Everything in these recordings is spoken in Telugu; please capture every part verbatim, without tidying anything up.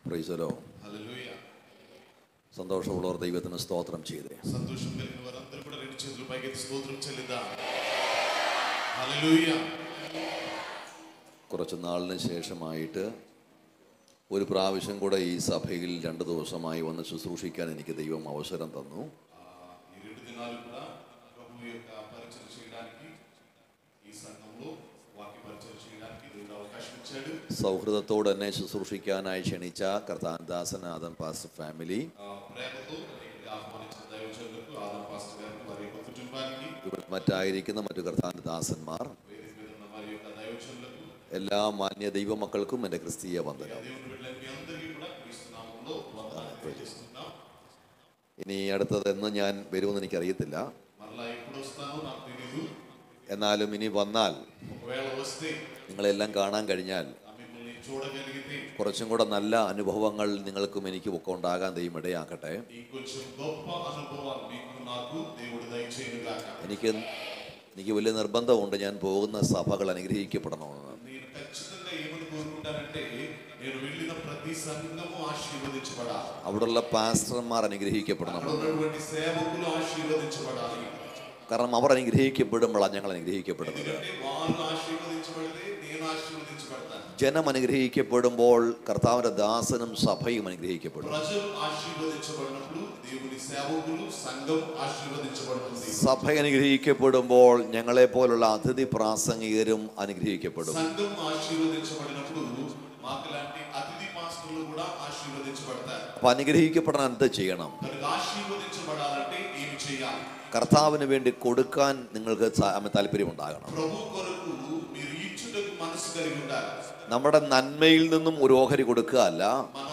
Price the lord. హల్లెలూయా. സന്തോഷമുള്ളവർ ദൈവത്തിന് സ്തോത്രം ചെയ്തേ. సంతోషం కలిగిన వారందరూ కూడా రెండు చేతులు పైకెత్తి స్తోత్రం చెల్లిద్దాం. హల్లెలూయా. കുറച്ച് നാളിന് ശേഷമായിട്ട് ഒരു പ്രാവശ്യം കൂടെ ഈ സഭയിൽ രണ്ട് ദിവസമായി വന്ന് ശുശ്രൂഷിക്കാൻ എനിക്ക് ദൈവം അവസരം തന്നു. ఈ రెండు దినాలు కూడా ప్రభువు యొక్క పరిచర్య చేయడానికి ఈ సంఘంలో వాక్య పరిచర్య చేయడానికి దేవుడు అవకాశం ఇచ్చాడు. സൗഹൃദത്തോടെ എന്നെ ശുശ്രൂഷിക്കാനായി ക്ഷണിച്ച കർത്താൻദാസൻ ആദം പാസ്റ്റർ ഫാമിലി, ప్రేమతో ఆహ్వానించిన దైవజనులకు ఆదం పాస్టర్ గారికి వారి యొక్క కుటుంబానికి ഇവിടെ മറ്റായിരിക്കുന്ന മറ്റു കർത്താൻദാസന്മാർ, వేదిక మీద ఉన్న వారి యొక్క దైవజనులకు എല്ലാ മാന്യ ദൈവമക്കൾക്കും എൻ്റെ ക്രിസ്തീയ വന്ദനം. దేవుని బిడ్డలైన మీ అందరికీ కూడా క్రీస్తు నామములో వందనాలు తెలియజేస్తున్నాం. ഇനി അടുത്തതെന്ന് ഞാൻ വരുമെന്ന് എനിക്കറിയത്തില്ല. మరలా ఎప్పుడు వస్తానో నాకు తెలియదు. എന്നാലും ഇനി വന്നാൽ ఒకవేళ వస్తే നിങ്ങളെല്ലാം കാണാൻ കഴിഞ്ഞാൽ మిమ్మల్ని చూడగలిగితే കുറച്ചും കൂടെ നല്ല അനുഭവങ്ങൾ നിങ്ങൾക്കും എനിക്കും ഒക്കെ ഉണ്ടാകാൻ ദൈവം ഇടയാക്കട്ടെ. ఇంకొంచెం గొప్ప అనుభవాలు మీకు నాకు దేవుడు దయచేయును గాక. എനിക്ക് എനിക്ക് വലിയ നിർബന്ധമുണ്ട് ഞാൻ പോകുന്ന സഭകൾ അനുഗ്രഹിക്കപ്പെടണമെന്ന്. నేను ఖచ్చితంగా ఏమని కోరుకుంటానంటే నేను వెళ్ళిన ప్రతి సంఘము ఆశీర్వదించబడాలి. അവിടെയുള്ള പാസ്റ്റർമാർ അനുഗ്രഹിക്കപ്പെടണം. అక్కడ ఉన్నటువంటి సేవకులు ఆశీర్వదించబడాలి. കാരണം അവർ അനുഗ്രഹിക്കപ്പെടുമ്പോഴാണ് ഞങ്ങൾ അനുഗ്രഹിക്കപ്പെടുന്നത്. ఎందుకంటే వారు ఆశీర్వదించబడితే నేను ఆశీర్వదించబడతాను. ജനം അനുഗ്രഹിക്കപ്പെടുമ്പോൾ കർത്താവിന്റെ ദാസനും സഭയും അനുഗ്രഹിക്കപ്പെടും. ప్రజలు ఆశీర్వదించబడినప్పుడు దేవుని సేవకులు సంఘం ఆశీర్వదించబడుతుంది. സഭ അനുഗ്രഹിക്കപ്പെടുമ്പോൾ ഞങ്ങളെ പോലുള്ള അതിഥി പ്രാസംഗികരും അനുഗ്രഹിക്കപ്പെടും. సంఘం ఆశీర్వదించబడినప్పుడు మాకులాంటి అతిథి పాస్టర్లు కూడా ఆశీర్వదించబడతారు. അപ്പൊ അനുഗ്രഹിക്കപ്പെടാൻ എന്ത് ചെയ്യണം? కనుక ఆశీర్వదించబడాలంటే ఏమి చేయాలి? കർത്താവിന് വേണ്ടി കൊടുക്കാൻ നിങ്ങൾക്ക് താല്പര്യമുണ്ടാകണം. ప్రభు కొరకు మీరు ఇచ్చుటకు మనసు కలిగి ఉండాలి. നമ്മുടെ നന്മയിൽ നിന്നും ഒരു ഓഹരി കൊടുക്കുക അല്ല, మన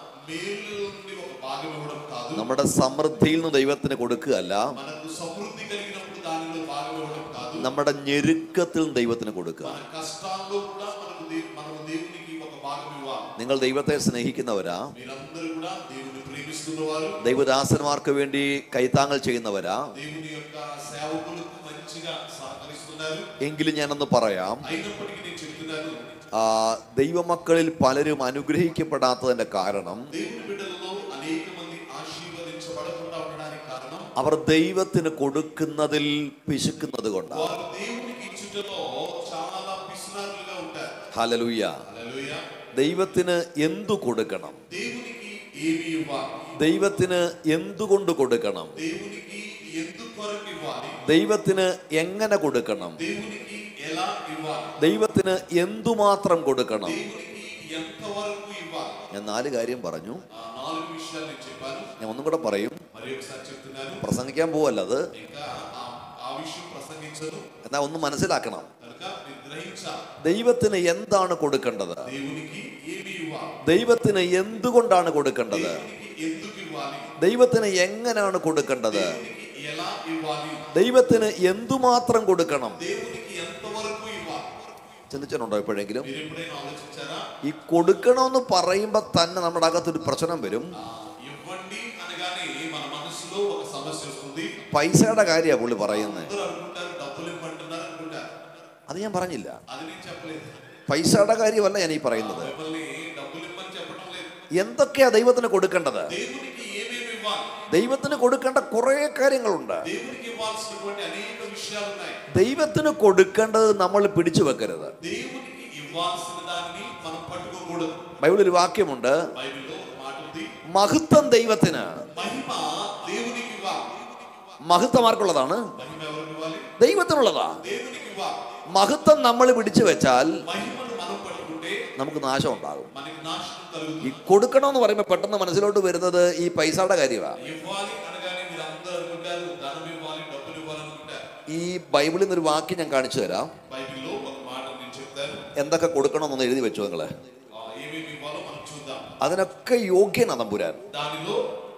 మేలు నుండి ఒక భాగం ఇవ్వడం కాదు. നമ്മുടെ സമൃദ്ധിയിൽ നിന്ന് ദൈവത്തിന് കൊടുക്കുക അല്ല, మనకు సమృద్ధి కలిగినప్పుడు దానిలో భాగం ఇవ్వడం కాదు. നമ്മുടെ ഞെരുക്കത്തിൽ നിന്ന് ദൈവത്തിന് കൊടുക്കുക. మన కష్టాల్లో కూడా మనకు దే- మనము దేవునికి ఒక భాగం ఇవ్వాలి. നിങ്ങൾ ദൈവത്തെ സ്നേഹിക്കുന്നവരാ, మీరందరూ కూడా దేవుని ప్రేమిస్తున్నవారు, ദൈവദാസന്മാർക്ക് വേണ്ടി കൈത്താങ്ങൽ ചെയ്യുന്നവരാ దేవుని యొక్క సేవకులకు మంచిగా సహకరిస్తున్నారు. എങ്കിലും ഞാനൊന്ന് പറയാം, అయినప్పటికీ నేను చెప్తున్నాను, ആ, ദൈവമക്കളിൽ പലരും അനുഗ്രഹിക്കപ്പെടാത്തതിന്റെ കാരണം దేవుని బిడ్డలలో అనేక మంది ఆశీర్వదించబడకుండా ఉండడానికి కారణం അവർ ദൈവത്തിന് കൊടുക്കുന്നതിൽ പിശുക്കുന്നത് കൊണ്ടാണ്. వారు దేవునికి ఇచ్చుటలో చాలా పిసినారులుగా ఉంటారు. ഹല്ലേലൂയ. హల్లెలూయా. ദൈവത്തിന് എന്തു കൊടുക്കണം? దేవునికి ఏమి ఇవ్వాలి? ദൈവത്തിന് എന്തുകൊണ്ട് കൊടുക്കണം? దేవునికి ఎందుకు కొరకు ఇవ్వాలి? ദൈവത്തിന് എങ്ങനെ കൊടുക്കണം? దేవునికి ఎలా ఇవ్వాలి? ദൈവത്തിന് എന്തുമാത്രം കൊടുക്കണം? దేవునికి ఎంత వరకు ఇవ్వాలి? ഞാൻ നാല് കാര്യം പറഞ്ഞു. ఆ నాలుగు విషయాలు నేను చెప్పాను. ഞാൻ ഒന്നും കൂടെ പറയും. మరి ఒకసారి చెప్తున్నాను. പ്രസംഗിക്കാൻ പോവല്ല അത്, ఇంకా ఆ ఆ విషయం ప్రసంగించను. എന്നാ ഒന്ന് മനസ്സിലാക്കണം. కనుక మీరు గ్రహించాలి. ദൈവത്തിന് എന്താണ് കൊടുക്കേണ്ടത്? దేవునికి ఏమి ఇవ్వాలి? ദൈവത്തിന് എന്തുകൊണ്ടാണ് കൊടുക്കേണ്ടത്? దేవునికి ఎందుకు ఇవ్వాలి? ദൈവത്തിന് എങ്ങനെയാണ് കൊടുക്കേണ്ടത്? దేవునికి ఎలా ఇవ్వాలి? ദൈവത്തിന് എന്തുമാത്രം കൊടുക്കണം? దేవునికి ఎంత వరకు ఇవ్వాలి? ചിന്തിച്ചിട്ടുണ്ടോ എപ്പോഴെങ്കിലും? మీరు ఎప్పుడైనా ఆలోచించారా? ഈ കൊടുക്കണമെന്ന് പറയുമ്പോൾ തന്നെ നമ്മുടെ അകത്തൊരു പ്രശ്നം വരും. ఆ, ఇవ్వండి అనగానే మన మనసులో ఒక సమస్య వస్తుంది. പൈസയുടെ കാര്യമാണ് പുള്ളി പറയുന്നത്. అందరూ అనుకుంటారు డబ్బులు ఇవ్వమంటున్నారు అనుకుంటారు. അത് ഞാൻ പറഞ്ഞില്ല. అది నేను చెప్పలేదు. പൈസയുടെ കാര്യമല്ല ഞാൻ ഈ പറയുന്നത്. మిమ్మల్ని డబ్బులు ఇవ్వమని చెప్పడం లేదు. എന്തൊക്കെയാ ദൈവത്തിന് കൊടുക്കേണ്ടത്? దేవునికి ఏమేమి ఇవ్వాలి? ദൈവത്തിന് കൊടുക്കേണ്ട കുറേ കാര്യങ്ങളുണ്ട്. దేవునికి ఇవ్వాల్సినటువంటి అనేక విషయాలు ఉన్నాయి. ദൈവത്തിന് കൊടുക്കേണ്ടത് നമ്മൾ പിടിച്ചു വെക്കരുത്. దేవునికి ఇవ్వాల్సిన దాన్ని మనం పట్టుకోకూడదు. ബൈബിളിൽ ഒരു വാക്യമുണ്ട്, బైబిల్లో ఒక మాట ఉంది, മഹത്വം ദൈവത്തിന്. మహిమ దేవునికి ఇవ్వాలి. മഹത്വം ആർക്കുള്ളതാണ്? మహిమ ఎవరికి ఇవ్వాలి? ദൈവത്തിനുള്ളതാ. దేవునికి ఇవ్వాలి. മഹത്വം നമ്മൾ പിടിച്ചു വെച്ചാൽ మహిమను మనం పట్టుకుంటే നമുക്ക് നാശം ഉണ്ടാകും. మనకి నాశనం ഈ కలుగుతుంది. കൊടുക്കണമെന്ന് പറയുമ്പോൾ പെട്ടെന്ന് മനസ്സിലോട്ട് വരുന്നത് ഈ പൈസയുടെ കാര്യമാണ്. ఇవ్వాలి అనగానే మీరు అందరూ అనుకుంటారు ధనం ఇవ్వాలి, డబ్బులు ఇవ్వాలి అనుకుంటారు. ഈ ബൈബിളിൽ നിന്നൊരു വാക്യം ഞാൻ കാണിച്ചു തരാം. బైబిల్లో ఒక మాట నేను చెప్తాను. എന്തൊക്കെ കൊടുക്കണമെന്നൊന്ന് എഴുതി വെച്ചോ നിങ്ങള്. ఆ, ఏమేమి ఇవ్వాలో మనం చూద్దాం. അതിനൊക്കെ യോഗ്യനാ തമ്പുരാൻ. దానిలో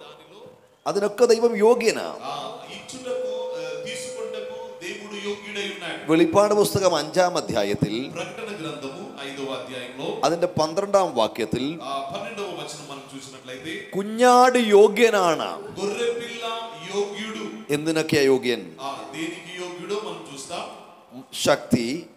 അതിനൊക്കെ ദൈവം യോഗ്യനാ. ఆ, ఇచ్చుటకు ఆ, తీసుకొనుటకు దేవుడు యోగ్యుడై ఉన్నాడు. വെളിപ്പാട് പുസ്തകം അഞ്ചാം അധ്യായത്തിൽ ప్రకటన గ్రంథము ఐదవ అధ్యాయంలో അതിന്റെ പന്ത്രണ്ടാം വാക്യത്തിൽ ఆ పన్నెండవ వచనం మనం చూసినట్లయితే കുഞ്ഞാട് യോഗ്യനാണ്. గొర్రె పిల్ల యోగ్యుడు. എന്തിനൊക്കെയാ യോഗ്യൻ? ఆ దేనికి యోగ్యుడో మనం చూస్తాం. ശക്തി, శక్తి,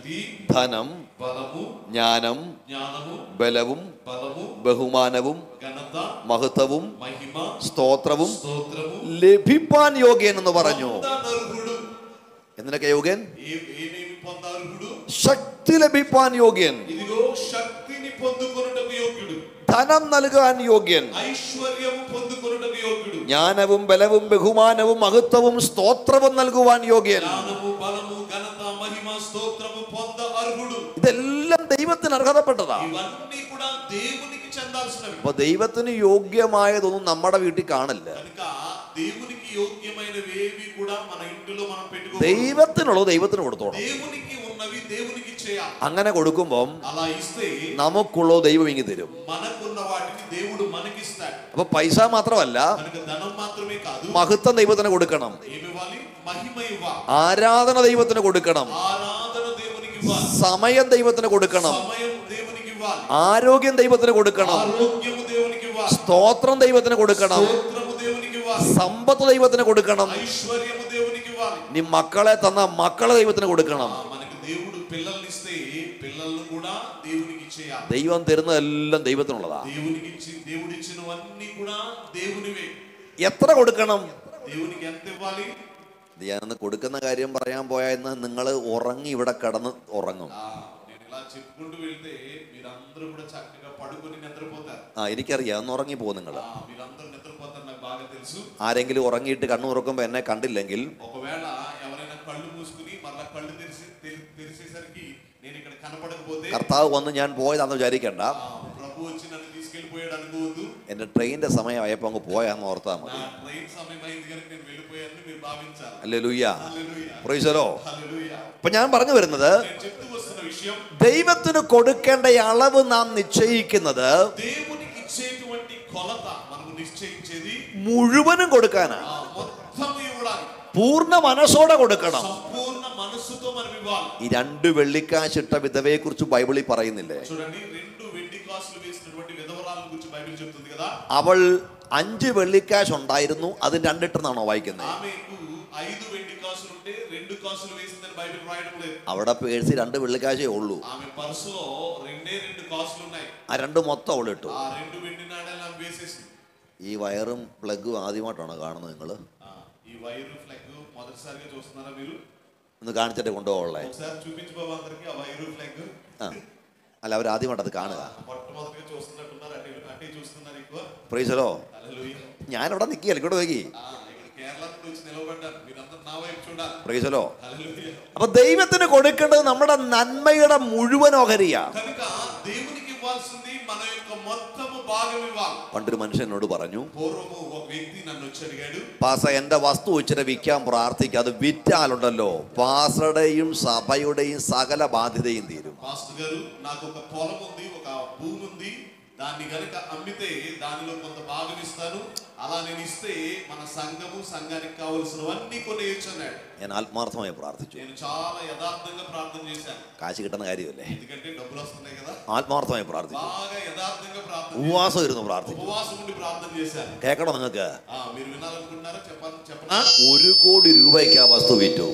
ധനം, బలము, ജ്ഞാനം, జ్ఞానము, ബലവും, బలము, ബഹുമാനവും, ఘనత, മഹത്വവും, మహిమ, സ്തോത്രവും స్తోత్రము ലഭിപ്പാൻ യോഗ്യൻ എന്ന് പറഞ്ഞു. పొందనర్హుడు. എന്തിനൊക്കെ യോഗ്യൻ? ఏ- ఏమేమి పొందనర్హుడు? ശക്തി ലഭിപ്പാൻ യോഗ്യൻ, ఇదిగో శక్తిని పొందుకొనుటకు యోగ్యుడు, ധനം നൽകാൻ യോഗ്യൻ, ఐశ్వర్యము పొందుకొనుటకు యోగ్యుడు, ജ്ഞാനവും ബലവും ബഹുമാനവും മഹത്വവും സ്തോത്രവും നൽകുവാൻ യോഗ്യൻ. జ్ఞానము, బలము, ఘనత, మహిమ, స్తోత్రము పొంద అర్హుడు. ഇതെല്ലാം ദൈവത്തിന് അർഹതപ്പെട്ടതാ. ఇవన్నీ కూడా దేవునికి చెందాల్సినవి. അപ്പൊ ദൈവത്തിന് യോഗ്യമായതൊന്നും നമ്മുടെ വീട്ടിൽ കാണില്ല. కనుక దేవునికి యోగ్యమైనవేవి కూడా మన ఇంటిలో మనం పెట్టుకో. ദൈവത്തിനുള്ളത് ദൈവത്തിന് കൊടുത്തോണം. దేవునికి ఉన్నవి దేవునికి చేయాలి. അങ്ങനെ കൊടുക്കുമ്പം అలా ఇస్తే നമുക്കുള്ളത് ദൈവം ഇങ്ങി തരും. మనకున్న వాటిని దేవుడు మనకిస్తాడు. അപ്പൊ പൈസ മാത്രമല്ല, కనుక ధనం మాత్రమే కాదు, മഹത്വം ദൈവത്തിന് കൊടുക്കണം, ఏమివ్వాలి? మహిమ ఇవ్వాలి, ആരാധന ദൈവത്തിന് കൊടുക്കണം, ఆరాధన దేవునికి ఇవ్వాలి, സമയം ദൈവത്തിന് കൊടുക്കണം, సమయం దేవునికి ఇవ్వాలి, ആരോഗ്യം ദൈവത്തിന് കൊടുക്കണം, ఆరోగ్యము దేవునికి ఇవ్వాలి, സ്തോത്രം ദൈവത്തിന് കൊടുക്കണം, స్తోత్రము దేవునికి ఇవ్వాలి, സമ്പത്ത് ദൈവത്തിന് കൊടുക്കണം. ఐశ్వర్యము దేవునికి ఇవ్వాలి. നീ മക്കളെ തന്ന മക്കളെ ദൈവത്തിന് കൊടുക്കണം. ఆ, మనకి దేవుడు పిల్లల్ని ఇస్తే పిల్లలను కూడా దేవునికి ఇచ్చేయాలి. ദൈവം തരുന്നതെല്ലാം ദൈവത്തിനുള്ളതാ. దేవునికి ఇచ్చి దేవుడు ఇచ్చినవన్నీ కూడా దేవునివే. എത്ര കൊടുക്കണം? దేవునికి ఎంత ఇవ్వాలి? ഞാനന്ന് കൊടുക്കുന്ന കാര്യം പറയാൻ പോയാൽ നിങ്ങൾ ഉറങ്ങി ഇവിടെ കിടന്ന് ഉറങ്ങും. ఆ, నేను ఇలా చెప్పుకుంటూ వెళ్తే మీరందరూ కూడా చక్కగా పడుకొని నిద్రపోతారు. ആ എനിക്കറിയാം, ഒന്ന് ഉറങ്ങി പോകും നിങ്ങൾ. ఆ, మీరందరూ నిద్రపోతారు, నాకు బాగా తెలుసు. ആരെങ്കിലും ഉറങ്ങിയിട്ട് കണ്ണു തുറക്കുമ്പോൾ എന്നെ കണ്ടില്ലെങ്കിൽ ఒకవేళ ఎవరైనా కళ్ళు మూసుకుని మరలా కళ్ళు తెరిసి తెరి- తెరిసేసరికి నేను ఇక్కడ కనపడకపోతే കർത്താവ് വന്ന് ഞാൻ പോയതാന്ന് വിചാരിക്കണ്ട. ఆ, ప్రభు వచ్చి నన్ను తీసుకెళ్లిపోయాడు అనుకోవద్దు. എൻ്റെ ട്രെയിനിന്റെ സമയമായപ്പോൾ അങ്ങ് പോയാന്ന് ഓർത്താൽ నా മതി. ట్రైన్ సమయం అయింది కనుక నేను వెళ్ళిపోయాను మీరు భావించాలి. Hallelujah, hallelujah, praise the lord. హల్లెలూయా. അപ്പൊ ഞാൻ പറഞ്ഞു വരുന്നത്, నేను చెప్తూ వస్తున్న విషయం, ദൈവത്തിന് കൊടുക്കേണ്ട അളവ് നാം നിശ്ചയിക്കുന്നത് దేవునికి ఇచ్చేటువంటి కొలత మనము నిశ్చయించేది മുഴുവനും കൊടുക്കാനാ. ఆ, మొత్తం ఇవ్వడానికి പൂർണ്ണ മനസ്സോടെ കൊടുക്കണം. సంపూర్ణ మనస్సుతో మనం ఇవ్వాలి. ഈ രണ്ട് വെള്ളിക്കാശിട്ട വിധവയെ കുറിച്ച് ബൈബിളിൽ പറയുന്നില്ലേ? చూడండి, రెండు వెండి కాసులు వేసినటువంటి విధవరాల గురించి బైబిల్ చెప్తుంది కదా. അവൾ അഞ്ച് വെള്ളിക്കാശ് ഉണ്ടായിരുന്നു, അത് രണ്ടിട്ടെന്നാണോ വായിക്കുന്നത്? ఆమెకు ఐదు వెండి కాసులు ఉంటే రెండు కాసులు వేసిందని బైబిల్ రాయడం లేదు. അവിടെ പേഴ്സിൽ രണ്ട് വെള്ളിക്കാശേ ഉള്ളൂ. ఆమె పర్సులో రెండే రెండు కాసులు ఉన్నాయి. ആ രണ്ട് മൊത്തം അവൾ ഇട്ടു. ఆ రెండు వెండి నాణేలు ఆమె వేసేసి. ഈ വയറും പ്ലഗും ആദ്യമായിട്ടാണോ കാണുന്നത് നിങ്ങൾ? ఆ, ఈ వైరు ఫ్లెగ్ మొదటిసారిగా చూస్తున్నారా మీరు? ഒന്ന് കാണിച്ചിട്ട് കൊണ്ടുപോകണേ. ఒకసారి చూపించుకోవా అందరికి ఆ వైరు ఫ్లెగ్. ആ അല്ല, അവർ ആദ്യമായിട്ട് അത് കാണുക. మొట్టమొదటిగా చూస్తున్నట్టున్నారు, అటు అటే చూస్తున్నారు ఎక్కువ. പ്രൈസലോ. హల్లెలూయా. ഞാനിവിടെ నిൽക്കുകയല്ല, ఇక్కോട്ട് നോക്കി. ఆ, ఇక్కడ కేరళ నుండి వచ్చి నిలబడ్డారు, మీరందరూ నా వైపు చూడాలి. പ്രൈസലോ. హల్లెలూయా. അപ്പൊ ദൈവത്തിന് കൊടുക്കേണ്ടത് നമ്മുടെ നന്മയുടെ മുഴുവൻ ഓഹരിയാ. కనుక దేవునికి ఇవ్వాల్సింది మన యొక్క మొత్తము భాగం ఇవ్వాలి. പണ്ടൊരു മനുഷ്യനോട് പറഞ്ഞു, పూర్వము ఒక వ్యక్తి నన్ను వచ్చి అడిగాడు, പാസ എന്റെ വസ്തു വെച്ചിട്ട് വിൽക്കാൻ പ്രാർത്ഥിക്കുക, അത് വിറ്റാലുണ്ടല്ലോ പാസറുടെയും സഭയുടെയും സകല ബാധ്യതയും തീരും. పాస్టర్ గారు, నాకు ఒక పొలం ఉంది, ఒక భూమి ఉంది, దాన్ని గనుక అమ్మితే దానిలో కొంత భాగం ఇస్తాను, అలా నేను ఇస్తే మన సంఘము సంఘానికి కావలసినవన్నీ కొనేయచ్చు అన్నాడు. ഞാൻ ആത്മാർത്ഥമായി പ്രാർത്ഥിച്ചു. నేను చాలా యథార్థంగా ప్రార్థన చేశాను, കാശ് കിട്ടുന്ന കാര്യമല്ലേ? ఎందుకంటే డబ్బులు వస్తున్నాయి కదా. ആത്മാർത്ഥമായി പ്രാർത്ഥിച്ചു. బాగా యథార్థంగా ప్రార్థన చేశాను. ഉപവാസം ഇരുന്ന് പ്രാർത്ഥിച്ചു. ఉపవాసం ఉండి ప్రార్థన చేశాను. കേൾക്കണോ നിങ്ങൾക്ക്? ఆ, మీరు వినాలనుకుంటున్నారా? చెప్పాలి చెప్పనా? ഒരു കോടി രൂപയ്ക്ക് ആ വസ്തു വിറ്റു.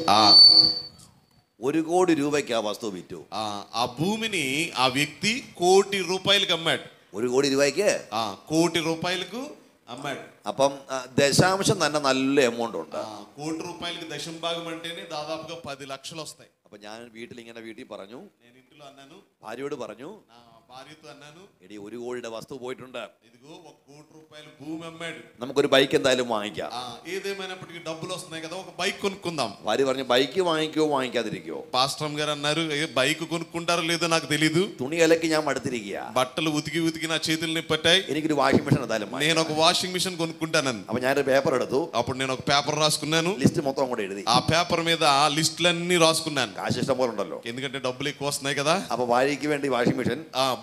ഒരു കോടി രൂപയ്ക്ക് ആ വസ്തു വിറ്റു. ఆ ఆ భూమిని ఆ వ్యక్తి కోటి రూపాయలకు అమ్మాడు. ഒരു കോടി രൂപയ്ക്ക് ఆ కోటి రూపాయలకు అమ్మాడు. അപ്പം ആ, ദശാംശം തന്നെ നല്ല എമൗണ്ട് ഉണ്ട്. ఆ కోటి రూపాయలకి దశం భాగం అంటేనే దాదాపుగా పది లక్షలు వస్తాయి. അപ്പൊ ഞാൻ വീട്ടിൽ ഇങ്ങനെ വീട്ടിൽ പറഞ്ഞു, నేను ఇంట్లో అన్నాను, ഭാര്യയോട് പറഞ്ഞു, నా భార్యతో అన్నాను, എടി ഒരു കോടിയുടെ വസ്തു പോയിട്ടുണ്ട്, ఇదిగో ఒక కోటి రూపాయల భూమి అమ్మాడు. നമുക്കൊരു ബൈക്ക് എന്തായാലും വാങ്ങിക്കാം. ఆ ఏదేమైనప్పటికీ డబ్బులు వస్తున్నాయి కదా, ఒక బైక్ కొనుక్కుందాం. ഭാര്യ പറഞ്ഞു, బైക്ക് വാങ്ങിക്കോ വാങ്ങിക്കാതിരിക്കോ? పాస్టర్ గారు అన్నారు, ఏ బైక్ కొనుక్కుంటారో లేదో నాకు తెలీదు, തുണി അലക്കി ഞാൻ മടുത്തിരിക്കുക, బట్టలు ఉతికి ఉతికి నా చేతులు నిప్పట్టాయి, എനിക്കൊരു వాషిംగ్ മെഷീൻ എന്തായാലും വാങ്ങി. నేను ఒక వాషింగ్ మిషన్ కొనుక్కుంటానని. അപ്പൊ ഞാനൊരു പേപ്പർ എടുത്തു, అప్పుడు నేను ఒక పేపర్ రాసుకున్నాను. ലിസ്റ്റ് മൊത്തം കൂടെ എഴുതി. ఆ పేపర్ మీద లిస్టులన్నీ రాసుకున్నాను, കാശ് ഇഷ്ടം പോലെ ഉണ്ടല്ലോ. ఎందుకంటే డబ్బులు ఎక్కువ వస్తున్నాయి కదా. അപ്പൊ ഭാര്യയ്ക്ക് വേണ്ടി വാഷിംഗ് മെഷീൻ, ఆ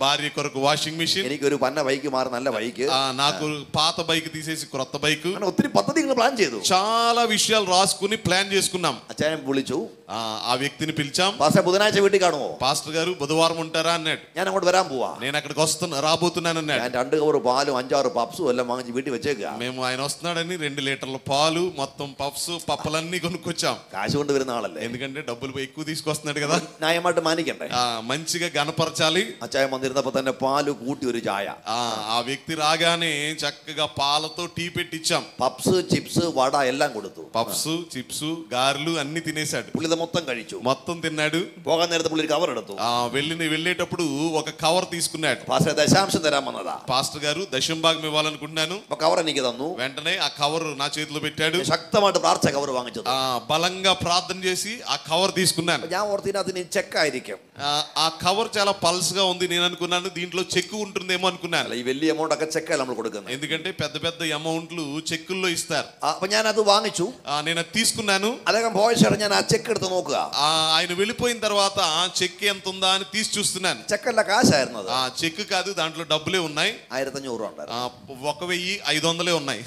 భార్య కొరకు వాషింగ్ మెషిన్, എനിക്കൊരു പന്ന ബൈക്ക് മാറി നല്ല ബൈക്ക്, నాకు పాత బైక్ తీసేసి క్రొత్త బైక్. ഒത്തിരി പദ്ധതികൾ പ്ലാൻ ചെയ്തു. చాలా విషయాలు రాసుకుని ప్లాన్ చేసుకున్నాం. അച്ചായൻ വിളിച്ചു, ఆ వ్యక్తిని పిలిచాం. പാസ്റ്റർ ബുധനാഴ്ച വീട്ടിൽ കാണുമോ? పాస్టర్ గారు బుధవారం ఉంటారా అన్నాడు. ഞാൻ അങ്ങോട്ട് വരാൻ പോവാ, నేను అక్కడికి వస్తున్నా రాబోతున్నాను అన్నాడు. ഞാൻ രണ്ട് കവർ പാലും അഞ്ചാറ് പപ്സും എല്ലാം വാങ്ങിച്ച് വീട്ടിൽ വെച്ചേക്കുക. మేము ఆయన వస్తున్నాడని రెండు లీటర్ల పాలు, మొత్తం పఫ్స్ పప్పలన్నీ కొనుక్కొచ్చాం. കാശ് കൊണ്ട് വരുന്ന ആളല്ലേ, ఎందుకంటే డబ్బులు ఎక్కువ తీసుకొస్తున్నాడు కదా, ന്യായമായിട്ട് മാനിക്കണ്ടേ. మంచిగా గనపరచాలి. അച്ചായൻ വന്നിരുന്നപ്പോ തന്നെ പാല് കൂട്ടി ഒരു ചായ. ఆ వ్యక్తి రాగానే చక్కగా పాలతో టీ పెట్టించాం. പപ്സ് ചിപ്സ് വട എല്ലാം കൊടുത്തു. పప్స్ చిప్స్ గారెలు అన్ని తినేశాడు. പുള്ളി ഇത് മൊത്തം കഴിച്ചു, మొత్తం తిన్నాడు. പോകാൻ നേരത്തെ പുള്ളി കവർ എടുത്തു. ఆ వెళ్ళిన వెళ్ళేటప్పుడు ఒక కవర్ తీసుకున్నాడు. പാസ്റ്റർ ദശാംശം തരാൻ വന്നതാ, పాస్టర్ గారు దశం భాగం ఇవ్వాలనుకుంటున్నాను. അപ്പൊ കവർ എനിക്ക് തന്നു. వెంటనే ఆ కవర్ నా చేతిలో పెట్టాడు. ശക്തമായിട്ട് പ്രാർത്ഥിച്ച കവർ വാങ്ങിച്ചത്. ఆ బలంగా ప్రార్థన చేసి ఆ కవర్ తీసుకున్నాను. ഞാൻ ഓർത്തിനകത്ത് നീ ചെക്കായിരിക്കും. ఆ కవర్ చాలా పల్స్ గా ఉంది. నేను అనుకున్నాను దీంట్లో చెక్కు ఉంటుందేమో అనుకున్నాను. ഈ വലിയ എമൗണ്ട് ഒക്കെ ചെക്കല്ല നമ്മൾ കൊടുക്കുന്നത്, ఎందుకంటే పెద్ద పెద్ద అమౌంట్లు చెక్కుల్లో ఇస్తారు. അപ്പൊ ഞാൻ അത് വാങ്ങിച്ചു. నేను అది తీసుకున్నాను. അദ്ദേഹം പോയ ശേഷം ഞാൻ ആ ചെക്ക് എടുത്ത് നോക്കുക. ఆయన వెళ్ళిపోయిన తర్వాత చెక్ ఎంత ఉందా అని తీసి చూస్తున్నాను. ചെക്കല്ല, കാശായിരുന്നു അത്. ఆ చెక్ కాదు, దాంట్లో డబ్బులే ఉన్నాయి. ആയിരത്തി അഞ്ഞൂറ് ഉണ്ടായിരുന്നു. ఒక వెయ్యి ఐదు వందలే ఉన్నాయి.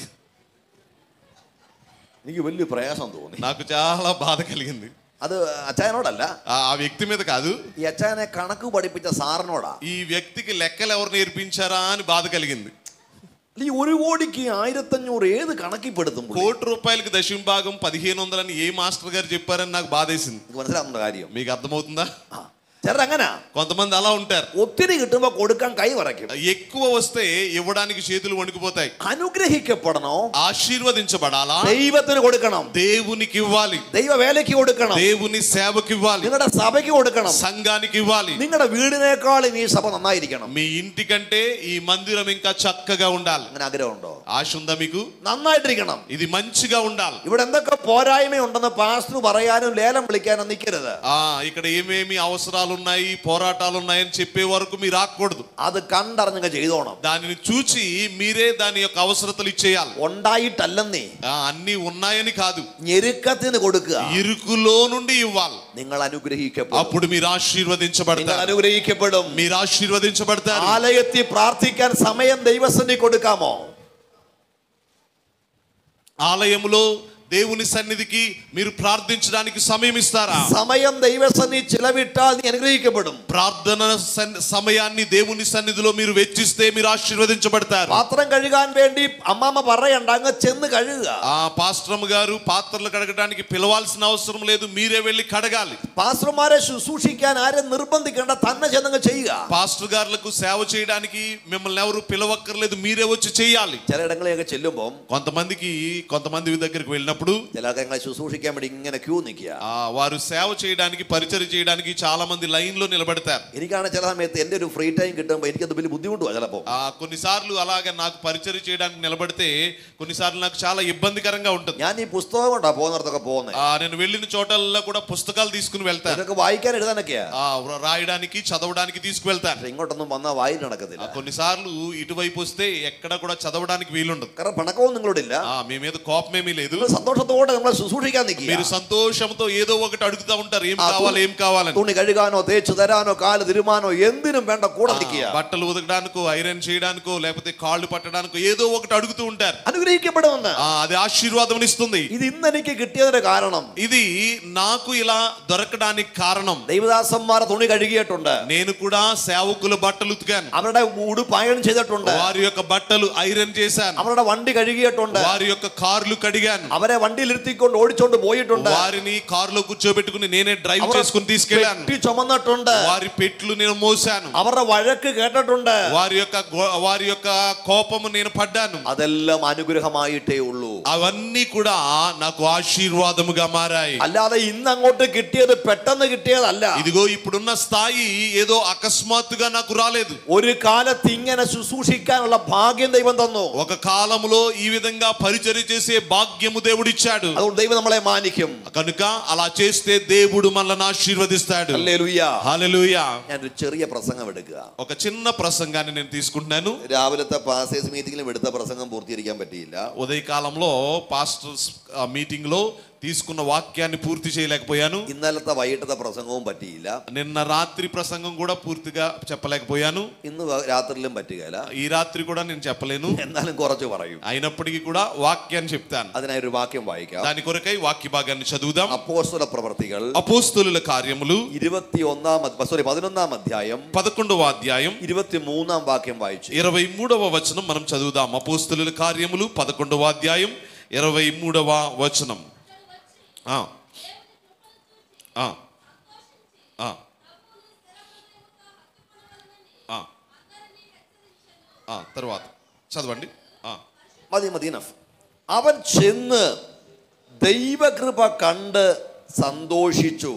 എനിക്ക് വലിയ പ്രയാസം തോന്നി, నాకు చాలా బాధ కలిగింది. അത് അച്ചായനോടല്ല, ఆ వ్యక్తి మీద కాదు, ഈ അച്ചായനെ കണക്ക് പഠിപ്പിച്ച സാറിനോടാ. ఈ వ్యక్తికి లెక్కలు ఎవరు నేర్పించారా అని బాధ కలిగింది. ഈ ഒരു കോടിക്ക് ആയിരത്തി അഞ്ഞൂറ് ഏത് കണക്കിപ്പെടുത്തും? కోటి రూపాయలకి దశమ భాగం పదిహేను వందలని ఏ మాస్టర్ గారు చెప్పారని నాకు బాధేసింది. മനസ്സിലാവുന്ന കാര്യം మీకు అర్థమవుతుందా? ചിലരങ്ങനെ, కొంతమంది అలా ఉంటారు. ഒത്തിരി കിട്ടുമ്പോ കൊടുക്കാൻ കൈ വരയ്ക്കും. ఎక్కువ వస్తే ఇవ్వడానికి చేతులు వణికిపోతాయి. അനുഗ്രഹിക്കപ്പെടണോ? ఆశీర్వదించబడాలా? ദൈവത്തിന് കൊടുക്കണം, దేవునికి ఇవ్వాలి. ദൈവ വേലയ്ക്ക് കൊടുക്കണം, దేవుని సేవకి ఇవ్వాలి, നിങ്ങളുടെ സഭയ്ക്ക് കൊടുക്കണം, సంఘానికి ఇవ్వాలి. നിങ്ങളുടെ വീടിനേക്കാളും ఈ సభ നന്നായിരിക്കണം. మీ ఇంటి కంటే ఈ మందిరం ఇంకా చక్కగా ఉండాలి. അങ്ങനെ ആഗ്രഹമുണ്ടോ? ఆశ ఉందా మీకు? നന്നായിട്ടിരിക്കണം, ఇది మంచిగా ఉండాలి. ഇവിടെ എന്തൊക്കെ പോരായ്മയുണ്ടെന്ന് പാസ്റ്റർ പറയാനും ലേലം വിളിക്കാനും നിൽക്കരുത്. ఆ ఇక్కడ ఏమేమి అవసరాలు ఉన్నాయి, పోరాటాలు ఉన్నాయని చెప్పే వరకు మీరు రాకూడదు. അത് കണ്ടറിഞ്ഞ ചെയ്തോണം. దానిని చూచి మీరే దాని యొక్క అవసరతలు ఇచ్చేయాలి. ഉണ്ടായിട്ടല്ലെന്നേ, అన్ని ఉన్నాయని కాదు, ഞെരുക്കത്തിന് കൊടുക്കുക. ఇరుకులో నుండి ఇవ్వాలి. നിങ്ങൾ അനുഗ്രഹിക്കപ്പെടും. అప్పుడు మీరు ఆశీర్వదించబడతారు. അനുഗ്രഹിക്കപ്പെടും. మీరు ఆశీర్వదించబడతారు. ആലയത്തിൽ പ്രാർത്ഥിക്കാൻ സമയം ദൈവസന്നിധിയിൽ കൊടുക്കാമോ? ఆలయములో దేవుని సన్నిధికి మీరు ప్రార్థించడానికి సమయం ఇస్తారా? సమయం దైవసన్నిధి చిలవిట్టాൽ నీ అనుగ్రహించబడుం. ప్రార్థన సమయాన్ని దేవుని సన్నిధిలో మీరు వెచ్చిస్తే మీరు ఆశీర్వదించబడతారు. పాత్రం కഴുകാൻ വേണ്ടി అమ్మమ్మ പറയണ്ട, അങ്ങ് చెందు కഴുകുക. ఆ పాస్టర్ గారు పాత్రలు కడగడానికి పిలవాల్సిన అవసరం లేదు, మీరే వెళ్ళి కడగాలి. పాస్టర్മാരെ ശുശ്രൂഷിക്കാൻ ആരും നിർബന്ധിക്കേണ്ട, തന്നെ ചെന്നങ്ങ് ചെയ്യുക. పాస్టర్ గారులకు సేవ చేయడానికి మిమ్మల్ని ఎవరు పిలవక్కర్లేదు, మీరే వచ్చి చేయాలి. ചിലയിടങ്ങളിലൊക്കെ ചെല്ലുമ്പോൾ కొంతమందికి కొంతమంది దగ్గరికి వెళ్ళినప్పుడు ചിലങ്ങളെ ശുശ്രൂഷിക്കാൻ വേണ്ടി ഇങ്ങനെ ക്യൂ നിൽക്കുക. వారు సేవ చేయడానికి పరిచర్య చేయడానికి చాలా మంది లైన్ లో నిలబడతారు. എനിക്കാണ് ചില സമയത്ത് എന്റെ ഒരു ഫ്രീ ടൈം കിട്ടുമ്പോൾ എനിക്കത് വലിയ ബുദ്ധിമുട്ടുവാ. ചിലപ്പോൾ కొన్నిసార్లు అలాగే నాకు పరిచర్య చేయడానికి నిలబడితే కొన్నిసార్లు నాకు చాలా ఇబ్బందికరంగా ఉంటుంది. ഞാൻ ఈ పుస్తകം കൊണ്ടാ പോകുന്നിടത്തൊക്കെ പോകുന്നത്. నేను వెళ్ళిన చోటల్లో కూడా పుస్తకాలు తీసుకుని వెళ్తాను. ഇതൊക്കെ വായിക്കാൻ എഴുതാനൊക്കെയാ, రాయడానికి చదవడానికి తీసుకువెళ్తాను. ഇങ്ങോട്ടൊന്നും വന്നാൽ വായിൽ നടക്കത്തില്ല. కొన్నిసార్లు ఇటువైపు వస్తే ఎక్కడ కూడా చదవడానికి వీలుండదు. കാരണം పണക്കവും നിങ്ങളോടില്ല, మీ మీద కోపమేమీ లేదు. సంతోషത്തോടെ നമ്മളെ ശുശ്രൂഷിക്കാൻ നിൽക്കുക. మీరు సంతోషంతో ఏదో ఒకటి అడుగుతా ఉంటారు, ఏం కావాలి ఏం కావాలని. തുണി കഴുകാനോ തേച്ചു തരാനോ കാല് തിരുമാനോ എന്തിനും വേണ്ട കൂടെ നിൽക്കുക. బట్టలు ఉతకడానికో ఐరన్ చేయడానికో లేకపోతే కాళ్ళు పట్టడానికో ఏదో ఒకటి అడుగుతూ ఉంటారు. അനുഗ്രഹിക്കപ്പെടുമെന്ന് అది ఆశీర్వాదం ఇస్తుంది. ఇది ഇന്ന് എനിക്ക് കിട്ടിയതിന്റെ കാരണം, ఇది నాకు ఇలా దొరకడానికి కారణం, ദൈവദാസന്മാരെ തുണി കഴുകിയിട്ടുണ്ട്, నేను కూడా సేవకుల బట్టలు ఉతికాను, അവരുടെ ഉടുപ്പ് അയൺ ചെയ്തിട്ടുണ്ട്, వారి యొక్క బట్టలు ఐరన్ చేశాను, അവരുടെ വണ്ടി കഴുകിയിട്ടുണ്ട്, వారి యొక్క కార్లు కడిగాను, അവരെ വണ്ടിയിൽ ഇരുത്തിക്കൊണ്ട് ഓടിച്ചോണ്ട് പോയിട്ടുണ്ട്, వారిని కారులో కూర్చోబెట్టుకుని నేనే డ్రైవ్ చేసుకుని తీసుకెళ్ళాను, പെട്ടി ചുമന്നിട്ടുണ്ട്, వారి పెట్లు నేను మోసాను, അവരുടെ വഴക്ക് കേട്ടിട്ടുണ്ട്, వారి యొక్క వారి యొక్క కోపము నేను పడ్డాను. അതെല്ലാം അനുഗ്രഹമായിട്ടേ ഉള്ളൂ. అవన్నీ కూడా నాకు ఆశీర్వాదముగా మారాయి. അല്ലാതെ ഇന്ന് അങ്ങോട്ട് കിട്ടിയത് പെട്ടെന്ന് കിട്ടിയതല്ല. ఇదిగో ఇప్పుడున్న స్థాయి ఏదో అకస్మాత్తుగా నాకు రాలేదు. ഒരു കാലത്ത് ഇങ്ങനെ ശുശ്രൂഷിക്കാനുള്ള ഭാഗ്യം ദൈവം തന്നു. ఒక కాలములో ఈ విధంగా పరిచర్య చేసే భాగ్యము దేవుడిచ్చాడు. അതുകൊണ്ട് ദൈവം നമ്മളെ മാനിക്കും. కనుక అలా చేస్తే దేవుడు మనల్ని ఆశీర్వదిస్తాడు. ഹല്ലേലൂയ. హల్లెలూయా. ഞാൻ ഒരു ചെറിയ പ്രസംഗം എടുക്കുക. ఒక చిన్న ప్రసంగాన్ని నేను తీసుకుంటున్నాను. രാവിലത്തെ പാസേഴ്സ് മീറ്റിംഗിലും എടുത്ത പ്രസംഗം പൂർത്തീകരിക്കാൻ പറ്റിയില്ല. ఉదయకాలంలో పాస్టర్స్ మీటింగ్ లో తీసుకున్న వాక్యాన్ని పూర్తి చేయలేకపోయాను. ഇന്നലത്തെ വൈകിട്ടത്തെ പ്രസംഗവും പറ്റിയില്ല. నిన్న రాత్రి ప్రసంగం కూడా పూర్తిగా చెప్పలేకపోయాను. ഇന്ന് രാത്രിയിലും പറ്റുകയില്ല. ఈ రాత్రి కూడా నేను చెప్పలేను. എന്നാലും കുറച്ച് പറയും. అయినప్పటికీ కూడా వాక్యాన్ని చెప్తాను. അതിനായി ഒരു വാക്യം വായിക്കാം. దాని కొరకై వాక్య భాగాన్ని చదువుదాం. അപ്പോസ്തല പ്രവർത്തികൾ అపోస్తలుల కార్యములు ഇരുപത്തിയൊന്നാം സോറി പതിനൊന്നാം അധ്യായം పదకొండవ అధ్యాయం ഇരുപത്തിമൂന്നാം వాక్యం വായിച്ചു. ఇరవై మూడవ వచనం మనం చదువుదాం. అపోస్తలుల కార్యములు పదకొండవ అధ్యాయం ఇరవై మూడవ వచనం. ఆ ఆ ఆ ఆ తర్వాత చదవండి. മതി മതി നഫ്. അവൻ ചെന്ന് ദൈവകൃപ കണ്ട് സന്തോഷിച്ചു.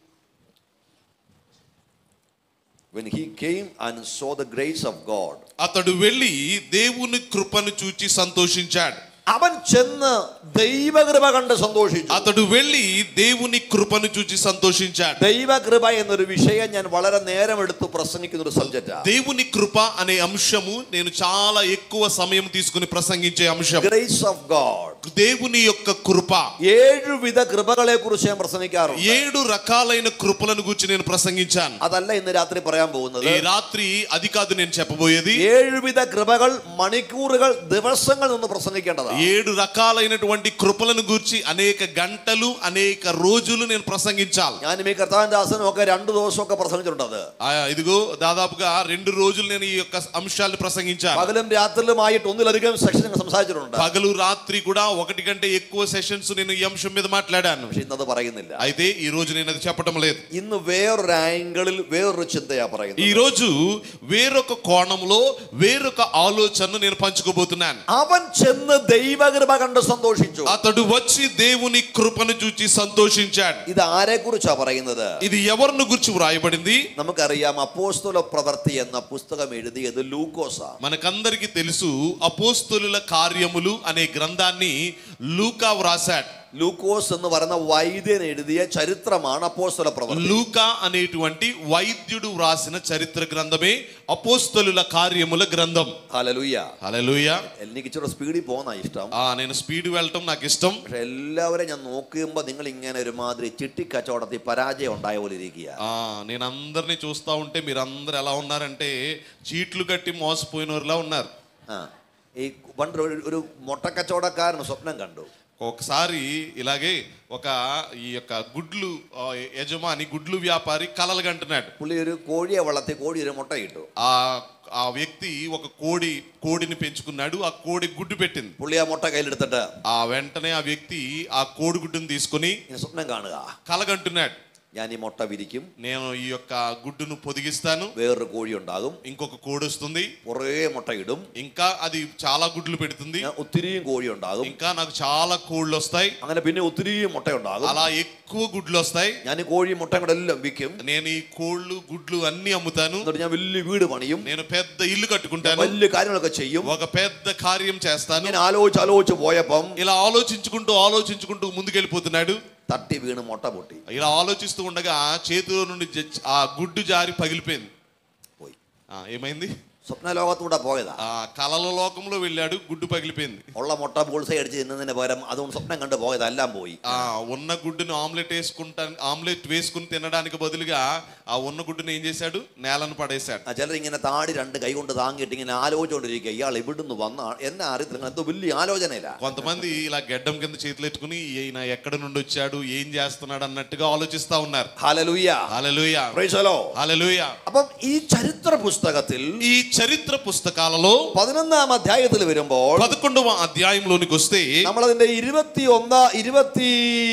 When he came and saw the grace of God, అతడు వెళ్ళి దేవుని కృపను చూచి సంతోషించాడు. അവൻ ചെന്ന് ദൈവകൃപ കണ്ട് സന്തോഷിച്ചു. అతడు వెళ్ళి దేవుని కృపను చూచి సంతోషించాడు. ദൈവകൃപ എന്നൊരു വിഷയം ഞാൻ വളരെ നേരം എടുത്ത് പ്രസംഗിക്കുന്ന ഒരു സബ്ജക്റ്റാ. దేవుని కృప అనే అంశము నేను చాలా ఎక్కువ సమయం తీసుకుని ప్రసంగించే అంశం. Grace of God. దేవుని యొక్క కృప. ഏഴു വിധ കൃപകളെ കുറിച്ച് ഞാൻ പ്രസംഗിക്കാറുണ്ട്. ఏడు రకాలైన కృపలను గురించి నేను ప్రసంగించాను. അതല്ല ఇന്ന് രാത്രി പറയാൻ പോകുന്നത്. ఈ రాత్రి అది కాదు నేను చెప్పబోయేది. ഏഴു വിധ കൃപകൾ മണിക്കൂറുകൾ ദിവസങ്ങൾ നിന്ന് പ്രസംഗിക്കേണ്ടതാണ്. ఏడు రకాలైనటువంటి కృపలను గురించి అనేక గంటలు అనేక రోజులు నేను ప్రసంగించాలి. ഞാൻ ഈ കർത്താവിന്റെ ദാസനും ഒക്കെ രണ്ടു ദിവസമൊക്കെ പ്രസംഗിച്ചിട്ടുണ്ട്. ఇదిగో దాదాపుగా రెండు రోజులు నేను ఈ యొక్క అంశాలను ప్రసంగించాను. പകലും രാത്രിയിലുമായിട്ട് ഒന്നിലധികം സെഷൻ സംസാരിച്ചിട്ടുണ്ട്. పగలు రాత్రి కూడా ఒకటి కంటే ఎక్కువ సెషన్స్ నేను ఈ అంశం మీద మాట్లాడాను. പക്ഷെ ഇന്നത് പറയുന്നില്ല. అయితే ఈ రోజు నేను అది చెప్పడం లేదు. ഇന്ന് വേറൊരു ആംഗിളിൽ വേറൊരു ചിന്തയാ പറയുന്നത്. ఈ రోజు వేరొక కోణంలో వేరొక ఆలోచనను నేను పంచుకోబోతున్నాను. അവൻ ചെന്ന് ദൈവകൃപ കണ്ട് സന്തോഷിച്ചു. అతడు వచ్చి దేవుని కృపను చూచి సంతోషించాడు. ഇത് ആരെ കുറിച്ചാ പറയുന്നത്? ఇది ఎవరిని గురించి వ్రాయబడింది? നമുക്കറിയാം അപ്പോസ്തല പ്രവൃത്തി എന്ന പുസ്തകം എഴുതിയത് ലൂക്കോസാ. మనకందరికీ తెలుసు అపోస్తలుల కార్యములు అనే గ్రంథాన్ని లూకా వ్రాసాడు. ലൂക്കോസ് എന്ന് പറയുന്ന വൈദ്യൻ എഴുതിയ ചരിത്രമാണ് അപ്പോസ്തല പ്രവൃത്തി. లూకా అనేటువంటి వైద్యుడు వ్రాసిన చరిత్ర గ్రంథమే అపోస్తలుల కార్యముల గ్రంథం. Hallelujah hallelujah. എനിക്ക് ഇച്ചിരി സ്പീഡിൽ പോകുന്ന ഇഷ്ടം. ఆ నేను స్పీడ్ వెళ్ళటం నాకు ఇష్టం. പക്ഷെ എല്ലാവരും ഞാൻ നോക്കുമ്പോൾ നിങ്ങൾ ഇങ്ങനെ ഒരുമാതിരി ചിട്ടിക്കച്ചവടത്തിൽ പരാജയം ഉണ്ടായ പോലെ ഇരിക്കുക. ఆ నేను అందరినీ చూస్తా ఉంటే మీరు అందరు ఎలా ఉన్నారంటే చీట్లు కట్టి మోసపోయినోరులా ఉన్నారు. ആ ഈ പണ്ട് ഒരു മുട്ടക്കച്ചവടക്കാരൻ സ്വപ്നം കണ്ടു. ఒకసారి ఇలాగే ఒక ఈ యొక్క గుడ్లు యజమాని గుడ్లు వ్యాపారి కలలు కంటున్నాడు. പുള്ളി ഒരു കോഴിയെ വളർത്തി കോഴി ഒരു മുട്ട ഇട്ടു. ఆ ఆ వ్యక్తి ఒక కోడి కోడిని పెంచుకున్నాడు. ఆ కోడి గుడ్డు పెట్టింది. പുള്ളി ആ മുട്ട കയ്യിലെടുത്തിട്ട് ఆ వెంటనే ఆ వ్యక్తి ఆ కోడి గుడ్డును తీసుకుని സ്വപ്നം കാണുക. కలగంటున్నాడు. ഞാൻ ഈ മുട്ട വിരിക്കും, నేను ఈ యొక్క గుడ్డును పొదిగిస్తాను, വേറൊരു కోഴി ഉണ്ടാകും, ఇంకొక కోడి వస్తుంది, കുറേ മുട്ട ఇടും, ఇంకా అది చాలా గుడ్లు పెడుతుంది, ഒത്തിരിയും కోഴി ഉണ്ടാകും, ఇంకా నాకు చాలా కోళ్ళు వస్తాయి, അങ്ങനെ പിന്നെ ഒത്തിരിയും മുട്ട ഉണ്ടാകും, అలా ఎక్కువ గుడ్లు వస్తాయి. ഞാൻ ഈ കോഴി മുട്ട കൂടെ എല്ലാം വിൽക്കും, నేను ఈ కోళ్ళు గుడ్లు అన్ని అమ్ముతాను, എന്നിട്ട് ഞാൻ വലിയ വീട് പണിയും, నేను పెద్ద ఇల్లు కట్టుకుంటాను, വലിയ കാര്യങ്ങളൊക്കെ ചെയ്യും, ఒక పెద్ద కార్యం చేస్తాను. నేను ఆలోచి ఆలోచి పోയപ്പം ఇలా ఆలోచించుకుంటూ ఆలోచించుకుంటూ ముందుకెళ్ళిపోతున్నాడు. తట్టి వీణ మొట్ట పొట్టి ఇలా ఆలోచిస్తూ ఉండగా చేతిలో నుండి ఆ గుడ్డు జారి పగిలిపోయింది. పోయి ఏమైంది? സ്വപ്ന ലോകത്തൂടെ പോയതാ. ఆ కలల లోకంలో వెళ్ళాడు, గుడ్డు పగిలిపోయింది. ഉള്ള മുട്ട ബോൾസൈ അടിച്ച് തിന്നതിന് പകരം അതും സ്വപ്നം കണ്ട് പോയത് എല്ലാം പോയി. ఆ ఉన్న గుడ్డును ఆమ్లెట్ వేసుకుంటా ఆమ్లెట్ వేసుకుని తినడానికి బదులుగా ఆ ఉన్న గుడ్డును ఏం చేశాడు? నేలను పడేశాడు. ചിലർ ഇങ്ങനെ താടി രണ്ട് കൈ കൊണ്ട് താങ്ങിയിട്ട് ഇങ്ങനെ ആലോചിച്ചുകൊണ്ടിരിക്കുക, ഇയാൾ ഇവിടുന്ന് വന്ന എന്നെ അറിയത്തില്ല, എന്തോ വലിയ ആലോചനയില്ല. కొంతమంది ఇలా గెడ్డం కింద చేతులు ఎట్టుకుని ఈయన ఎక్కడ నుండి వచ్చాడు, ఏం చేస్తున్నాడు అన్నట్టుగా ఆలోచిస్తా ఉన్నారు. Hallelujah, hallelujah, praise the lord, hallelujah. അപ്പം ഈ ചരിത്ര പുസ്തകത്തിൽ ఈ చరిత్ర పుస్తకాలలో പതിനൊന്നാം അധ്യായത്തിൽ വരുമ്പോൾ పదకొండవ అధ్యాయంలోనికి వస్తే നമ്മളതിന്റെ ഇരുപത്തി ഒന്നാ ഇരുപത്തി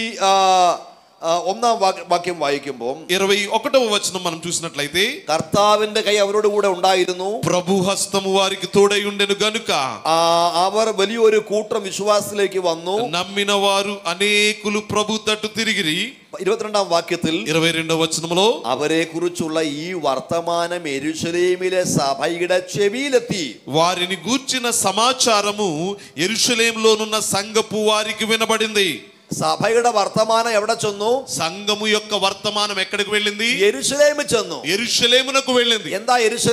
ഒന്നാം വാക്യം വായിക്കുമ്പോൾ ఇరవై ఒకటవ వచనం మనం చూసినట్లయితే, കർത്താവിന്റെ കൈ അവരോട് കൂടെ ഉണ്ടായിരുന്നു, ప్రభు హస్తము వారికి తోడై ఉండెను గనుక അവർ വലിയൊരു കൂട്ടം വിശ്വാസത്തിലേക്ക് വന്നു, నమ్మిన వారు అనేకులు ప్రభు తట్టు తిరిగిరి. ഇരുപത്തിരണ്ടാം വാക്യത്തിൽ ఇరవై రెండవ వచనంలో അവരെ കുറിച്ചുള്ള ഈ വർത്തമാനം യെരൂശലേമിലെ സഭയുടെ ചെവിയിലെത്തി. వారిని గూర్చిన సమాచారము యెరూషలేములోనున్న సంఘపు వారికి వినబడింది. സഭയുടെ വർത്തമാനം എവിടെ ചെന്നു? సంఘము యొక్క వర్తమానం ఎక్కడికి వెళ్ళింది? യെരൂശലേമിൽ ചെന്നു. యెరూషలేమునకు వెళ్ళింది. എന്താ യെരൂശലേം?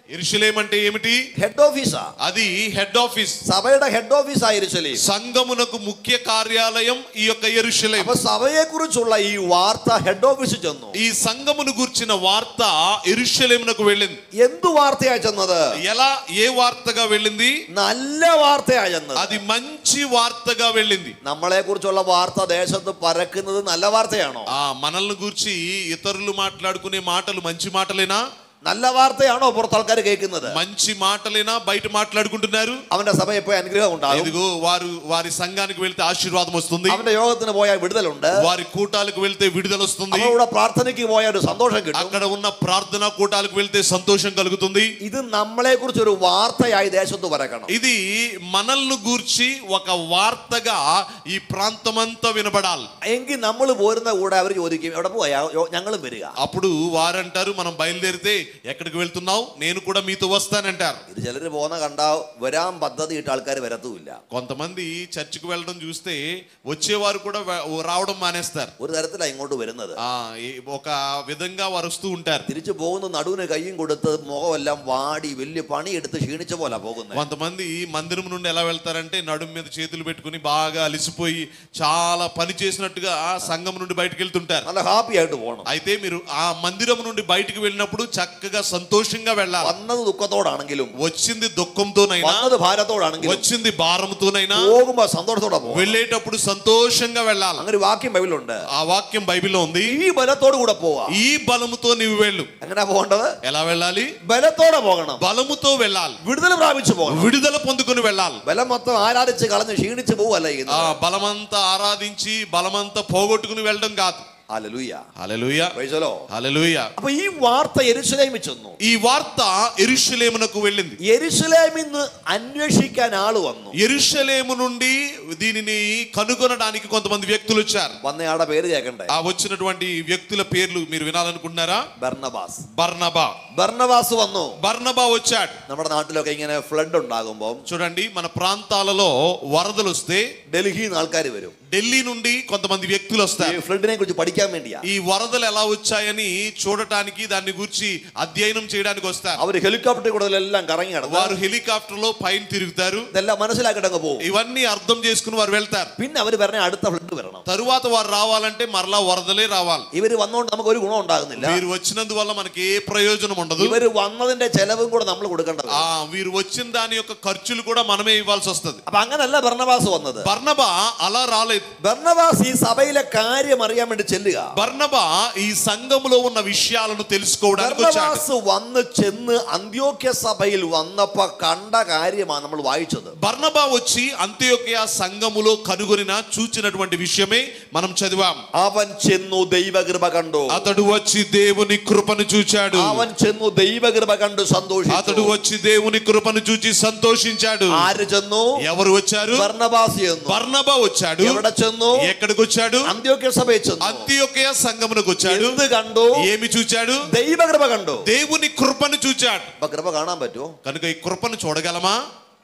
యెరూషలేము అంటే ఏమిటి? హెడ్ ఆఫీసా, అది హెడ్ ఆఫీస్. സഭയുടെ ഹെഡ് ഓഫീസാ യെരൂശലേം. సంఘమునకు ముఖ్య కార్యాలయం ఈ యొక్క యెరూషలేము. അപ്പോൾ സഭയെ കുറിച്ചുള്ള ഈ വാർത്ത ഹെഡ് ഓഫീസിൽ ചെന്നു. ఈ సంఘమును గుర్చిన వార్త యెరూషలేమునకు వెళ్ళింది. എന്തു വാർത്തയാ ചെന്നത്? ఎలా ఏ వార్తగా వెళ్ళింది? നല്ല വാർത്തയാ ചെന്നത്. అది మంచి వార్తగా వెళ్ళింది. നമ്മളെ കുറിച്ചുള്ള വാർത്ത ദേശത്ത് പരക്കുന്നത് നല്ല വാർത്തയാണോ? ఆ మనల్ని గురించి ఇతరులు మాట్లాడుకునే మాటలు మంచి మాటలేనా? നല്ല വാർത്തയാണോ പുറത്ത് ആൾക്കാർ കേൾക്കുന്നത്? మంచి మాటలేనా బయట మాట్లాడుకుంటున్నారు? അവന്റെ సభ പോയി അനുഗ്രഹം ഉണ്ടാകും. ఇదిగో వారు వారి సంఘానికి వెళ్తే ఆశీర్వాదం వస్తుంది. അവന്റെ യോഗത്തിന് പോയാൽ విడుదలుണ്ട്. వారి కూటాలకు వెళ్తే విడుదల వస్తుంది. അവരുടെ പ്രാർത്ഥനയ്ക്ക് പോയാൽ ഒരു സന്തോഷം കിട്ടും. అక్కడ ఉన్న ప్రార్థనా కూటాలకు వెళ్తే సంతోషం కలుగుతుంది. ഇത് നമ്മളെ കുറിച്ച് ഒരു వార్తയായി ദേശത്ത് పరకണം. ఇది మనల్ని గూర్చి ఒక వార్తగా ఈ ప్రాంతమంతా వినబడాలి. എങ്കിൽ നമ്മൾ പോരുന്ന കൂടെ അവർ ചോദിക്കും എവിടെ പോയാ, ഞങ്ങളും വരിക. అప్పుడు వారంటారు మనం బయలుదేరితే ఎక్కడికి వెళ్తున్నావు? నేను కూడా మీతో వస్తానంటారు. ഇത് ചിലര് പോകുന്ന കണ്ടാ വരാൻ പദ്ധതി ഇട്ട ആൾക്കാർ വരത്തുമില്ല. కొంతమంది చర్చికి వెళ్ళడం చూస్తే వచ్చేవారు కూడా రావడం మానేస్తారు. ഒരു തരത്തിലാണ് ഇങ്ങോട്ട് വരുന്നത്. ఆ ఒక విధంగా వారు వస్తూ ఉంటారు. തിരിച്ചു പോകുന്ന നടുവിന് കയ്യും കൊടുത്ത് മുഖമെല്ലാം വാടി വലിയ പണിയെടുത്ത് ക്ഷീണിച്ച പോലെ പോകുന്നത്. కొంతమంది మందిరం నుండి ఎలా వెళ్తారంటే నడుము మీద చేతులు పెట్టుకుని బాగా అలిసిపోయి చాలా పని చేసినట్టుగా ఆ సంఘం నుండి బయటకు వెళ్తుంటారు. നല്ല ഹാപ്പി ആയിട്ട് പോകണം. అయితే మీరు ఆ మందిరం నుండి బయటకు వెళ్ళినప్పుడు చక్కగా సంతోషంగా వెళ్ళాలి. വന്നത് ദുഃഖത്തോടാണെങ്കിലും, వచ్చింది దుఃఖంతోనైనా, വന്നത് ഭാരത്തോടാണെങ്കിലും, వచ్చింది భారంతోనైనా പോകുമ്പോ സന്തോഷത്തോടെ പോകും. వెళ్ళేటప్పుడు సంతోషంగా వెళ్ళాలి. അങ്ങനെ ഒരു വാക്യം ബൈബിളുണ്ട്. ఆ వాక్యం బైబిల్లో ఉంది. ഈ ബലത്തോട് കൂടെ പോവാ. ఈ బలముతో నీవు వెళ్ళు. എങ്ങനെ പോകേണ്ടത്? ఎలా వెళ్ళాలి? ബലത്തോടെ പോകണം. బలముతో వెళ్ళాలి. വിടുതൽ പ്രാപിച്ചു പോകണം. విడుదల పొందుకొని వెళ్ళాలి. ബലം മൊത്തം ആരാധിച്ച് കളഞ്ഞ് ക്ഷീണിച്ചു പോവല്ല ఆ ചെയ്യുന്നത്. బలమంతా ఆరాధించి బలమంతా పోగొట్టుకుని వెళ్ళడం కాదు. Hallelujah. Hallelujah. Praise the lord. Hallelujah. അപ്പൊ ഈ വാർത്ത യെരൂശലേമിൽ ചെന്നു. ఈ వార్త యెరూషలేమునకు వెళ్ళింది. യെരൂശലേമിൽ നിന്ന് అన్వేషిക്കാൻ ఆള് వന്നു. యెరూషలేము నుండి దీనిని కనుగొనడానికి కొంతమంది వ్యక్తులు వచ్చారు. വന്നയാളുടെ പേര് കേൾക്കണ്ടേ? ఆ వచ్చినటువంటి వ్యక్తుల పేర్లు మీరు వినాలనుకుంటున్నారా? ബർന്നബാസ്. బర్నబా. ബർന്നബാസ് വന്നു. బర్నబా వచ్చాడు. നമ്മുടെ നാട്ടിലൊക്കെ ഇങ്ങനെ ഫ്ലഡ് ഉണ്ടാകുമ്പോൾ చూడండి, మన ప్రాంతాలలో వరదలు వస్తే ഡൽഹിയിൽ നിന്ന് ആൾക്കാർ വരും. ఢిల్లీ నుండి కొంతమంది వ్యక్తులు ഈ వస్తారు. ഫ്ലഡിനെ കുറിച്ച് പഠിക്കാൻ വേണ്ടിയാ. ఈ వరదలు ఎలా వచ్చాయని చూడటానికి, దాన్ని గురించి అధ్యయనం చేయడానికి వస్తారు. അവര് ഹെലികോപ്റ്റർ കൂടെ എല്ലാം കറങ്ങി നടന്നു. వారు హెలికాప్టర్ లో పైన తిరుగుతారు. ഇതെല്ലാം മനസ്സിലാക്കിട്ട് അങ്ങ് പോകും. ఇవన్నీ అర్థం చేసుకుని వారు వెళ్తారు. പിന്നെ അവര് പറഞ്ഞ അടുത്ത ఫ్లడ్ വരണം. తరువాత వారు రావాలంటే మరలా వరదలే రావాలి. ഇവര് വന്നോണ്ട് നമുക്ക് ഒരു ഗുണം ഉണ്ടാകുന്നില്ല. వీరు వచ్చినందువల్ల మనకి ఏ ప్రయోజనం ఉండదు. ഇവര് വന്നതിന്റെ ചെലവും കൂടെ നമ്മൾ കൊടുക്കേണ്ടത്. ఆ వీరు వచ్చిన దాని యొక్క ఖర్చులు కూడా మనమే ఇవ్వాల్సి వస్తుంది. അപ്പൊ അങ്ങനല്ല ബർന്നബാസ് വന്നത്. బర్నబా అలా రాలేదు. ബർന്നബാസ് ഈ സഭയിലെ കാര്യം അറിയാൻ വേണ്ടി ചെല്ലുക. బర్నబా ఈ సంఘములో ఉన్న విషయాలను తెలుసుకోవడానికి వచ్చాడు. ബർന്നബാസ് വന്ന് ചെന്ന് അന്ത്യോക്യ സഭയിൽ വന്നപ്പോ കണ്ട കാര്യമാണ് നമ്മൾ വായിച്ചത്. బర్నబా వచ్చి అంత్యోక్య సంఘములో కనుగొనిన చూచినటువంటి విషయమే మనం చదివాం. അവൻ ചെന്നു ദൈവകൃപ കണ്ടു. అతడు వచ్చి దేవుని కృపను చూచాడు. അവൻ ചെന്നു ദൈവകൃപ കണ്ടു സന്തോഷിച്ചു. అతడు వచ్చి దేవుని కృపను చూచి సంతోషించాడు. ആര് ചെന്നു? ఎవరు వచ్చారు? ബർന്നബാസ് ചെന്നു. బర్నబా వచ్చాడు. എവിടെ ചെന്നു? ఎక్కడికి వచ్చాడు? അന്ത്യോക്യ സഭയിൽ ചെന്നു. అంత్యోక్య సంఘమునకు వచ్చాడు. എന്ത് കണ്ടു? ఏమి చూచాడు? ദൈവകൃപ കണ്ടു. దేవుని కృపను చూచాడు. അപ്പൊ కృപ കാണാൻ പറ്റുമോ? కనుక ఈ కృపను చూడగలమా?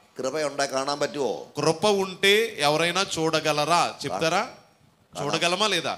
కృప കാണാൻ పറ്റുമോ? కృప ఉంటే ఎవరైనా చూడగలరా? చెప్తారా? చూడగలమా లేదా?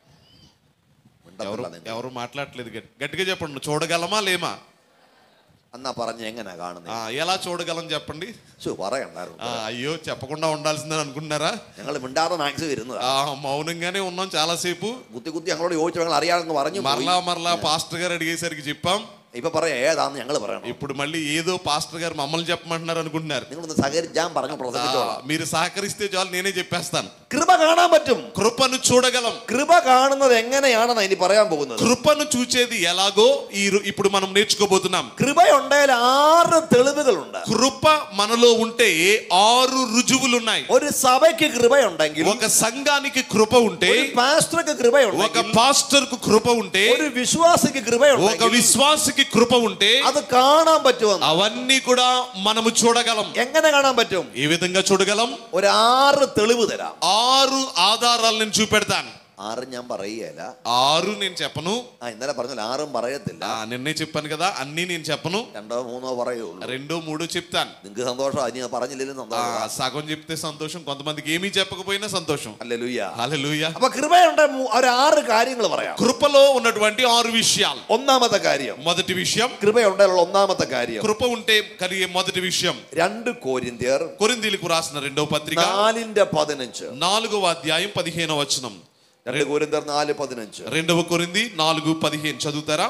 ఎవరు ఎవరు మాట్లాడట్లేదు. గట్టిగా చెప్పండి. చూడగలమా లేమా? అన్నా പറഞ്ഞ എങ്ങനെ കാണുന്നത്? ఎలా చూడగలం చెప్పండి. പറയണ്ടാరు. అయ్యో, చెప్పకుండా ఉండాల్సిందని అనుకుంటున్నారా? ഞങ്ങൾ മിണ്ടാതെ മാക്സ് വരുന്നത്. మౌనంగానే ఉన్నాం చాలాసేపు. കുത്തി കുത്തി ഞങ്ങളോട് ചോദിച്ചു, ഞങ്ങൾ അറിയാമെന്ന് പറഞ്ഞു. మరలా మరలా పాస్టర్ గారు అడిగేసరికి చెప్పాం. ഇപ്പൊ പറയാ ഏതാന്ന് ഞങ്ങൾ പറയണം. ఇప్పుడు మళ్ళీ ఏదో పాస్టర్ గారు మమ్మల్ని చెప్పమంటున్నారు అనుకుంటున్నారు. നിങ്ങളൊന്ന് സഹകരിച്ചാൻ പറഞ്ഞു പ്രസംഗിച്ചോളാം. మీరు సహకరిస్తే చాలు, నేనే చెప్పేస్తాను. కృప കാണാൻ పറ്റും. కృపను చూడగలం. కృప കാണുന്നത് എങ്ങനെയാണെന്ന് ഇനി പറയാൻ പോകുന്നത്. కృపను చూచేది ఎలాగో ఈ ఇప్పుడు మనం నేర్చుకోబోతున్నాం. കൃപയുണ്ടെങ്കിൽ ആറ് തെളിവുകളുണ്ട്. కృప మనలో ఉంటే ఆరు రుజువులు ఉన్నాయి. ഒരു സഭയ്ക്ക് കൃപയുണ്ടെങ്കിൽ, ఒక సంఘానికి కృప ఉంటే, ഒരു പാസ്റ്റർക്ക് കൃപയുണ്ടെങ്കിൽ, ఒక పాస్టర్ కు కృప ఉంటే, ഒരു വിശ്വാസിക്ക് ఒక കൃപയുണ്ടെങ്കിൽ, విశ్వాసికి కృప ఉంటే അത് കാണാൻ പറ്റും. అవన్నీ కూడా మనము చూడగలం. എങ്ങനെ കാണാൻ పറ്റും? ఏ విధంగా చూడగలం? ഒരു ആറ് തെളിവ് തരാം. ఆరు ఆధారాలు నేను చూపెడతాను. ആറ് ഞാൻ പറയുകയല്ല. ఆరు నేను చెప్పను. ആ ഇന്നലെ പറഞ്ഞാൽ ആറും പറയത്തില്ല. ఆ నిన్నే చెప్పాను కదా, అన్ని నేను చెప్పను, രണ്ടോ മൂന്നോ പറയുള്ളൂ. రెండో మూడో చెప్తాను. നിങ്ങൾക്ക് സന്തോഷം, ഇനി പറഞ്ഞില്ലെങ്കിലും സന്തോഷം. సగం చెప్తే సంతోషం, కొంతమందికి ఏమీ చెప్పకపోయినా సంతోషం. ഹല്ലേലൂയ. హల్లెలూయా. അപ്പൊ കൃപയുണ്ട് ഒരു ആറ് കാര്യങ്ങൾ പറയാം. కృపలో ఉన్నటువంటి ఆరు విషయాలు. ഒന്നാമത്തെ കാര്യം, మొదటి విషయం കൃപയുണ്ടുള്ള ഒന്നാമത്തെ കാര്യം, కృప ఉంటే కలిగే మొదటి విషయం രണ്ട് కొరింథీయర్ కొరింథీయులకు రాసిన రెండవ పత్రిక నాలుగు పదిహేను నాలుగవ అధ్యాయం పదిహేనవ వచనం. రెండు కొరింథీయర్ నాలుగు పదిహేను. రెండవ కొరింథీ నాలుగు పదిహేను చదువుతారా?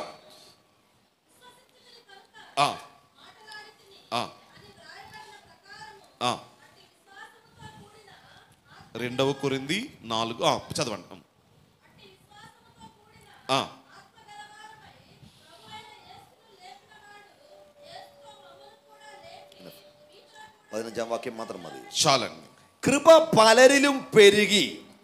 ఆ ఆ ఆ రెండవ కొరింథీ నాలుగు ఆ చదవండి. ఆ പതിനഞ്ചാം വാക്യം മാത്രം മതി. చాలండి. കൃപ പലരിലും പെരുകി.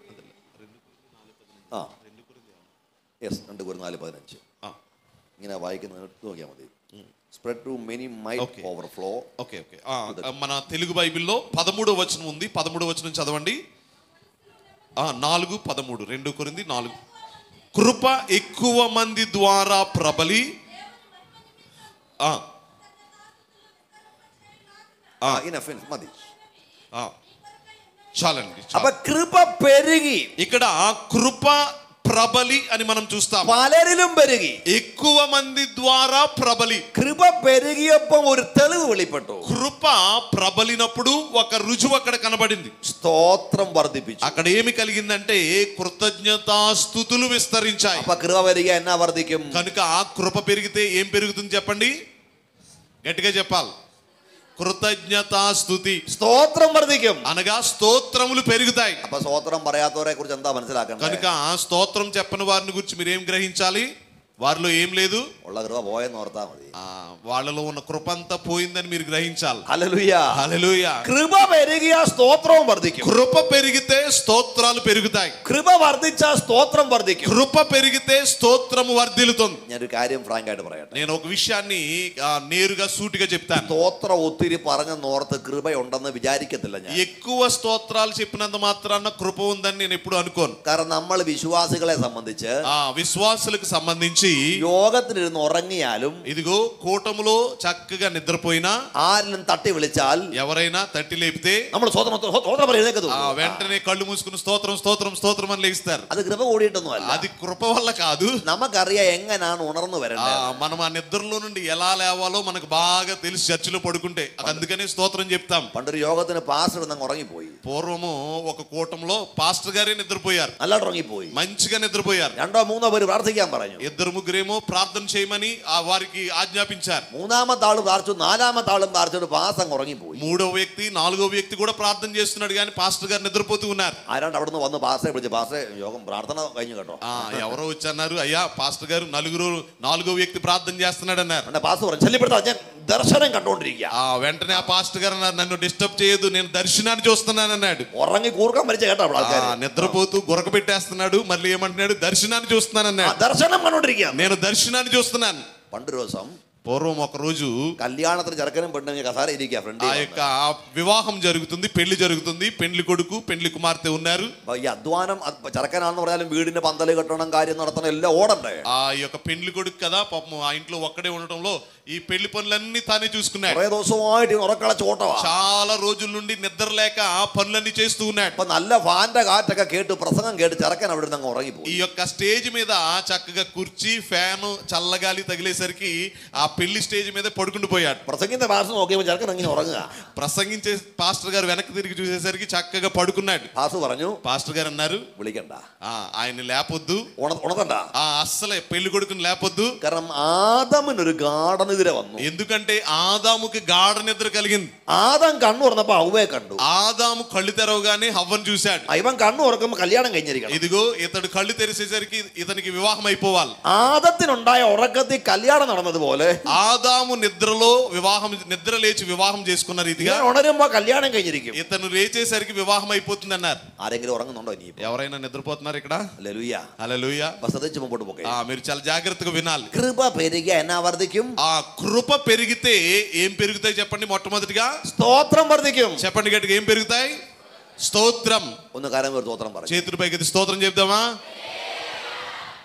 ആ യെസ്, രണ്ട് കൊരിന്ത്യർ നാല് പതിനഞ്ച്. ഇങ്ങനെ വായിക്കുന്നത് നോക്കിയാൽ മതി. Spread to many might overflow. Okay okay. మన తెలుగు బైబిల్లో పదమూడవ వచనం ఉంది, పదమూడవ వచనం చదవండి. నాలుగు పదమూడు, రెండు కొరింథీ నాలుగు. కృప ఎక్కువ మంది ద్వారా ప్రబలి మది చాలండి. కృప పెరిగి, ఇక్కడ కృప ప్రబలి అని మనం చూస్తాం. പലരിലും പെരുകി, ఎక్కువ మంది ద్వారా ప్రబలి. కృప పెరిగియപ്പോൾ ഒരു തെളിവ് വെളിപ്പെട്ടു. కృప ప్రబలినప్పుడు ఒక రుజువు అక్కడ కనబడింది. స్తోత్రం వర్ధించు. అక్కడ ఏమి కలిగిందంటే కృతజ్ఞతాస్తుతులు విస్తరించాయి. అప్ప కృప పెరిగి ఎన్న వర్ధిക്കും. కనుక ఆ కృప పెరిగితే ఏం పెరుగుతుంది చెప్పండి, గట్టిగా చెప్పాలి. కృతజ్ఞతాస్తుతి, స్తోత్రం వర్ధిക്കും, అనగా స్తోత్రములు పెరుగుతాయి. అప్ప స్తోత్రం പറയാത്തവരെ കുറിച്ച് എന്താ മനസ്സിലാക്കണം? కనుక స్తోత్రం చెప్పని వారిని గురించి మీరు ఏం గ్రహించాలి? వారిలో ఏం లేదు, ఉള്ള కృప పోయని ఓర్తా మది. వాళ్ళలో ఉన్న కృప అంతా పోయిందని మీరు గ్రహించాలి. హల్లెలూయా హల్లెలూయా. కృప పెరిగియా స్తోత్రం వర్ధిക്കും. కృప పెరిగితే స్తోత్రాలు పెరుగుతాయి. కృప వర్ధించా స్తోత్రం వర్ధిക്കും. కృప పెరిగితే స్తోత్రము వర్ధిల్లుతుంది. ഞാനൊരു കാര്യം ഫ്രാങ്ക് ആയിട്ട് പറയട്ടെ. నేను ఒక విషయాన్ని నేరుగా సూటిగా చెప్తాను. స్తోత్రం ఒత్తిరి പറഞ്ഞെന്നോർത്ത് కృపയുണ്ടെന്ന് വിചാരിക്കത്തില്ല ഞാൻ. ఎక్కువ స్తోత్రాలు చెప్పినంత మాత్రాన కృప ఉందని నేను ఎప్పుడు అనుకోను. കാരണം നമ്മൾ విశ్వాസികളെ సంబంధించి, ఆ విశ్వాసులకు సంబంధించి യോഗത്തിനിരുന്ന് ഉറങ്ങിയാലും, ఇదిగో కూటములో చక్కగా నిద్రపోయినా, ആരിലും തട്ടി വിളിച്ചാൽ, ఎవరైనా తట్టి లేపితే നമ്മൾ వెంటనే కళ్ళు మూసుకుని స్తోత్రం స్తోత్రం స్తోత్రం అని లేస్తారు. അത് కృప കൂടിയിട്ടൊന്നുമല്ല. అది కృప వల్ల కాదు. നമുക്കറിയാം എങ്ങനെയാണ് ഉണർന്നു വരേണ്ടത്. మనం ఆ నిద్రలో నుండి ఎలా లేవాలో మనకు బాగా తెలిసి చర్చిలో పడుకుంటే అందుకనే స్తోత్రం చెప్తాం. പണ്ടൊരു യോഗത്തിന് പാസ്റ്റർ അങ്ങ് ഉറങ്ങിപ്പോയി. పూర్వము ఒక కూటంలో పాస్టర్ గారే నిద్రపోయారు. നല്ലോണം ഉറങ്ങിപ്പോയി, మంచిగా నిద్రపోయారు. രണ്ടോ మూന്നോ പേര് പ്രാർത്ഥിക്കാൻ പറഞ്ഞു. ఇద్దరు ముగ్గురేమో ప్రార్థన చేయమని ఆ వారికి ఆజ్ఞాపించారు. മൂന്നാമത്തെ ആള് പ്രാർത്ഥിച്ചു, നാലാമത്തെ ആളും പ്രാർത്ഥിച്ചു, പാസ് അങ്ങ് ഉറങ്ങിപ്പോയി. మూడో వ్యక్తి నాలుగో వ్యక్తి కూడా ప్రార్థన చేస్తున్నాడు కానీ పాస్టర్ గారు నిద్రపోతూ ఉన్నారు. ആരാണ്ട് അവിടുന്ന് വന്ന് പാസ്റ്ററെ വിളിച്ചു, പാസ്റ്ററെ യോഗം പ്രാർത്ഥന കഴിഞ്ഞു കേട്ടോ. ఆ ఎవరో వచ్చన్నారు, అయ్యా పాస్టర్ గారు నలుగురు నాలుగో వ్యక్తి ప్రార్థన చేస్తున్నాడు అన్నారు. అంటే పాస్టర్ പറഞ്ഞു, చెల్లిపెడతా ഞാൻ దర్శనం കണ്ടോണ്ടിരിക്കുക. ఆ వెంటనే ఆ పాస్టర్ గారు అన్నారు, నన్ను డిస్టర్బ్ చేయదు, నేను దర్శనాన్ని చూస్తున్నాను అన్నాడు. ఉറങ്ങి కూరక మరిచి కేട്ടോ ఆൾക്കാർ. నిద్రపోతూ గురక పెట్టేస్తున్నాడు, మళ్ళీ ఏమంటున్నాడు, దర్శనాన్ని చూస్తున్నాను అన్నాడు. దర్శనం కണ്ടోണ്ടിരിക്കുക, నేను దర్శనాన్ని చూస్తున్నాను. పండు రోజం పూర్వం ఒక రోజు కళ్యాణത്തിന് ചെറുക്കനും പെണ്ണും കസാര ഇരിക്കുക ഫ്രണ്ട്. ఆ యొక్క వివాహం జరుగుతుంది, పెళ్లి జరుగుతుంది, పెళ్లి కొడుకు పెళ్లి కుమార్తె ఉన్నారు. ఈ అధ్వానం ചെറുക്കനാണെന്ന് പറഞ്ഞാലും വീടിന്റെ പന്തല് കെട്ടണം, കാര്യം നടത്തണം, എല്ലാം ഓടണ്ടേ. ఆ యొక్క పెళ్లి కొడుకు కదా పాపం, ఆ ఇంట్లో ఒక్కడే ఉండటంలో ఈ పెళ్లి పనులన్నీ తానే చూసుకున్నాడు. കുറേ ദിവസമായിട്ട് ഉറക്കള ചോട്ടവാ. చాలా రోజుల నుండి నిద్ర లేక ఆ పనులన్నీ చేస్తూ ఉన్నాడు. അപ്പൊ നല്ല ഫാന്റെ കാറ്റൊക്കെ കേട്ട് പ്രസംഗം കേട്ട് ചെറുക്കൻ അവിടെ നിന്ന് ഉറങ്ങിപ്പോയി. ఈ యొక్క స్టేజ్ మీద చక్కగా కుర్చీ ఫ్యాన్ చల్లగాలి తగిలేసరికి ఆ పెళ్లి స్టేజ్ మీద పడుకుంటూ పోయాడు. ప్రసంగించే భాష നോക്കിയപ്പോൾ ചെറുക്കൻ അങ്ങനെ ഉറങ്ങുക. ప్రసంగించే పాస్టర్ గారు వెనక్కి తిరిగి చూసేసరికి చక్కగా పడుకున్నాడు. పాస్టర్ പറഞ്ഞു, పాస్టర్ గారు అన్నారు, విളിക്കണ്ട, ఆయన లేపొద్దు, ఉണതണ്ട, అస్సలే పెళ్లి కొడుకుని లేపొద్దు. കാരണം ആദാമിന് ഒരു ഗാഢ നിദ്ര വന്നു. ఎందుకంటే ఆదాముకి గాఢ నిద్ర కలిగింది. ആദാം കണ്ണു തുറന്നപ്പോൾ ഹവ്വയെ കണ്ടു. ఆదాము కళ్ళు తెరవగానే హవ్వను చూశాడు. ഇവൻ కണ്ണു തുറക്കുമ്പോൾ కళ్యాണം കഴിഞ്ഞിരിക്കണം. ఇదిగో ఇతడు కళ్ళు తెరిసేసరికి ఇతనికి వివాహం అయిపోవాలి. ആദത്തിനുണ്ടായ ഉറക്കത്തിൽ കല്യാണം നടന്നതുപോലെ ఆదాము నిద్రలో వివాహం, నిద్ర లేచి వివాహం చేసుకున్న రీతిగా ഉണരുമ്പോ కళ్యాണം കഴിഞ്ഞിരിക്കും. ఇతను లేచేసరికి వివాహం అయిపోతుంది అన్నారు. ആരെങ്കിലും ఉറങ്ങുന്നുണ്ടോ? ఇനി ఎవరైనా నిద్రపోతున్నారు ఇక్కడ? హల్లెలూయా హల్లెలూయా. ശ്രദ്ധിച്ച് മുമ്പോട്ട് പോകേ. మీరు చాలా జాగ్రత్తగా వినాలి. కృప పెరిగి എന്നാ വർദ്ധിക്കും? ఆ కృప పెరిగితే ఏం పెరుగుతాయి చెప్పండి? మొట్టమొదటిగా స్తోత్రం വർദ്ധിക്കും. చెప్పండి గట్టిగా, ఏం పెరుగుతాయి? స్తోత్రం. ഒന്ന് കാര്യം స్తోత్రం പറ. చేతుల పైకి స్తోత్రం చెప్దామా?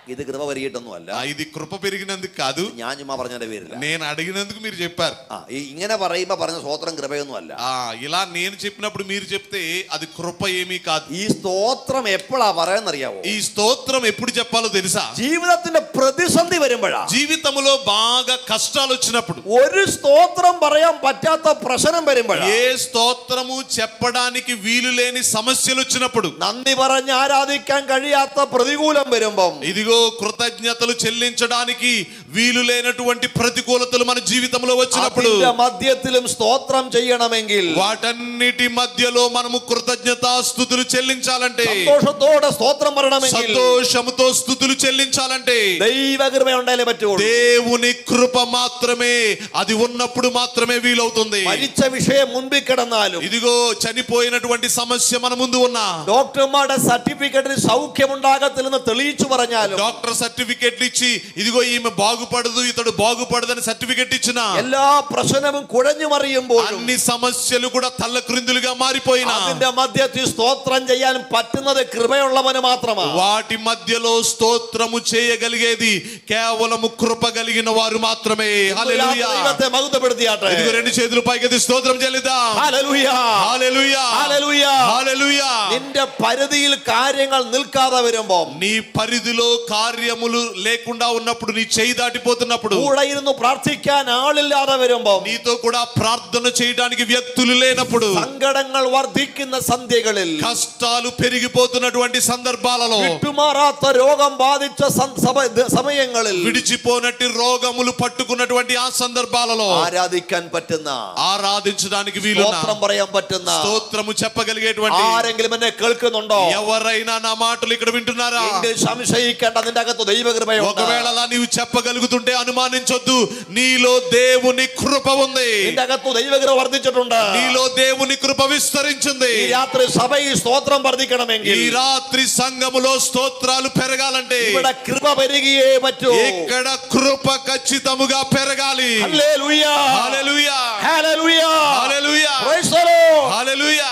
ഇത് കൃപ പെരുകിയിട്ടൊന്നും അല്ല, ఆ, ఇది కృప పెరిగినందుకు కాదు, ഞാൻ ചുമ്മാ പറഞ്ഞതിന്റെ പേരില്ല. నేను అడిగినందుకు మీరు చెప్పారు. ആ ഈ ഇങ്ങനെ പറയുമ്പോ പറഞ്ഞ സ്തോത്രം കൃപയൊന്നും അല്ല. ఆ ఇలా నేను చెప్పినప్పుడు మీరు చెప్తే అది కృప ఏమీ కాదు. ഈ സ്തോത്രം എപ്പോഴാ പറയാന്നറിയാവോ? ఈ స్తోత్రం ఎప్పుడు చెప్పాలో తెలుసా? ജീവിതത്തിന്റെ പ്രതിസന്ധി വരുമ്പോഴാ. జీవితంలో బాగా కష్టాలు వచ్చినప్పుడు. ഒരു സ്തോത്രം പറയാൻ പറ്റാത്ത പ്രശ്നം വരുമ്പോഴാ. ఏ స్తోత్రము చెప్పడానికి వీలు లేని సమస్యలు వచ్చినప్పుడు. നന്ദി പറഞ്ഞ് ആരാധിക്കാൻ കഴിയാത്ത പ്രതികൂലം വരുമ്പം, ఇదిగో కృతజ్ఞతలు చెల్లించడానికి వీలు లేనటువంటి ప్రతికూలతలు మన జీవితంలో వచ్చినప్పుడు, അതിന്റെ മധ്യത്തിലും സ്തോത്രം ചെയ്യണമെങ്കിൽ, వాటన్నిటి మధ్యలో మనము కృతజ్ఞతాస్తుతులు చెల్లించాలంటే, സന്തോഷത്തോടെ സ്തോത്രം പറയണമെങ്കിൽ, సంతోషముతో స్తుతులు చెల్లించాలంటే ദൈവകൃപ ഉണ്ടായാലേ പറ്റുള്ളൂ. దేవుని కృప మాత్రమే, అది ఉన్నప్పుడు మాత్రమే వీలవుతుంది. മരിച്ച വിഷയം മുൻപിൽ കിടന്നാലും, ఇదిగో చనిపోయినటువంటి సమస్య మన ముందు ఉన్నా, ഡോക്ടർമാരുടെ സർട്ടിഫിക്കറ്റിന് സൗഖ്യമുണ്ടാകത്തില്ലെന്ന് തെളിയിച്ചു പറഞ്ഞാലും, డాక్టర్ సర్టిఫికెట్లు ఇచ్చి ఇదిగో ఈమె బాగుపడదు ఇతడు బాగుపడదని సర్టిఫికెట్ ఇచ్చిన, എല്ലാ പ്രശ്നവും കുഴഞ്ഞു മറിയുമ്പോൾ, అన్ని సమస్యలు కూడా తల్ల క్రిందులుగా మారిపోయినా, അതിന്റെ മധ്യത്തിൽ സ്തോത്രം ചെയ്യാൻ പറ്റുന്നത് കൃപയുള്ളവന് മാത്രമാണ്. వాటి మధ్యలో స్తోత్రము చేయగలిగేది కేవలము కృప కలిగిన వారు మాత్రమే. హల్లెలూయా. ദൈവത്തെ മഹത്വപ്പെടുത്തിയാട്ടെ. ఇదిగో రెండు చేతులు పైకెత్తి స్తోత్రం చెల్లిద్దాం. ഹല്ലേലൂയ. హల్లెలూయా. ഹല്ലേലൂയ. హల్లెలూయా. നിന്റെ പരിധിയിൽ കാര്യങ്ങൾ നിൽക്കാതെ വരുമ്പോൾ, నీ పరిధిలో కార్యములు లేకుండా ఉన్నప్పుడు, నీ చేయి దాటిపోతున్నప్పుడు, കൂടെ ഇരുന്ന് പ്രാർത്ഥിക്കാൻ ആളില്ലാതെ വരുമ്പോൾ, నీతో కూడా ప్రార్థన చేయడానికి వ్యక్తులు లేనప్పుడు, സങ്കടങ്ങൾ വർദ്ധിക്കുന്ന സന്ധ്യകളിൽ, కష్టాలు పెరిగిపోతున్నటువంటి సందర్భాలలో, വിട്ടുമാറാത്ത രോഗം ബാധിച്ച സം- സമ- സമയങ്ങളിൽ విడిచిపోనట్టి రోగములు పట్టుకున్నటువంటి ఆ సందర్భాలలో ആരാധിക്കാൻ പറ്റുന്ന, ఆరాధించడానికి వీలున్న, സ്തോത്രം പറയാൻ പറ്റുന്ന స్తోత్రము చెప్పగలిగేటువంటి ആരെങ്കിലും എന്നെ കേൾക്കുന്നുണ്ടോ? ఎవరైనా నా మాటలు ఇక్కడ వింటున్నారా? എങ്കിൽ സംശയിക്കേണ്ട, നിന്റെ അകത്ത് ദൈവകൃപയുണ്ട്. ఒకవేళ అలా నీవు చెప్పగలుగుతుంటే అనుమానించొద్దు, నీలో దేవుని కృప ఉంది. നിന്റെ അകത്ത് ദൈവകൃപ വർദ്ധിച്ചിട്ടുണ്ട്. నీలో దేవుని కృప విస్తరించింది. ഈ രാത്രി സഭയിൽ സ്തോത്രം വർദ്ധിക്കണമെങ്കിൽ, ఈ రాత్రి సంఘములో స్తోత్రాలు పెరగాలంటే ഇവിടെ కృപ പെരുകിയേ പറ്റൂ. ఇక్కడ కృప ఖచ్చితముగా పెరగాలి. Hallelujah. Hallelujah. Hallelujah. Hallelujah. Praise the Lord. Hallelujah.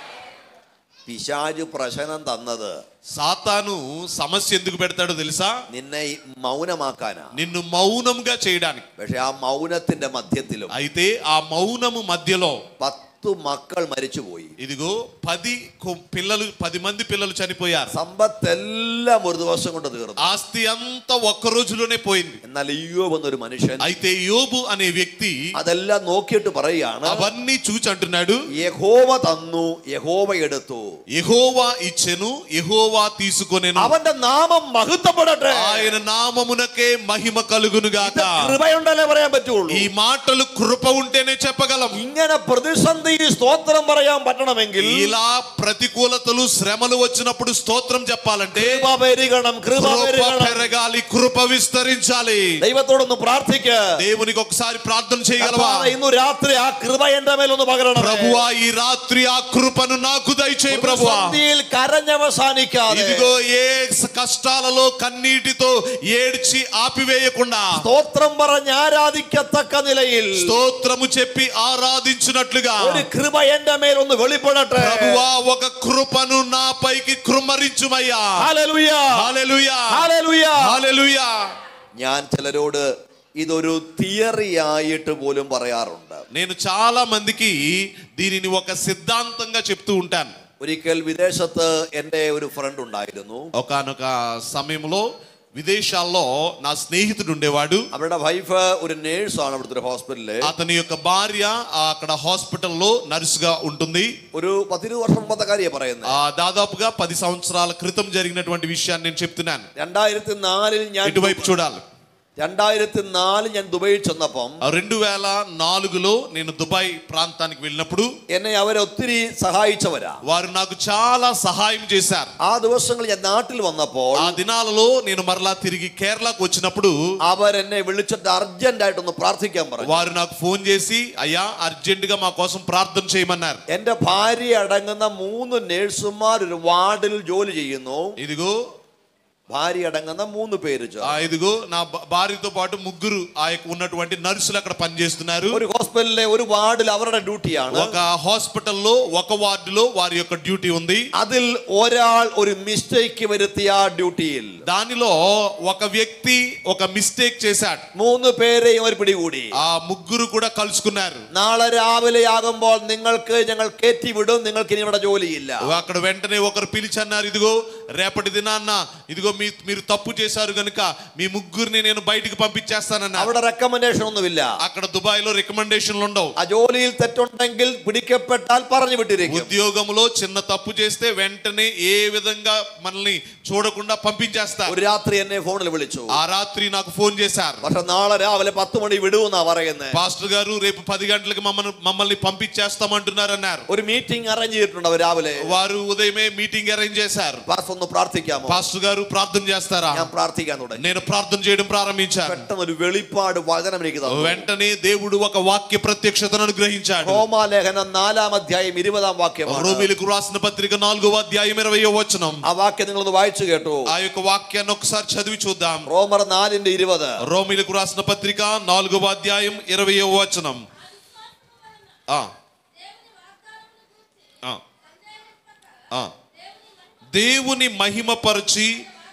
പിശാച് പ്രശ്നം തന്നത് సాతాను సమస్య ఎందుకు పెడతాడో తెలుసా? നിന്നെ മൗനമാക്കാനാ, నిన్ను మౌనంగా చేయడానికి. പക്ഷെ ആ മൗനത്തിന്റെ മധ്യത്തിലും అయితే ఆ మౌనము మధ్యలో പത്ത് മക്കൾ മരിച്ചുപോയി. ఇదిగో పది కొ- పిల్లలు పది మంది పిల్లలు చనిపోయారు. സമ്പത്തെല്ലാം ഒരു ദിവസം കൊണ്ട് തീർന്നു. ఆస్తి అంతా ఒక్క రోజులోనే పోయింది. എന്നാൽ ഇയ്യോബ് എന്നൊരു മനുഷ്യൻ అయితే యోబు అనే వ్యక్తి അതെല്ലാം നോക്കിയിട്ട് പറയുകയാണ്, అవన్నీ చూచి అంటున్నాడు, യഹോവ തന്നു, യഹോവ എടുത്തു, యెహోవా ఇచ్చెను, యెహోవా తీసుకొనెను, അവന്റെ നാമം മഹത്വപ്പെടട്ടെ. ఆయన నామమునకే మహిమ కలుగును గాక. കൃപയുണ്ടല്ലേ പറയാൻ പറ്റുള്ളൂ. ఈ మాటలు కృప ఉంటేనే చెప్పగలం. ഇങ്ങനെ പ്രതിസന്ധി സ്തോത്രം പറയാൻ പറ്റണമെങ്കിൽ, ఇలా ప్రతికూలతలు శ్రమలు వచ్చినప్పుడు స్తోత్రం చెప్పాలంటే കൃപ പെരുകണം, കൃപ కృప പെരുകണം. పెరగాలి, కృప విస్తరించాలి. ദൈവത്തോടൊന്ന് പ്രാർത്ഥിക്ക. దేవునికి ఒకసారి ప్రార్థన చేయగలవా? ഇന്നു രാത്രി ആ കൃപ എന്റെ മേലൊന്ന് പകരണം. ప్రభువా, ఈ రాత్రి ఆ కృపను నాకు దయచేయి ప్రభువా. പ്രതിസന്ധിയിൽ കരഞ്ഞവസാനിക്കാതെ, ఇదిగో ఏ కష్టాలలో కన్నీటితో ఏడ్చి ఆపివేయకుండా, സ്തോത്രം പറഞ്ഞ് ആരാധിക്കത്തക്ക നിലയിൽ స్తోత్రము చెప్పి ఆరాధించినట్లుగా, ഒരു കൃപ എന്റെ മേൽ ഒന്ന് വെളിപ്പെടട്ടെ. ప్రభువా ఒక కృపను నా పైకి కృమ్మరించుమయ్యా. ഹല്ലേലൂയ. హల్లెలూయా. ഹല്ലേലൂയ. హల్లెలూయా. ഞാൻ ചിലരോട് ഇതൊരു തിയറി ആയിട്ട് പോലും പറയാറുണ്ട്. నేను చాలా మందికి దీనిని ఒక సిద్ధాంతంగా చెప్తూ ఉంటాను. ഒരിക്കൽ വിദേശത്ത് എൻ്റെ ഒരു ഫ്രണ്ട് ഉണ്ടായിരുന്നു. ఒకానొక సమయంలో విదేశాల్లో నా స్నేహితుడు ఉండేవాడు. അവരുടെ വൈഫ് ഒരു നേഴ്സാണ് അവിടുത്തെ ഒരു ഹോസ്പിറ്റലില്. అతని యొక్క భార్య అక్కడ హాస్పిటల్లో నర్సుగా ఉంటుంది. ഒരു പത്തിരുപത് വർഷം മുമ്പത്തെ കാര്യമാണ് പറയുന്നത്. ఆ దాదాపుగా పది సంవత్సరాల క్రితం జరిగినటువంటి విషయాన్ని నేను చెప్తున్నాను. രണ്ടായിരത്തി നാലിൽ ഞാൻ ఇటువైపు చూడాలి. രണ്ടായിരത്തി നാല് ഞാൻ ദുബൈയിൽ ചെന്നപ്പം రెండు వేల నాలుగులో నేను దుబాయ్ ప్రాంతానికి వెళ్ళినప్పుడు എന്നെ അവരെ ഒത്തിരി സഹായിച്ചവരാ. వారు నాకు చాలా సహాయం చేశారు. ആ ദിവസങ്ങളിൽ ഞാൻ നാട്ടിൽ വന്നപ്പോൾ ఆ దినాలలో నేను మరలా తిరిగి కేరళకు వచ్చినప్పుడు അവരെന്നെ വിളിച്ചിട്ട് അർജന്റ് ആയിട്ടൊന്ന് പ്രാർത്ഥിക്കാൻ പറഞ്ഞു. వారు నాకు ఫోన్ చేసి, అయ్యా అర్జెంట్ గా మా కోసం ప్రార్థన చేయమన్నారు. എന്റെ ഭാര്യ അടങ്ങുന്ന മൂന്ന് നേഴ്സുമാർ ഒരു വാർഡിൽ ജോലി ചെയ്യുന്നു. ఇదిగో భార్య అడంగన మూడు పేరు ఆ ఇదిగో నా భ- భార్యతో పాటు ముగ్గురు ఆ యొక్క ఉన్నటువంటి నర్సులు అక్కడ పనిచేస్తున్నారు. ഒരു ഹോസ്പിറ്റലിലെ ഒരു വാർഡിൽ അവരുടെ ഡ്യൂട്ടിയാണ്. ఒక హాస్పిటల్లో ఒక వార్డులో వారి యొక్క డ్యూటీ ఉంది. അതിൽ ഒരാൾ ഒരു മിസ്റ്റേക്ക് വരുത്തിയ ആ ഡ്യൂട്ടിയിൽ దానిలో ఒక వ్యక్తి ఒక మిస్టేక్ చేశాడు. മൂന്ന് പേരെയും അവർ പിടികൂടി. ఆ ముగ్గురు కూడా కలుసుకున్నారు. നാളെ രാവിലെ ആകുമ്പോൾ നിങ്ങൾക്ക് ഞങ്ങൾ കയറ്റി വിടും, നിങ്ങൾക്ക് ഇനി ഇവിടെ ജോലിയില്ല. అక్కడ వెంటనే ఒకరు పిలిచి అన్నారు, ఇదిగో రేపటి దినాన్న ఇదిగో మీ మీరు తప్పు చేశారు గనుక మీ ముగ్గురిని నేను బయటికి పంపించేస్తానన్నా. അവിടെ റെക്കമെൻഡേഷൻ ഒന്നുമില്ല. అక్కడ దుబాయ్ లో రికమెండేషన్లు ఉండవు. ആ ജോലിയിൽ തെറ്റുണ്ടെങ്കിൽ പിടിക്കപ്പെട്ടാൽ പറഞ്ഞു വിട്ടിരിക്കും. ఉద్యోగంలో చిన్న తప్పు చేస్తే వెంటనే ఏ విధంగా మనల్ని చూడకుండా పంపించేస్తారు. ഒരു രാത്രി എന്നെ ഫോണിൽ വിളിച്ചു. ఆ రాత్రి నాకు ఫోన్ చేశారు. പക്ഷെ നാളെ രാവിലെ പത്ത് മണി വിടുമെന്നാ പറയുന്നത്. పాస్టర్ గారు రేపు పది గంటలకు మమ్మల్ని మమ్మల్ని పంపించేస్తామంటున్నారు అన్నారు. ഒരു మీటిംగ్ అరేంజ్ ചെയ്തിട്ടുണ്ട് അവർ രാവിലെ. వారు ఉదయమే మీటింగ్ అరేంజ్ చేశారు. പാസ്റ്റർ ഒന്ന് പ്രാർത്ഥിക്കാമോ? పాస్టర్ గారు ప్రార్థన చేస్తారా? ഞാൻ പ്രാർത്ഥിക്കാൻ തുടങ്ങി. నేను ప్రార్థన చేయడం ప్రారంభించాను. പെട്ടെന്ന് ഒരു വെളിപ്പാട് വചനം എനിക്ക് തന്നു. వెంటనే దేవుడు ఒక వాక్య ప్రత్యక్షతను అనుగ్రహించాడు. റോമാലേഖനം നാലാം അധ്യായം ഇരുപതാം വാക്യമാണ്. రోమీయులకు రాసిన పత్రిక నాలుగవ అధ్యాయం ఇరవయవ వచనం. ആ വാക്യം നിങ്ങളൊന്ന് വായിച്ചു കേട്ടോ. ఆ యొక్క వాక్యాన్ని ఒకసారి చదివి చూద్దాం. റോമർ നാലിന്റെ ഇരുപത്. రోమీయులకు రాసిన పత్రిక నాలుగవ అధ్యాయం ఇరవయవ వచనం. ఆ ఆ ఆ దేవుని మహిమపరచి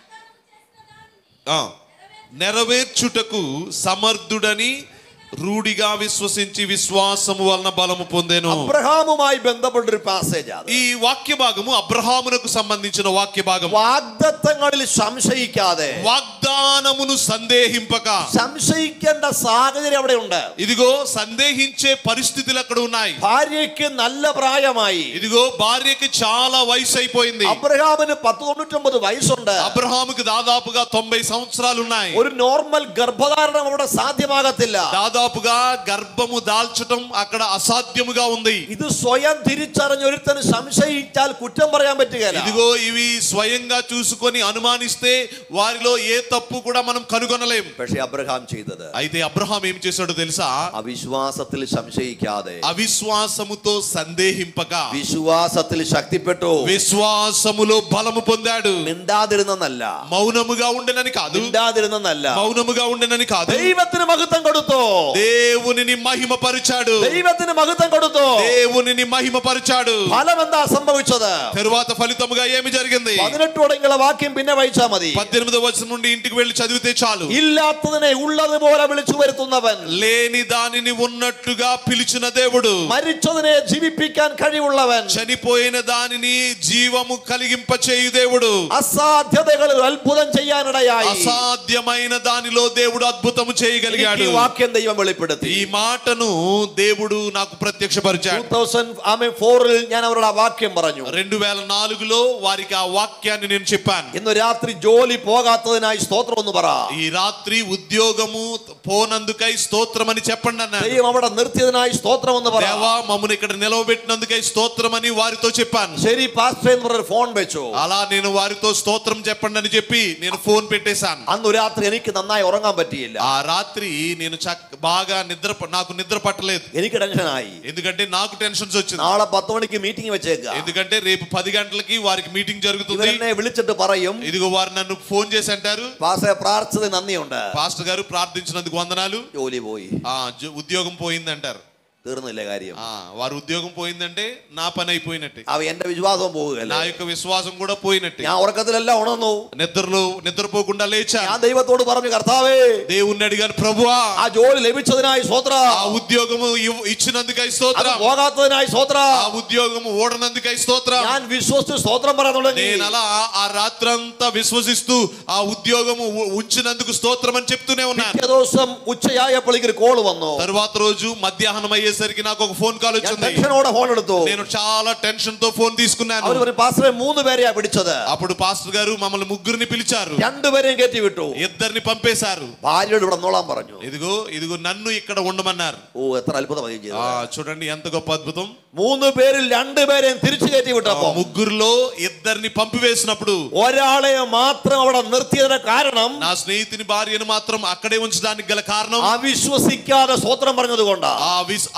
ఆ నెరవేర్చుటకు సమర్థుడని రూఢిగా విశ్వసించి విశ్వాసము వలన బలము పొందెను. అబ్రహాముമായി ബന്ധപ്പെട്ടൊരു പാസേജ് ആണ്. ఈ వాక్య భాగము అబ్రహామునకు సంబంధించిన వాక్య భాగం. വാഗ്ദത്തങ്ങളിൽ സംശയിക്കാതെ, వాగ్దానమును సందేహింపక. സംശയിക്കേണ്ട സാഹചര്യം അവിടെ ഉണ്ട്. ఇదిగో సందేహించే పరిస్థితులు అక్కడ ఉన్నాయి. ഭാര്യയ്ക്ക് നല്ല പ്രായമായി. ఇదిగో భార్యకి చాలా వయసు అయిపోయింది. అబ్రహాముന് പത്ത് തൊണ്ണൂറ്റൊമ്പത് വയസ്സുണ്ട്. అబ్రహాముకి దాదాపుగా తొంభై సంవత్సరాలు ఉన్నాయి. ഒരു നോർമൽ ഗർഭധാരണം അവിടെ സാധ്യമാകത്തില്ല. దాదాపుగా గర్భము దాల్చటం అక్కడ అసాధ్యముగా ఉంది. ഇത് സ്വയം തിരിച്ചറിഞ്ഞ ഒരുത്തന് സംശയിച്ചാൽ കുറ്റം പറയാൻ പറ്റുകയില്ല. ఇదిగో ఇవి స్వయంగా చూసుకొని అనుమానిస్తే వారిలో ఏ తప్పు కూడా మనం కనుగొనలేం. പക്ഷേ అబ్రహాం ചെയ്തത്, అయితే అబ్రహాం ఏం చేశాడో తెలుసా? అవిశ్వాసത്തിൽ సంశయిക്കാതെ, అవిశ్వాసముతో సందేహింపక విశ్వాసത്തിൽ శక్తిപ്പെട്ടു, విశ్వాసములో బలము పొందాడు. మిందాదిరుന്നല്ല, మౌనముగా ఉండనని కాదు, మిందాదిరుന്നല്ല, మౌనముగా ఉండనని కాదు, దైవത്തിന് మహత్వం കൊടുത്തു, దేవునిని మహిమపరిచాడు. దైవത്തിന് మహత్వం കൊടുത്തു, దేవునిని మహిమపరిచాడు. ఫలం എന്താ సంభవిച്ചത്? తరువాత ఫలితముగా ఏమి జరిగింది? పదినెట్టు തുടങ്ങിയുള്ള వాక్యం പിന്നെ വായിച്ചാ మതി. పద్దెనిమిదవ వచనం నుండి ఇంటికి వెళ్ళి చదివితే చాలు. ఇల్లాത്തതിനെ ഉള്ളതുപോലെ విളിച്ചു വരുത്തുന്നവൻ, లేని దానిని ఉన్నట్టుగా పిలిచిన దేవుడు, మరిച്ചതിനെ జీవిപ്പിക്കാൻ കഴിവുള്ളവൻ, చనిపోయిన దానిని జీవము కలిగింప చేయు దేవుడు, అసాధ్యతകളിൽ అద్భుతం ചെയ്യാനിടയായി, అసాధ్యమైన దానిలో దేవుడు అద్భుతము చేయగలిగాడు. ఈ వాక్యం దైవం వెളിപ്പെടുത്തി. ఈ మాటను దేవుడు నాకు ప్రత్యక్షపరిచాడు. టూ థౌసండ్ ఫోర్ ഞാൻ അവരുടെ ఆ వాక్యం പറഞ്ഞു. రెండు వేల నాలుగులో వారికి ఆ వాక్యాన్ని నేను చెప్పాను. ഇന്ന് രാത്രി ജോലി പോകാത്തതിനായി സ്തോത്രം എന്ന് പറ. ఈ రాత్రి ఉద్యోగము పోనందుకై స్తోత్రం అని చెప్పండి అన్నాడు. దైవం അവിടെ നിർത്തിയതിനായി സ്തോത്രം എന്ന് പറ. దేవా మమ్మల్ని ఇక్కడ నిలవబెట్టినందుకై స్తోత్రం అని వారితో చెప్పాను. ശരി പാസ്റ്റർ എന്ന് പറഞ്ഞ ഫോൺ വെച്ചു. అలా నేను వారితో స్తోత్రం చెప్పండి అని చెప్పి నేను ఫోన్ పెట్టేశాను. അന്ന് രാത്രി എനിക്ക് നന്നായി ഉറങ്ങാൻ പറ്റിയില്ല. ఆ రాత్రి నేను చక్ బాగా నిద్ర నాకు నిద్ర పట్టలేదు. എനിക്ക് ടെൻഷനായി. ఎందుకంటే నాకు టెన్షన్స్ వచ్చింది. നാളെ പത്ത് മണിക്ക് మీటింగ్ വെച്ചേക്കാം. ఎందుకంటే రేపు పది గంటలకి వారికి మీటింగ్ జరుగుతుంది. ഇവരെന്നെ വിളിച്ചിട്ട് പറയും, ఇదిగో వారు నన్ను ఫోన్ చేసి అంటారు, പാസ്റ്റർ പ്രാർത്ഥിച്ചത് നന്ദിയുണ്ട്, పాస్టర్ గారు ప్రార్థించినందుకు వందనాలు, ജോലി పోయి ఆ జ- ఉద్యోగం పోయింది అంటారు. തീർന്നില്ല കാര്യം. ఆ వారు ఉద్యోగం పోయిందంటే నా పని అయిపోయినట్టే, അവ എന്റെ വിശ്വാസം പോവുകയല്ല. నా యొక్క విశ్వాసం కూడా పోయినట్టే. ഞാൻ ഉറക്കത്തിലെല്ലാം ഉണർന്നു. నిద్రలో నిద్రపోకుండా లేచా. ഞാൻ ദൈവത്തോട് പറഞ്ഞു, കർത്താവേ, దేవుణ్ణి అడిగాను, ప్రభువా ആ ജോലി ലഭിച്ചതിനായി സ്തോത്രം, ఆ ఉద్యోగము ఇవ్- ఇచ్చినందుకై അത് స్తోత్రం, പോകാത്തതിനായി സ്തോത്രം. ఆ ఉద్యోగము ఓడనందుకై స్తోత్రం. ഞാൻ വിശ്വസിച്ച് സ്തോത്രം പറയാൻ തുടങ്ങി. నేను అలా ఆ రాత్రంతా విశ్వసిస్తూ ఆ ఉద్యోగము ఉ- ఉంచినందుకు స్తోత్రం అని చెప్తూనే ఉన్నాను. പിറ്റേ ദിവസം ഉച്ചയായപ്പോൾ ഒരു കോള് വന്നു. తరువాత రోజు మధ్యాహ్నం అయ్యేసరికి నాకు ఒక ఫోన్ కాల్ ഞാൻ వచ్చింది. ടെൻഷനോടെ ഫോൺ എടുത്തു. నేను చాలా టెన్షన్ తో ఫోన్ తీసుకున్నాను. അവർ പറഞ്ഞു, പാസ്റ്ററെ മൂന്ന് പേരെയാ പിടിച്ചത്. అప్పుడు పాస్టర్ గారు మమ్మల్ని ముగ్గురిని పిలిచారు, രണ്ടുപേരെയും കയറ്റി വിട്ടു. ఇద్దరిని పంపేశారు. ഭാര്യയോട് ഇവിടെ നോളാൻ പറഞ്ഞു. ఇదిగో ఇదిగో నన్ను ఇక్కడ ఉండమన్నారు. ഓ, എത്ര അത്ഭുതമായി ఆ ചെയ്തത്. చూడండి ఎంత గొప్ప అద్భుతం. മൂന്ന് പേരിൽ രണ്ടുപേരെയും തിരിച്ചു കയറ്റി ఆ വിട്ടപ്പോ ముగ్గురులో ఇద్దరిని పంపివేసినప్పుడు ഒരാളെ മാത്രം അവിടെ നിർത്തിയതിന്റെ കാരണം నా స్నేహితుని భార్యను మాత్రం అక్కడే ఉంచడానికి గల కారణం അവിശ്വസിക്കാതെ സ്തോത്രം പറഞ്ഞത് കൊണ്ടാ. ఆ విస్-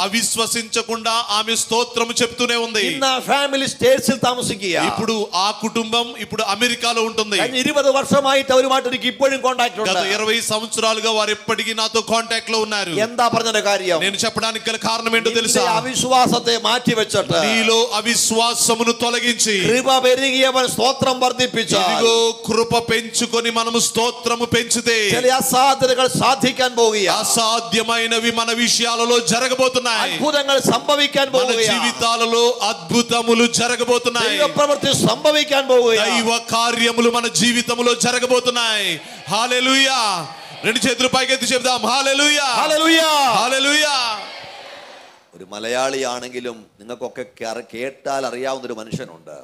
అవిశ్వసించకుండా ఆమె స్తోత్రము చెప్తూనే ఉంది. ഇന്ന് ഫാമിലി സ്റ്റേറ്റ്സിൽ താമസിക്കുക. ఇప్పుడు ఆ కుటుంబం ఇప్పుడు అమెరికాలో ఉంటుంది. കഴിഞ്ഞ ഇരുപത് വർഷമായിട്ട് അവരുമായിട്ട് എനിക്ക് ഇപ്പോഴും കോണ്ടാക്ട് ഉണ്ട്. గత ఇరవై సంవత్సరాలుగా వారు ఎప్పటికీ నాతో కాంటాక్ట్ లో ఉన్నారు. എന്താ പറഞ്ഞ കാര്യം? నేను చెప్పడానికి గల కారణం ఏంటో తెలుసా? అవిశ్వాసത്തെ മാറ്റി വെച്ചിട്ട് నీలో అవిశ్వాసమును తొలగించి కృప పెరిగియవൻ స్తోత్రం വർദ്ധിപ്പിച്ചാൽ ఇదిగో కృప పెంచుకొని మనము స్తోత్రము పెంచితే ചില അസാധ്യതകൾ സാധിക്കാൻ പോവുകയാണ്. అసాధ్యమైనవి మన విషయాలలో జరగబోతున్నాయి. అద్భుతങ്ങൾ సంభవిക്കാൻ మన పోവുകയാണ്. జీవితాలలో అద్భుతములు జరగబోతున్నాయి. దైవ ప్రవృత్తి సంభవిക്കാൻ పోവുകയാണ്. దైవ కార్యములు మన జీవితంలో జరగబోతున్నాయి. హల్లెలూయా. రెండు చేతులు పైకెత్తి చెప్దాం హల్లెలూయా. హల్లెలూయా. హల్లెలూయా. ഒരു മലയാളിയാണെങ്കിലും നിങ്ങൾക്കൊക്കെ കേട്ടാൽ അറിയാവുന്ന ഒരു മനുഷ്യനുണ്ട്.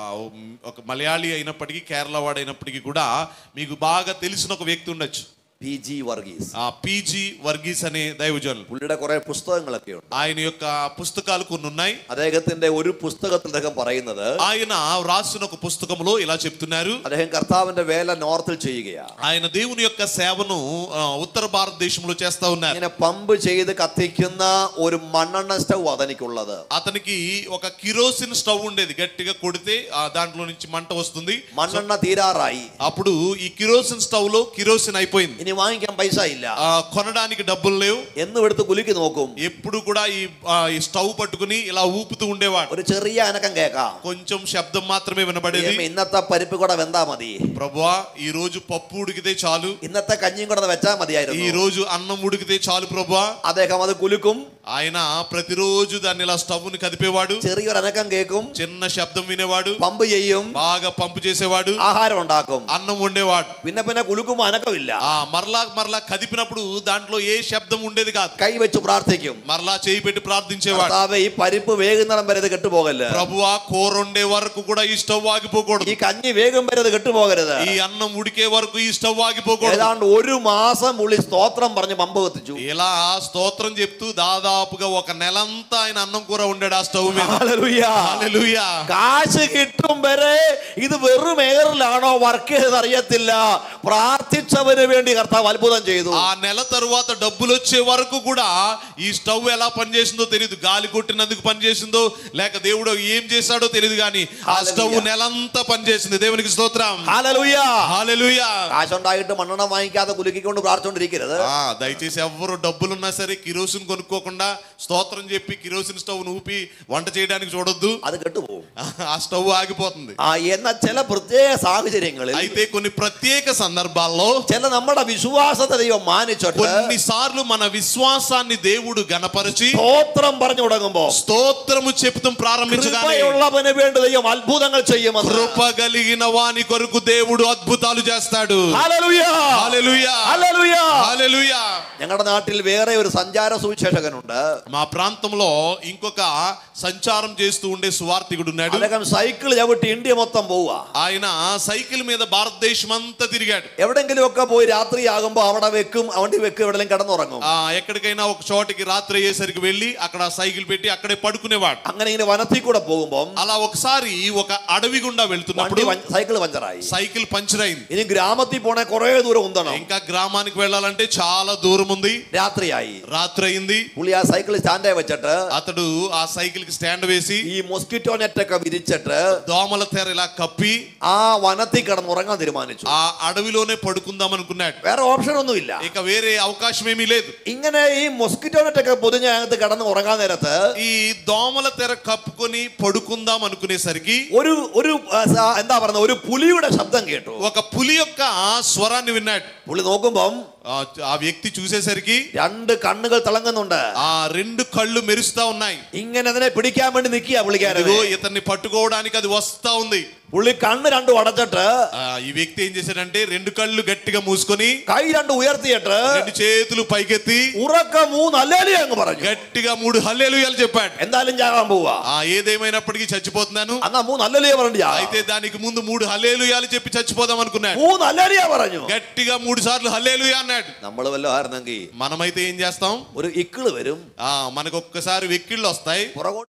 ఒక మలయాళీ అయినప్పటికీ కేరళ వాడైనప్పటికీ కూడా మీకు బాగా తెలిసిన ఒక వ్యక్తి ఉండొచ్చు. పీజీ వర్గీస్. ఆ పీజీ వర్గీస్ అనే దైవజనులు. പുള്ളിയുടെ കുറെ പുസ്തകങ്ങളൊക്കെ ഉണ്ട്. ఆయన యొక్క పుస్తకాలు కొన్ని ఉన్నాయి. അദ്ദേഹത്തിന്റെ ഒരു పుస్తകത്തിൽ അദ്ദേഹം പറയുന്നത്, ఆయన రాసిన ఒక పుస్తకంలో ఇలా చెప్తున్నారు, അദ്ദേഹം കർത്താവിന്റെ വേല നോർത്തിൽ ചെയ്യുകയാണ്. ఆయన దేవుని యొక్క సేవను ఉత్తర భారతదేశంలో చేస్తా ఉన్నారు. ഇങ്ങനെ പമ്പ് ചെയ്ത് കത്തിക്കുന്ന ഒരു മണ്ണെണ്ണ സ്റ്റవ్ അതെനിക്കുള്ളത്. అతనికి ఒక కిరోసిన్ స్టవ్ ఉండేది. గట్టిగా కొడితే దాంట్లో నుంచి మంట వస్తుంది. മണ്ണെണ്ണ తీరాറായി. అప్పుడు ఈ కిరోసిన్ స్టవ్ లో కిరోసిన్ అయిపోయింది. ഇനി വാങ്ങിക്കാൻ പൈസ ഇല്ല. కొనడానికి డబ్బులు లేవు. എന്നും എടുത്ത് കുലുക്കി നോക്കും. ఎప్పుడు కూడా ఈ స్టవ్ పట్టుకుని ఇలా ఊపుతూ ఉండేవాడు. ഒരു ചെറിയ അനക്കം കേൾക്കാം. కొంచెం శబ్దం మాత్రమే వినబడేది. ഇന്നത്തെ പരിപ്പ് കൂടെ വെന്താ മതി. ప్రభువా ఈ రోజు పప్పు ఉడికితే చాలు. ഇന്നത്തെ കഞ്ഞിയും കൂടെ വെച്ചാ മതിയായിരുന്നു. ఈ రోజు అన్నం ఉడికితే చాలు ప్రభువా. അദ്ദേഹം അത് കുലുക്കും. ఆయన ప్రతిరోజు దాన్ని ఇలా స్టవ్ ని కదిపేవాడు. ചെറിയൊരു അനക്കം കേൾക്കും. చిన్న శబ్దం వినేవాడు. പമ്പ് ചെയ്യും. బాగా పంపు చేసేవాడు. ఆహారం ഉണ്ടാക്കും. అన్నం వండేవాడు. പിന്നെ പിന്നെ കുലുക്കുമ്പോ അനക്കമില്ല. ఆ మరలా మరలా కదిపినప్పుడు దాంట్లో ఏ శబ్దం ఉండేది కాదు. കൈ വെച്ച് പ്രാർത്ഥിക്കും. మరలా చేయి పెట్టి ప్రార్థించేవాడు. കർത്താവേ ഈ പരിപ്പ് വേകുന്നിടം വരെ ഇത് കെട്ടുപോകല്ല. ప్రభువా కూర వండే వరకు కూడా ఈ స్టవ్ ఆగిపోకూడదు. ഈ കഞ്ഞി വേഗം വരെ ഇത് കെട്ടുപോകരുത്. ఈ అన్నం ఉడికే వరకు ఈ స్టవ్ ఆగిపోకూడదు. ഏതാണ്ട് ഒരു മാസം പുള്ളി സ്തോത്രം പറഞ്ഞ് പമ്പ് കത്തിച്ചു. ఇలా స్తోత్రం చెప్తూ దాదాపుగా ఒక నెలంతా ఆయన అన్నం కూర వండాడు ఆ స్టవ్ మీద. ഹല്ലേലൂയ. హల్లెలూయా. കാശ് കിട്ടും വരെ ഇത് വെറും എയറിലാണോ വർക്ക് ചെയ്തത് അറിയത്തില്ല. പ്രാർത്ഥിച്ചവന് വേണ്ടി കർത്താവ് అద్భుతం చేయదు. ఆ నెల తరువాత డబ్బులు వచ్చే వరకు కూడా ఈ స్టవ్ ఎలా పనిచేసిందో తెలియదు. గాలి కొట్టినందుకు పనిచేసిందో లేక దేవుడు ఏం చేశాడో తెలియదు, కానీ ఆ స్టవ్ నెలంతా పనిచేసింది. దేవునికి స్తోత్రం. ഹല്ലേലൂയ. హల్లెలూయా. കാശുണ്ടായിട്ട് മണ്ണെണ്ണ വാങ്ങിക്കാതെ കുലുക്കിക്കൊണ്ട് പ്രാർത്ഥിച്ചുകൊണ്ടിരിക്കരുത്. ఆ దయచేసి ఎవ్వరు డబ్బులున్నా సరే కిరోసిన్ కొనుక్కోకుండా స్తోత్రం చెప్పి కిరోసిన్ స్టవ్ ఊపి వంట చేయడానికి చూడొద్దు. അത് കെട്ടുപോകും. ఆ స్టవ్ ఆగిపోతుంది. ആ എന്ന ചില പ്രത്യേക സാഹചര്യങ്ങളിൽ అయితే కొన్ని ప్రత్యేక సందర్భాల్లో ചില നമ്മുടെ വിശ്വാസത്തെ ദൈവം മാനിച്ചിട്ട് కొన్నిసార్లు మన విశ్వాసాన్ని దేవుడు గణపరిచి സ്തോത്രം പറഞ്ഞു തുടങ്ങുമ്പോ స్తోత్రము చెప్తూ ప్రారంభించగానే കൃപയുള്ളവന് വേണ്ടി ദൈവം അത്ഭുതങ്ങൾ ചെയ്യുമെന്ന്. కృప కలిగిన వాని కొరకు దేవుడు అద్భుతాలు చేస్తాడు. ഹല്ലേലൂയ. హల్లెలూయా. ഹല്ലേലൂയ. హల్లెలూయా. ഞങ്ങളുടെ നാട്ടിൽ വേറെ ഒരു സഞ്ചാര സുവിശേഷകനുണ്ട്. మా ప్రాంతంలో ఇంకొక సంచారం చేస్తూ ఉండే సువార్తికుడు ఉన్నాడు. അദ്ദേഹം സൈക്കിൾ ചവിട്ടി ഇന്ത്യ മൊത്തം പോവുക. ఆయన సైకిల్ మీద భారతదేశం అంతా తిరిగాడు. എവിടെങ്കിലും ഒക്കെ പോയി രാത്രിയാകുമ്പോ അവിടെ വെക്കും, അവണ്ടി വെക്കും, എവിടെയും കിടന്നുറങ്ങും. ఆ ఎక్కడికైనా ఒక చోటికి రాత్రి అయ్యేసరికి వెళ్ళి అక్కడ సైకిల్ పెట్టి అక్కడే పడుకునేవాడు. അങ്ങനെ ഇങ്ങനെ വനത്തിൽ കൂടെ പോകുമ്പോ అలా ఒకసారి ఒక అడవి గుండా వెళ్తున్నప్పుడు സൈക്കിൾ പഞ്ചറായി. సైకిల్ పంచర్ అయింది. ഇനി ഗ്രാമത്തിൽ പോണേ കുറെ ദൂരം ഉന്തണം. ఇంకా గ్రామానికి వెళ్ళాలంటే చాలా దూరం ఉంది. രാത്രിയായി. రాత్రి అయింది. പുള്ളി ആ സൈക്കിൾ സ്റ്റാൻഡേ വെച്ചിട്ട് అతడు ఆ సైకిల్ కి స్టాండ్ వేసి ഈ മൊസ്കിറ്റോ നെറ്റ് ഒക്കെ വിരിച്ചിട്ട് దోమల తెర ఇలా కప్పి ആ വനത്തിൽ കിടന്നുറങ്ങാൻ തീരുമാനിച്ചു. ఆ అడవిలోనే పడుకుందాం అనుకున్నాడు. വേറെ ഓപ്ഷൻ ഒന്നുമില്ല. ఇక వేరే అవకాశం ఏమీ లేదు. ഇങ്ങനെ ഈ മൊസ്കിറ്റോ നെറ്റ് ഒക്കെ പൊതിഞ്ഞ് അതിനകത്ത് കിടന്ന് ഉറങ്ങാൻ നേരത്ത് ఈ దోమల తెర కప్పుకొని పడుకుందాం అనుకునేసరికి ഒരു ഒരു എന്താ പറയുന്നത് ഒരു പുലിയുടെ ശബ്ദം കേട്ടു. ఒక పులి యొక్క స్వరాన్ని విన్నాడు. പുള്ളി നോക്കുമ്പം ఆ వ్యక్తి చూసేసరికి രണ്ട് കണ്ണുകൾ തിളങ്ങുന്നുണ്ട്. ఆ రెండు కళ్ళు మెరుస్తా ఉన్నాయి. ഇങ്ങനെ അതിനെ പിടിക്കാൻ വേണ്ടി നിൽക്കുക പുള്ളിക്കാരൻ. ఇతన్ని పట్టుకోవడానికి అది వస్తా ఉంది. പുള്ളി കണ്ണ് രണ്ടും അടച്ചിട്ട് ఈ వ్యక్తి ఏం చేశాడంటే రెండు కళ్ళు గట్టిగా మూసుకొని കൈ രണ്ടും ഉയർത്തിയിട്ട് రెండు చేతులు పైకెత్తి ഉറക്ക മൂന്ന് ഹല്ലേലൂയ അങ്ങ് പറഞ്ഞു. గట్టిగా మూడు హల్లెలూయాలు చెప్పాడు. എന്തായാലും ചാകാൻ പോവാ. ఆ ఏదేమైనప్పటికీ చచ్చిపోతున్నాను. എന്നാ മൂന്ന് ഹല്ലേലൂയ പറഞ്ഞു. అయితే దానికి ముందు మూడు హల్లెలూయాలు చెప్పి చచ్చిపోదాం అనుకున్నాడు. മൂന്ന് ഹല്ലേലൂയ പറഞ്ഞു. గట్టిగా మూడు సార్లు హల్లెలూయా అన్నాడు. നമ്മൾ വല്ല ആയിരുന്നെങ്കിൽ మనమైతే ఏం చేస్తాం? ഒരു ഇക്കിള് വരും. ఆ మనకు ఒక్కసారి వెక్కిళ్ళు వస్తాయి. പുറകോട്ട്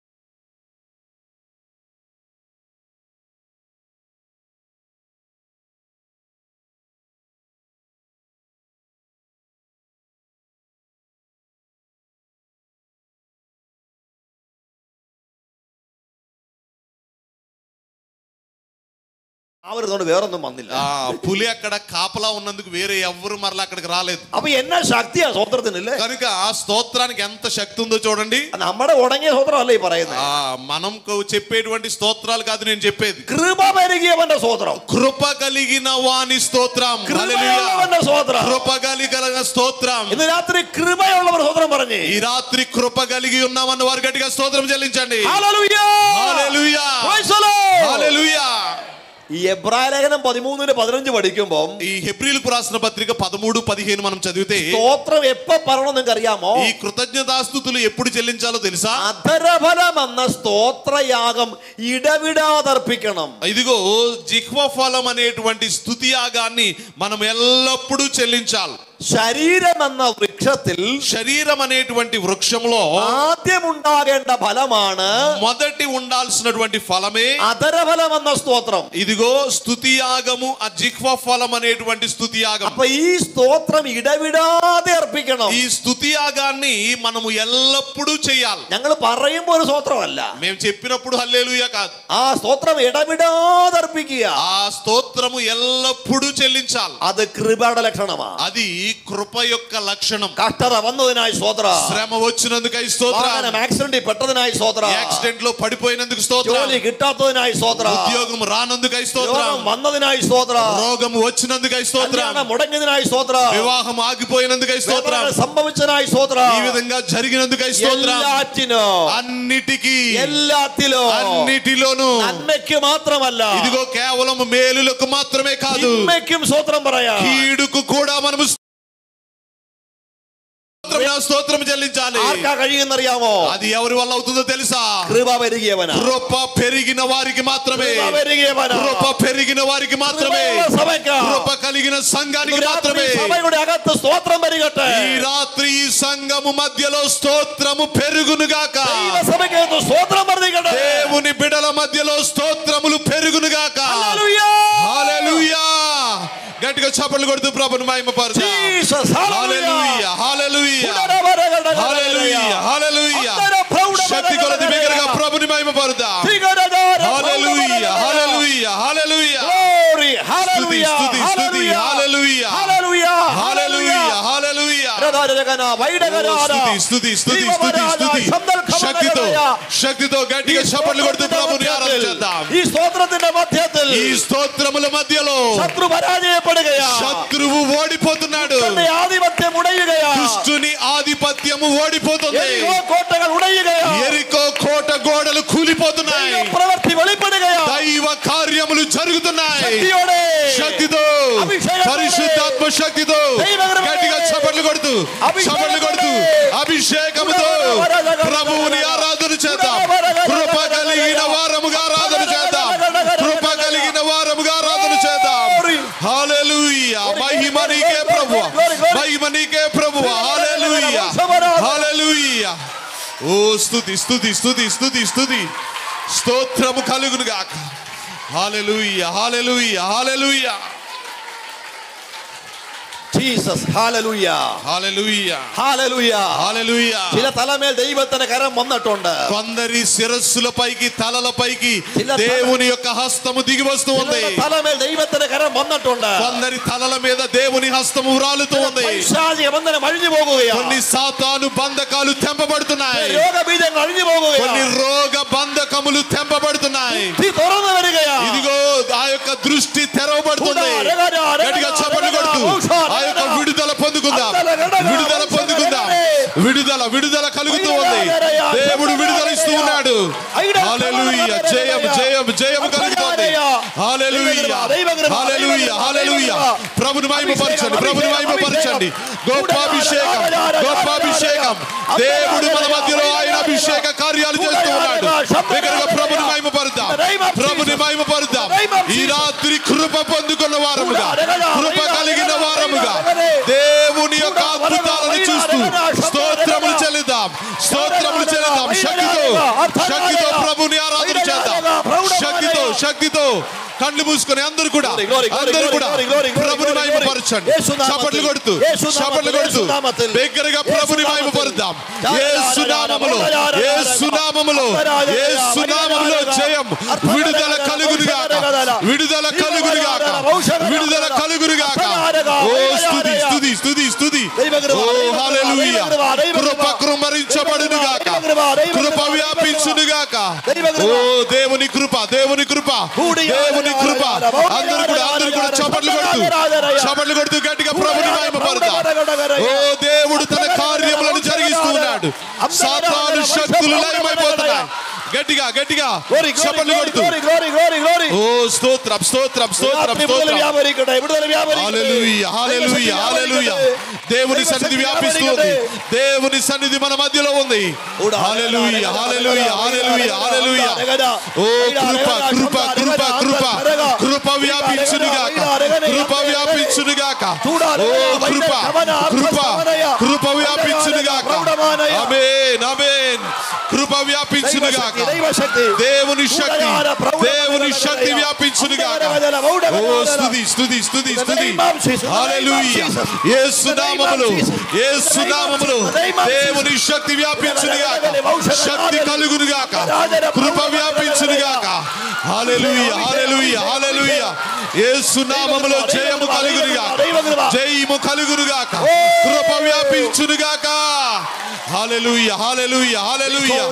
അവരതുകൊണ്ട് വേറൊന്നും വന്നില്ല. ఆ పులి అక్కడ కాపలా ఉన్నందుకు వేరే ఎవ్వరు మరలా అక్కడికి రాలేదు. അപ്പൊ എന്നാ ശക്തിയാ സ്തോത്രത്തിനല്ലേ? కనుక ఆ స్తోత్రానికి ఎంత శక్తి ఉందో చూడండి. നമ്മുടെ ഉടങ്ങിയ സ്തോത്രം അല്ലേ ഈ പറയുന്നത്? ఆ మనం చెప్పేటువంటి స్తోత్రాలు కాదు నేను చెప్పేది. కృప పెరిగినవന്റെ స్തోత్రం, కృప కలిగిన వాని స్తోత్రం, హల్లెలూయా స్തోత్రం, కృప కలిగిన స్తోత్రం. ఇన్ని రాత్రి కృపయుള്ളవర్ స్തోత్రం പറഞ്ഞു. ఈ రాత్రి కృప కలిగి ఉన్నామన్న వారు గట్టిగా స్తోత్రం చెల్లించండి. Hallelujah hallelujah praise the lord hallelujah. ఈ ఎబ్రాయ లేఖనం పదమూడు పదినഞ്ച് പഠിക്കുമ്പോൾ ఈ హెబ్రీయులకు రాసిన పత్రిక పదమూడు పదిహేను మనం చదివితే స్తోత్రం ఎప్ప పరమో നിങ്ങൾക്ക് അറിയാമോ? ఈ కృతజ్ఞతాస్తుతులు ఎప్పుడు చెల్లించాలో తెలుసా? అధరఫలం అన్న స్తోత్రయాగం ఇడవిడాదర్పిക്കണം. ఇదిగో జిహ్వ ఫలం అనేటువంటి స్తుతి యాగాన్ని మనం ఎల్లప్పుడూ చెల్లించాలి. శరీరం అన్న వృక్షത്തിൽ శరీరం అనేటువంటి వృక్షంలో ఆద్యం ఉండేండ ఫలമാണ് మొదటి ఉండాల్సినటువంటి ఫలమే అధరఫలం అన్న స్తోత్రం. ఇదిగో స్తుతి యాగము, ఆ జిహ్వ ఫలం అనేటువంటి స్తుతి యాగం. అപ്പൊ ఈ స్తోత్రం ఇడవిడాదే అర్పిക്കണം. ఈ స్తుతి యాగాన్ని మనము ఎల్లప్పుడూ చేయాలి. ഞങ്ങൾ പറയുമ്പോൾ ഒരു స్తోత్రമല്ല, మేము చెప్పినప్పుడు హల్లెలూయా కాదు, ఆ స్తోత్రం ఇడవిడాదే అర్పిക്കുക. ఆ స్తోత్రము ఎల్లప్పుడూ చెల్లించాలి. അത് കൃപയുടെ ലക്ഷണമാണ്. అది కృప యొక్క లక్షణం. കഷ്ടത വന്നതിനായി സ്തോത്രം, శ్రమ వచ్చినందుకై స్తోత్రం, ആക്സിഡന്റിൽ പെട്ടതിനായി സ്തോത്രം, యాక్సిడెంట్ లో పడిపోయినందుకు స్తోత్రం, ജോലി കിട്ടാത്തതിനായി സ്തോത്രം, ఉద్యోగం రానందుకై స్తోత్రం, രോഗം വന്നതിനായി സ്തോത്രം, రోగం వచ్చినందుకై స్తోత్రం, കല്യാണം മുടങ്ങിയതിനായി സ്തോത്രം, వివాహం ఆగిపోయినందుకై స్తోత్రం, സംഭവിച്ചതിനായി സ്തോത്രം, ఈ విధంగా జరిగినందుకై స్తోత్రం. എല്ലാറ്റിനും అన్నిటికీ എല്ലാത്തിലും అన్నిటిలోనూ നന്മയ്ക്ക് മാത്രമല്ല, ఇదిగో కేవలం మేలులకు మాత్రమే కాదు, തിന്മയ്ക്കും സ്തോത്രം പറയാം, కీడుకు కూడా మనము స్తోత్రం చెల్లించాలి. ആർക്കാ കഴിയുന്നറിയാമോ? అది ఎవరి వల్ల అవుతుందో తెలుసా? కృప పెరిగినవనా, కృప పెరిగిన వారికి మాత్రమే, కృప పెరిగినవనా, కృప పెరిగిన వారికి మాత్రమే, సభకి కృప కలిగిన సంఘానికి మాత్రమే. సభയുടെ అగత్తు స్తోత్రం పెరిగట్టే. ఈ రాత్రి ఈ సంఘము మధ్యలో స్తోత్రము పెరుగునుగాక. సభకి స్తోత్రం పెరిగట్టే. దేవుని బిడల మధ్యలో స్తోత్రములు పెరుగునుగాక. హల్లెలూయా హల్లెలూయా. గట్టిగా చప్పట్లు కొడుతూ ప్రభుని మహిమపరచు. జీసస్ హల్లెలూయా హల్లెలూయా హల్లెలూయా హల్లెలూయా. శక్తి కొలది బిగ్గరగా ప్రభుని మహిమపరచుదాం. హల్లెలూయా హల్లెలూయా హల్లెలూయా. గ్లోరీ హల్లెలూయా స్తుతి స్తుతి హల్లెలూయా హల్లెలూయా హల్లెలూయా హల్లెలూయా. రదరగన వైడగనారా స్తుతి స్తుతి స్తుతి స్తుతి స్తుతి. శక్తితో శక్తితో గట్టిగా చప్పట్లు కొడుతూ ప్రభుని ఆరాధన చేద్దాం. ఈ స్తోత్రത്തിന്റെ మధ్యത്തിൽ, ఈ స్తోత్రముల మధ్యలో శత్రు పరాజయపడగయా, శత్రువు ఓడిపోతున్నాడు, ఆధిపత్యం ఉడయుగయా, దుష్టుని ఆధిపత్యము ఓడిపోతుంది, ఎరికో కోటలు ఉడయుగయా, ఎరికో కోట గోడలు కూలిపోతున్నాయి, ప్రవర్తి వెలిపడగయా, దైవ కార్యములు జరుగుతున్నాయి. శక్తియోడే, శక్తితో పరిశుద్ధాత్మ శక్తితో గట్టిగా చప్పట్లు కొడుతూ చప్పట్లు కొడుతూ అభిషేకముతో ప్రభువుని ఆరాధన చేద్దాం. కృప కలిగిన వారముగా ఆరాధన చేద్దాం. కృప కలిగిన వారముగా ఆరాధన చేద్దాం. హల్లెలూయా. మహిమ నీకే ప్రభువా, మహిమ నీకే ప్రభువా. హల్లెలూయా హల్లెలూయా. ఓ స్తుతి స్తుతి స్తుతి స్తుతి స్తుతి. స్తోత్రము కలుగును గాక. Hallelujah hallelujah hallelujah. Jesus hallelujah hallelujah hallelujah hallelujah. ചില തലമേൽ ദൈവത്തിന്റെ കരം വന്നിട്ടുണ്ട്. కొందరి శిరస్సులపైకి తలలపైకి దేవుని యొక్క హస్తము దిగి వస్తూ ఉంది. తలమేൽ దైవത്തിന്റെ కరం వന്നിട്ടുണ്ട്. కొందరి తలల మీద దేవుని హస్తము వ్రాలుతూ ఉంది. పైశాచిక బంధనం అழிഞ്ഞു പോകുകയാണ്. కొన్ని సాతాను బంధకాలు తెంపబడుతున్నాయి. రోగ బీజങ്ങൾ అழிഞ്ഞു പോകുകയാണ്. కొన్ని రోగ బంధకములు తెంపబడుతున్నాయి. తురను వరిగയാണ്. ఇదిగో ఆ యొక్క దృష్టి తెరవబడుతుంది. గట్టిగా చప్పట్లు కొడుతూ ఆ యొక్క విడుదల పొందుకుందాం. విడుదల పొందుకుందాం. విడుదల విడుదల కలుగుతూ ఉంది. దేవుడు విడుదల ఇస్తూ ఉన్నాడు. హల్లెలూయా. జయం జయం జయం కలుగుతుంది. హల్లెలూయా హల్లెలూయా హల్లెలూయా. ప్రభుని మహిమపరచండి. ప్రభుని మహిమపరచండి. గొప్ప అభిషేకం గొప్ప అభిషేకం. దేవుడు మన మధ్యలో ఆయన అభిషేక కార్యాలు చేస్తూ ఉన్నాడు. దగ్గరగా ప్రభుని మహిమపరుద్దాం. ప్రభుని మహిమపరుద్దాం. ఈ రాత్రి కృప పొందుకున్న వారముగా, కృప కలిగిన వారముగా దేవుని యొక్క అద్భుతాలను చూస్తూ స్తోత్రములు చెల్లిద్దాం. స్తోత్రములు చెల్లిద్దాం. శక్తితో శక్తితో ప్రభుని ఆరాధన చేద్దాం. శక్తితో శక్తితో కళ్ళు మూసుకొని అందరూ కూడా అందరూ కూడా ప్రభుని మహిమపరచండి. చప్పట్లు కొడుతూ చప్పట్లు కొడుతూ దగ్గరగా ప్రభుని మహిమపరుద్దాం. యేసు నామములో యేసు నామములో యేసు నామములో జయం విడుదల కలుగును గాక. విడుదల కలుగునుగాక, విడుదల కలుగునుగాక. ఓ స్తుతి స్తుతి స్తుతి స్తుతి. ఓ హల్లెలూయా. కృప కృమరించబడునుగాక, కృప వ్యాపించునుగాక. ఓ దేవుని కృప, దేవుని కృప, దేవుని కృప. అందరూ కూడా అందరూ కూడా చప్పట్లు కొడుతూ చప్పట్లు కొడుతూ గట్టిగా ప్రభుని మహిమపడతాం. ఓ దేవుడు తన కార్యములను జరిగిస్తూ ఉన్నాడు. సాతాను శక్తులు లయమైపోతున్నాయి. గట్టిగా గట్టిగా చప్పట్లు కొడుతూ ఓ స్తోత్రం స్తోత్రం స్తోత్రం స్తోత్రం. హల్లెలూయా హల్లెలూయా హల్లెలూయా. దేవుని సన్నిధి వ్యాపిస్తుంది, దేవుని సన్నిధి మన మధ్యలో ఉంది. హల్లెలూయా హల్లెలూయా హల్లెలూయా హల్లెలూయా. ఓ కృప కృప కృప కృప కృప వ్యాపించునుగాక, కృప వ్యాపించునుగాక. ఓ కృప కృప కృప వ్యాపించునుగాక. ఆమేన్ ఆమేన్. కృప వ్యాపించునుగాక. దేవుని శక్తి, దేవుని శక్తి వ్యాపించునుగాక. ఓ స్తుతి స్తుతి స్తుతి స్తుతి. హల్లెలూయా. యేసు నామములో, యేసు నామములో దేవుని శక్తి వ్యాపించునుగాక, శక్తి కలుగునుగాక, కృప వ్యాపించునుగాక. హల్లెలూయా హల్లెలూయా హల్లెలూయా. యేసు నామములో జయము కలుగునుగాక, జయము కలుగునుగాక, కృప వ్యాపించునుగాక. హల్లెలూయా హల్లెలూయా హల్లెలూయా.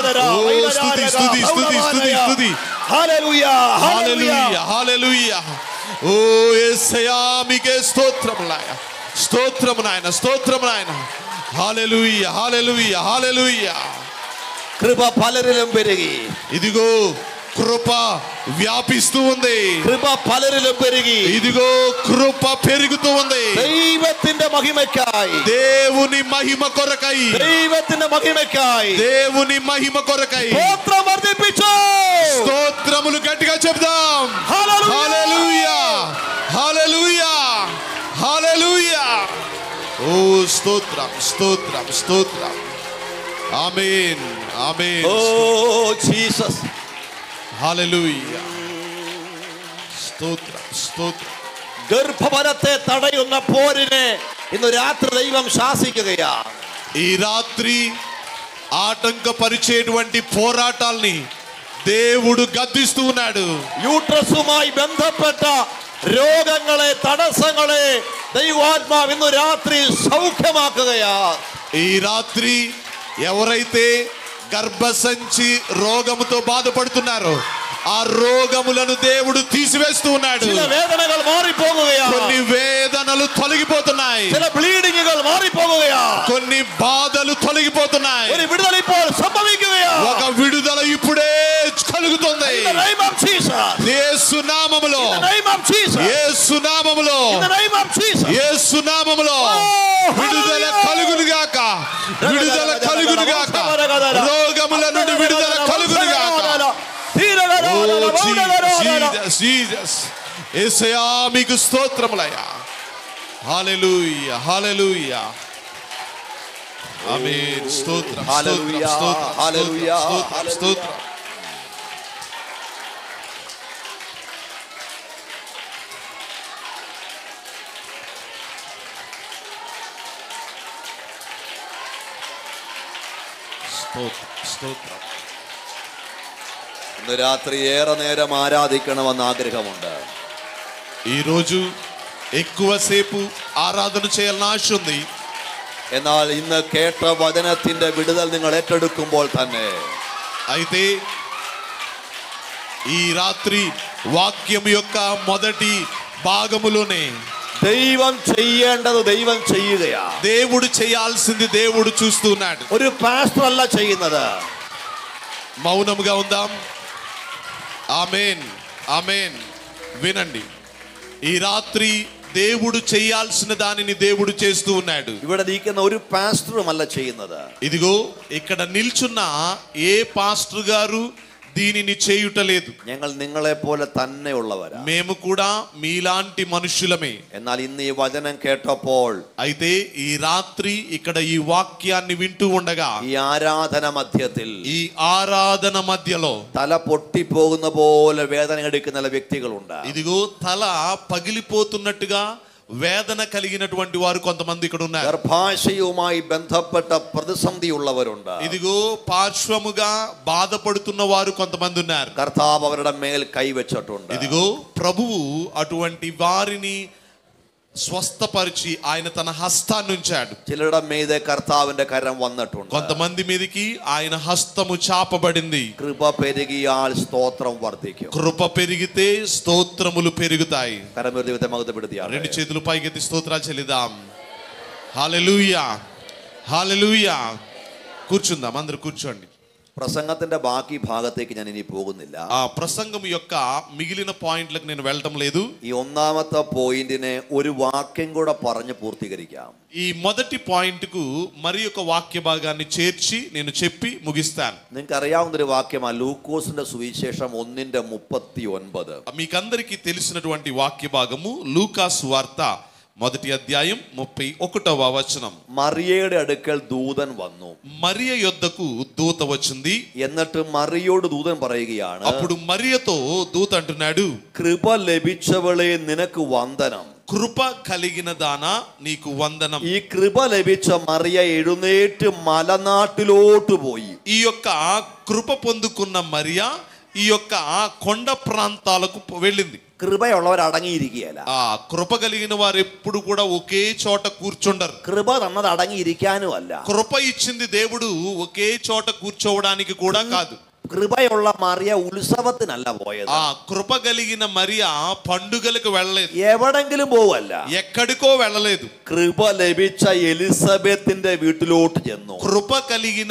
ఓ స్తుతి స్తుతి స్తుతి స్తుతి స్తుతి. హల్లెలూయా హల్లెలూయా హల్లెలూయా. ఓ యేసయ్యా మీకే స్తోత్రములాయ, స్తోత్రము నాయన, స్తోత్రము నాయన. హల్లెలూయా హల్లెలూయా హల్లెలూయా. కృప పలరిలం పెరిగి, ఇదిగో కృప వ్యాపిస్తూ ఉంది. కృప పలరిలం పెరిగి, ఇదిగో కృప పెరుగుతూ ఉంది. ദൈവത്തിന്റെ മഹിമയ്ക്കായി, దేవుని మహిమ కొరకై, ദൈവത്തിന്റെ మహిమയ്ക്കായി, దేవుని మహిమ కొరకై స్తోత్రం వర్ధించు. స్తోత్రములు గట్టిగా చెప్దాం. హల్లెలూయా హల్లెలూయా హల్లెలూయా. ఓ స్తోత్రం స్తోత్రం స్తోత్రం. Amen amen. O Jesus. Hallelujah. స్తోత్రం స్తోత్రం. ഗർഭഫലത്തെ തടയുന്ന പോരിനെ ഇന്ന് രാത്രി ദൈവം ശാസിക്കുകയാ. ఈ రాత్రి ఆటంకపరిచేటువంటి పోరాటాల్ని దేవుడు గద్దిస్తూ ఉన్నాడు. യൂട്രസുമായി ബന്ധപ്പെട്ട രോഗങ്ങളെ, തടസ്സങ്ങളെ ദൈവാത്മാവ് ഇന്ന് രാത്രി സൗഖ്യമാക്കുകയാ. ఈ రాత్రి ఎవరైతే గర్భసంచి రోగముతో బాధపడుతున్నారో ఆ రోగములను దేవుడు తీసివేస్తూ ఉన్నాడు. ചില വേദനകൾ മാറിപ്പോകുകയാ. కొన్ని వేదనలు తొలగిపోతున్నాయి. ചില ബ്ലീഡിങ്ങുകൾ മാറിപ്പോകുകയാ. కొన్ని బాధలు తొలగిపోతున్నాయి. ഒരു വിടുതൽ ഇപ്പോൾ സംഭവിക്കുകയാ. ఒక విడుదల ఇప్పుడే కలుగుతుంది. In the name of Jesus. యేసు నామములో, In the name of Jesus. యేసు నామములో, In the name of Jesus. యేసు నామములో విడుదల కలుగునుగాక, విడుదల కలుగునుగాక. రోగముల నుండి విడుదల కలుగునుగాక. ఓ జీసస్ జీసస్. యేసయ్యా మీకు స్తోత్రములయ్యా. హల్లెలూయా హల్లెలూయా. ఆమేన్. స్తోత్రం స్తోత్రం స్తోత్రం హల్లెలూయా స్తోత్రం స్తోత్రం. స్తోత్రం స్తోత్రం. ഇന്ന് രാത്രി ഏറെ നേരം ആരാധിക്കണമെന്ന് ആഗ്രഹമുണ്ട്. ఈరోజు ఎక్కువసేపు ఆరాధన చేయాలని ఆశ ఉంది. എന്നാൽ ഇന്ന് കേട്ട വചനത്തിന്റെ വിടുതൽ നിങ്ങൾ ഏറ്റെടുക്കുമ്പോൾ തന്നെ అయితే ఈ రాత్రి వాక్యం యొక్క మొదటి భాగములోనే ദൈവം ചെയ്യേണ്ടത് ദൈവം ചെയ്യുകയാ. దేవుడు చేయాల్సింది దేవుడు చూస్తున్నాడు. ഒരു പാസ്റ്റർ അല്ല ചെയ്യുന്നത്. మౌనముగా ఉందాం. ఆమేన్ ఆమేన్. వినండి, ఈ రాత్రి దేవుడు చేయాల్సిన దానిని దేవుడు చేస్తూ ఉన్నాడు. ഇവിടെ നിൽക്കുന്ന ഒരു പാസ്റ്ററും അല്ല ചെയ്യുന്നത്. ఇదిగో ఇక్కడ నిల్చున్న ఏ పాస్టర్ గారు దీనిని చేయుటలేదు. ഞങ്ങൾ നിങ്ങളെ പോലെ തന്നെ ഉള്ളവരാ. మేము కూడా మీలాంటి మనుషులమే. എന്നാൽ ഇന്ന് ഈ വചനം കേട്ടപ്പോൾ, అయితే ఈ రాత్రి ఇక్కడ ఈ వాక్యాన్ని వింటూ ఉండగా ഈ ആരാധന മധ്യത്തിൽ ఈ ఆరాధన మధ్యలో തല പൊട്ടിപ്പോകുന്ന പോലെ വേദന എടുക്കുന്ന വ്യക്തികളുണ്ട്. ఇదిగో తల పగిలిపోతున్నట్టుగా వేదన కలిగినటువంటి వారు కొంతమంది ఇక్కడ ఉన్నారు. ഗർഭാശയവുമായി ബന്ധപ്പെട്ട പ്രതിസന്ധി ഉള്ളവരുണ്ട്. ఇదిగో పార్శ్వముగా బాధపడుతున్న వారు కొంతమంది ఉన్నారు. കർത്താവ് അവരുടെ മേൽ കൈവച്ചിട്ടുണ്ട്. ఇదిగో ప్రభువు అటువంటి వారిని స్వస్థపరిచి ఆయన తన హస్తాన్ని ఉంచాడు. ചിലരുടെ മീതെ കർത്താവിന്റെ കരം വന്നിട്ടുണ്ട്. కొంతమంది మీదకి ఆయన హస్తము చాపబడింది. കൃപ പെരുകിയാൽ സ്തോത്രം വർദ്ധിക്കും. కృప పెరిగితే స్తోత్రములు పెరుగుతాయి. കരമേറി ദൈവത്തെ മഹത്വപ്പെടുത്തിയാൽ రెండు చేతులు పైకెత్తి స్తోత్రాలు చెల్లిద్దాం. హల్లెలూయా, హల్లెలూయా. కూర్చుందాం, అందరూ కూర్చోండి. പ്രസംഗത്തിന്റെ ബാക്കി ഭാഗത്തേക്ക് ഞാൻ ഇനി പോകുന്നില്ല. ఆ ప్రసంగం యొక్క మిగిలిన పాయింట్లకు నేను వెళ్ళటం లేదు. ഈ ഒന്നാമത്തെ പോയിന്റിനെ ഒരു വാക്യം കൂടെ പറഞ്ഞ് പൂർത്തീകരിക്കാം. ఈ మొదటి పాయింట్ కు మరి ఒక వాక్య భాగాన్ని చేర్చి నేను చెప్పి ముగిస్తాను. നിങ്ങൾക്ക് അറിയാവുന്നൊരു വാക്യമാണ് ലൂക്കോസിന്റെ സുവിശേഷം ഒന്നിന്റെ മുപ്പത്തി ഒൻപത്. మీకందరికీ తెలిసినటువంటి వాక్య భాగము లూకా సువార్త మొదటి అధ్యాయం ముప్పై ఒకటవ వచనం. മറിയയുടെ അടുക്കൽ ദൂതൻ വന്നു. మరియ యొద్దకు దూత వచ్చింది. എന്നിട്ട് മറിയോട് ദൂതൻ പറയുകയാണ്, అప్పుడు మరియతో దూత అంటున్నాడు, കൃപ ലഭിച്ചവളെ നിനക്ക് വന്ദനം. కృప కలిగిన దానా నీకు వందనం. ഈ കൃപ ലഭിച്ച മറിയ എഴുന്നേറ്റ് മലനാട്ടിലോട്ട് പോയി. ఈ యొక్క కృప పొందుకున్న మరియా ఈ యొక్క కొండ ప్రాంతాలకు వెళ్ళింది. കൃപയുള്ളവർ അടങ്ങിയിരിക്കുകയല്ല. ఆ కృప కలిగిన వారు ఎప్పుడు కూడా ఒకే చోట కూర్చుండరు. കൃപ തന്നത് അടങ്ങിയിരിക്കാനും അല്ല. కృప ఇచ్చింది దేవుడు ఒకే చోట కూర్చోవడానికి కూడా కాదు. കൃപയുള്ള മറിയ ഉത്സവത്തിനല്ല പോയത്. ఆ కృప కలిగిన మరియా పండుగలకు వెళ్ళలేదు. എവിടെങ്കിലും പോവല്ല, ఎక్కడికో వెళ్ళలేదు. കൃപ ലഭിച്ച എലിസബത്തിന്റെ വീട്ടിലോട്ട് ചെന്നു. కృప కలిగిన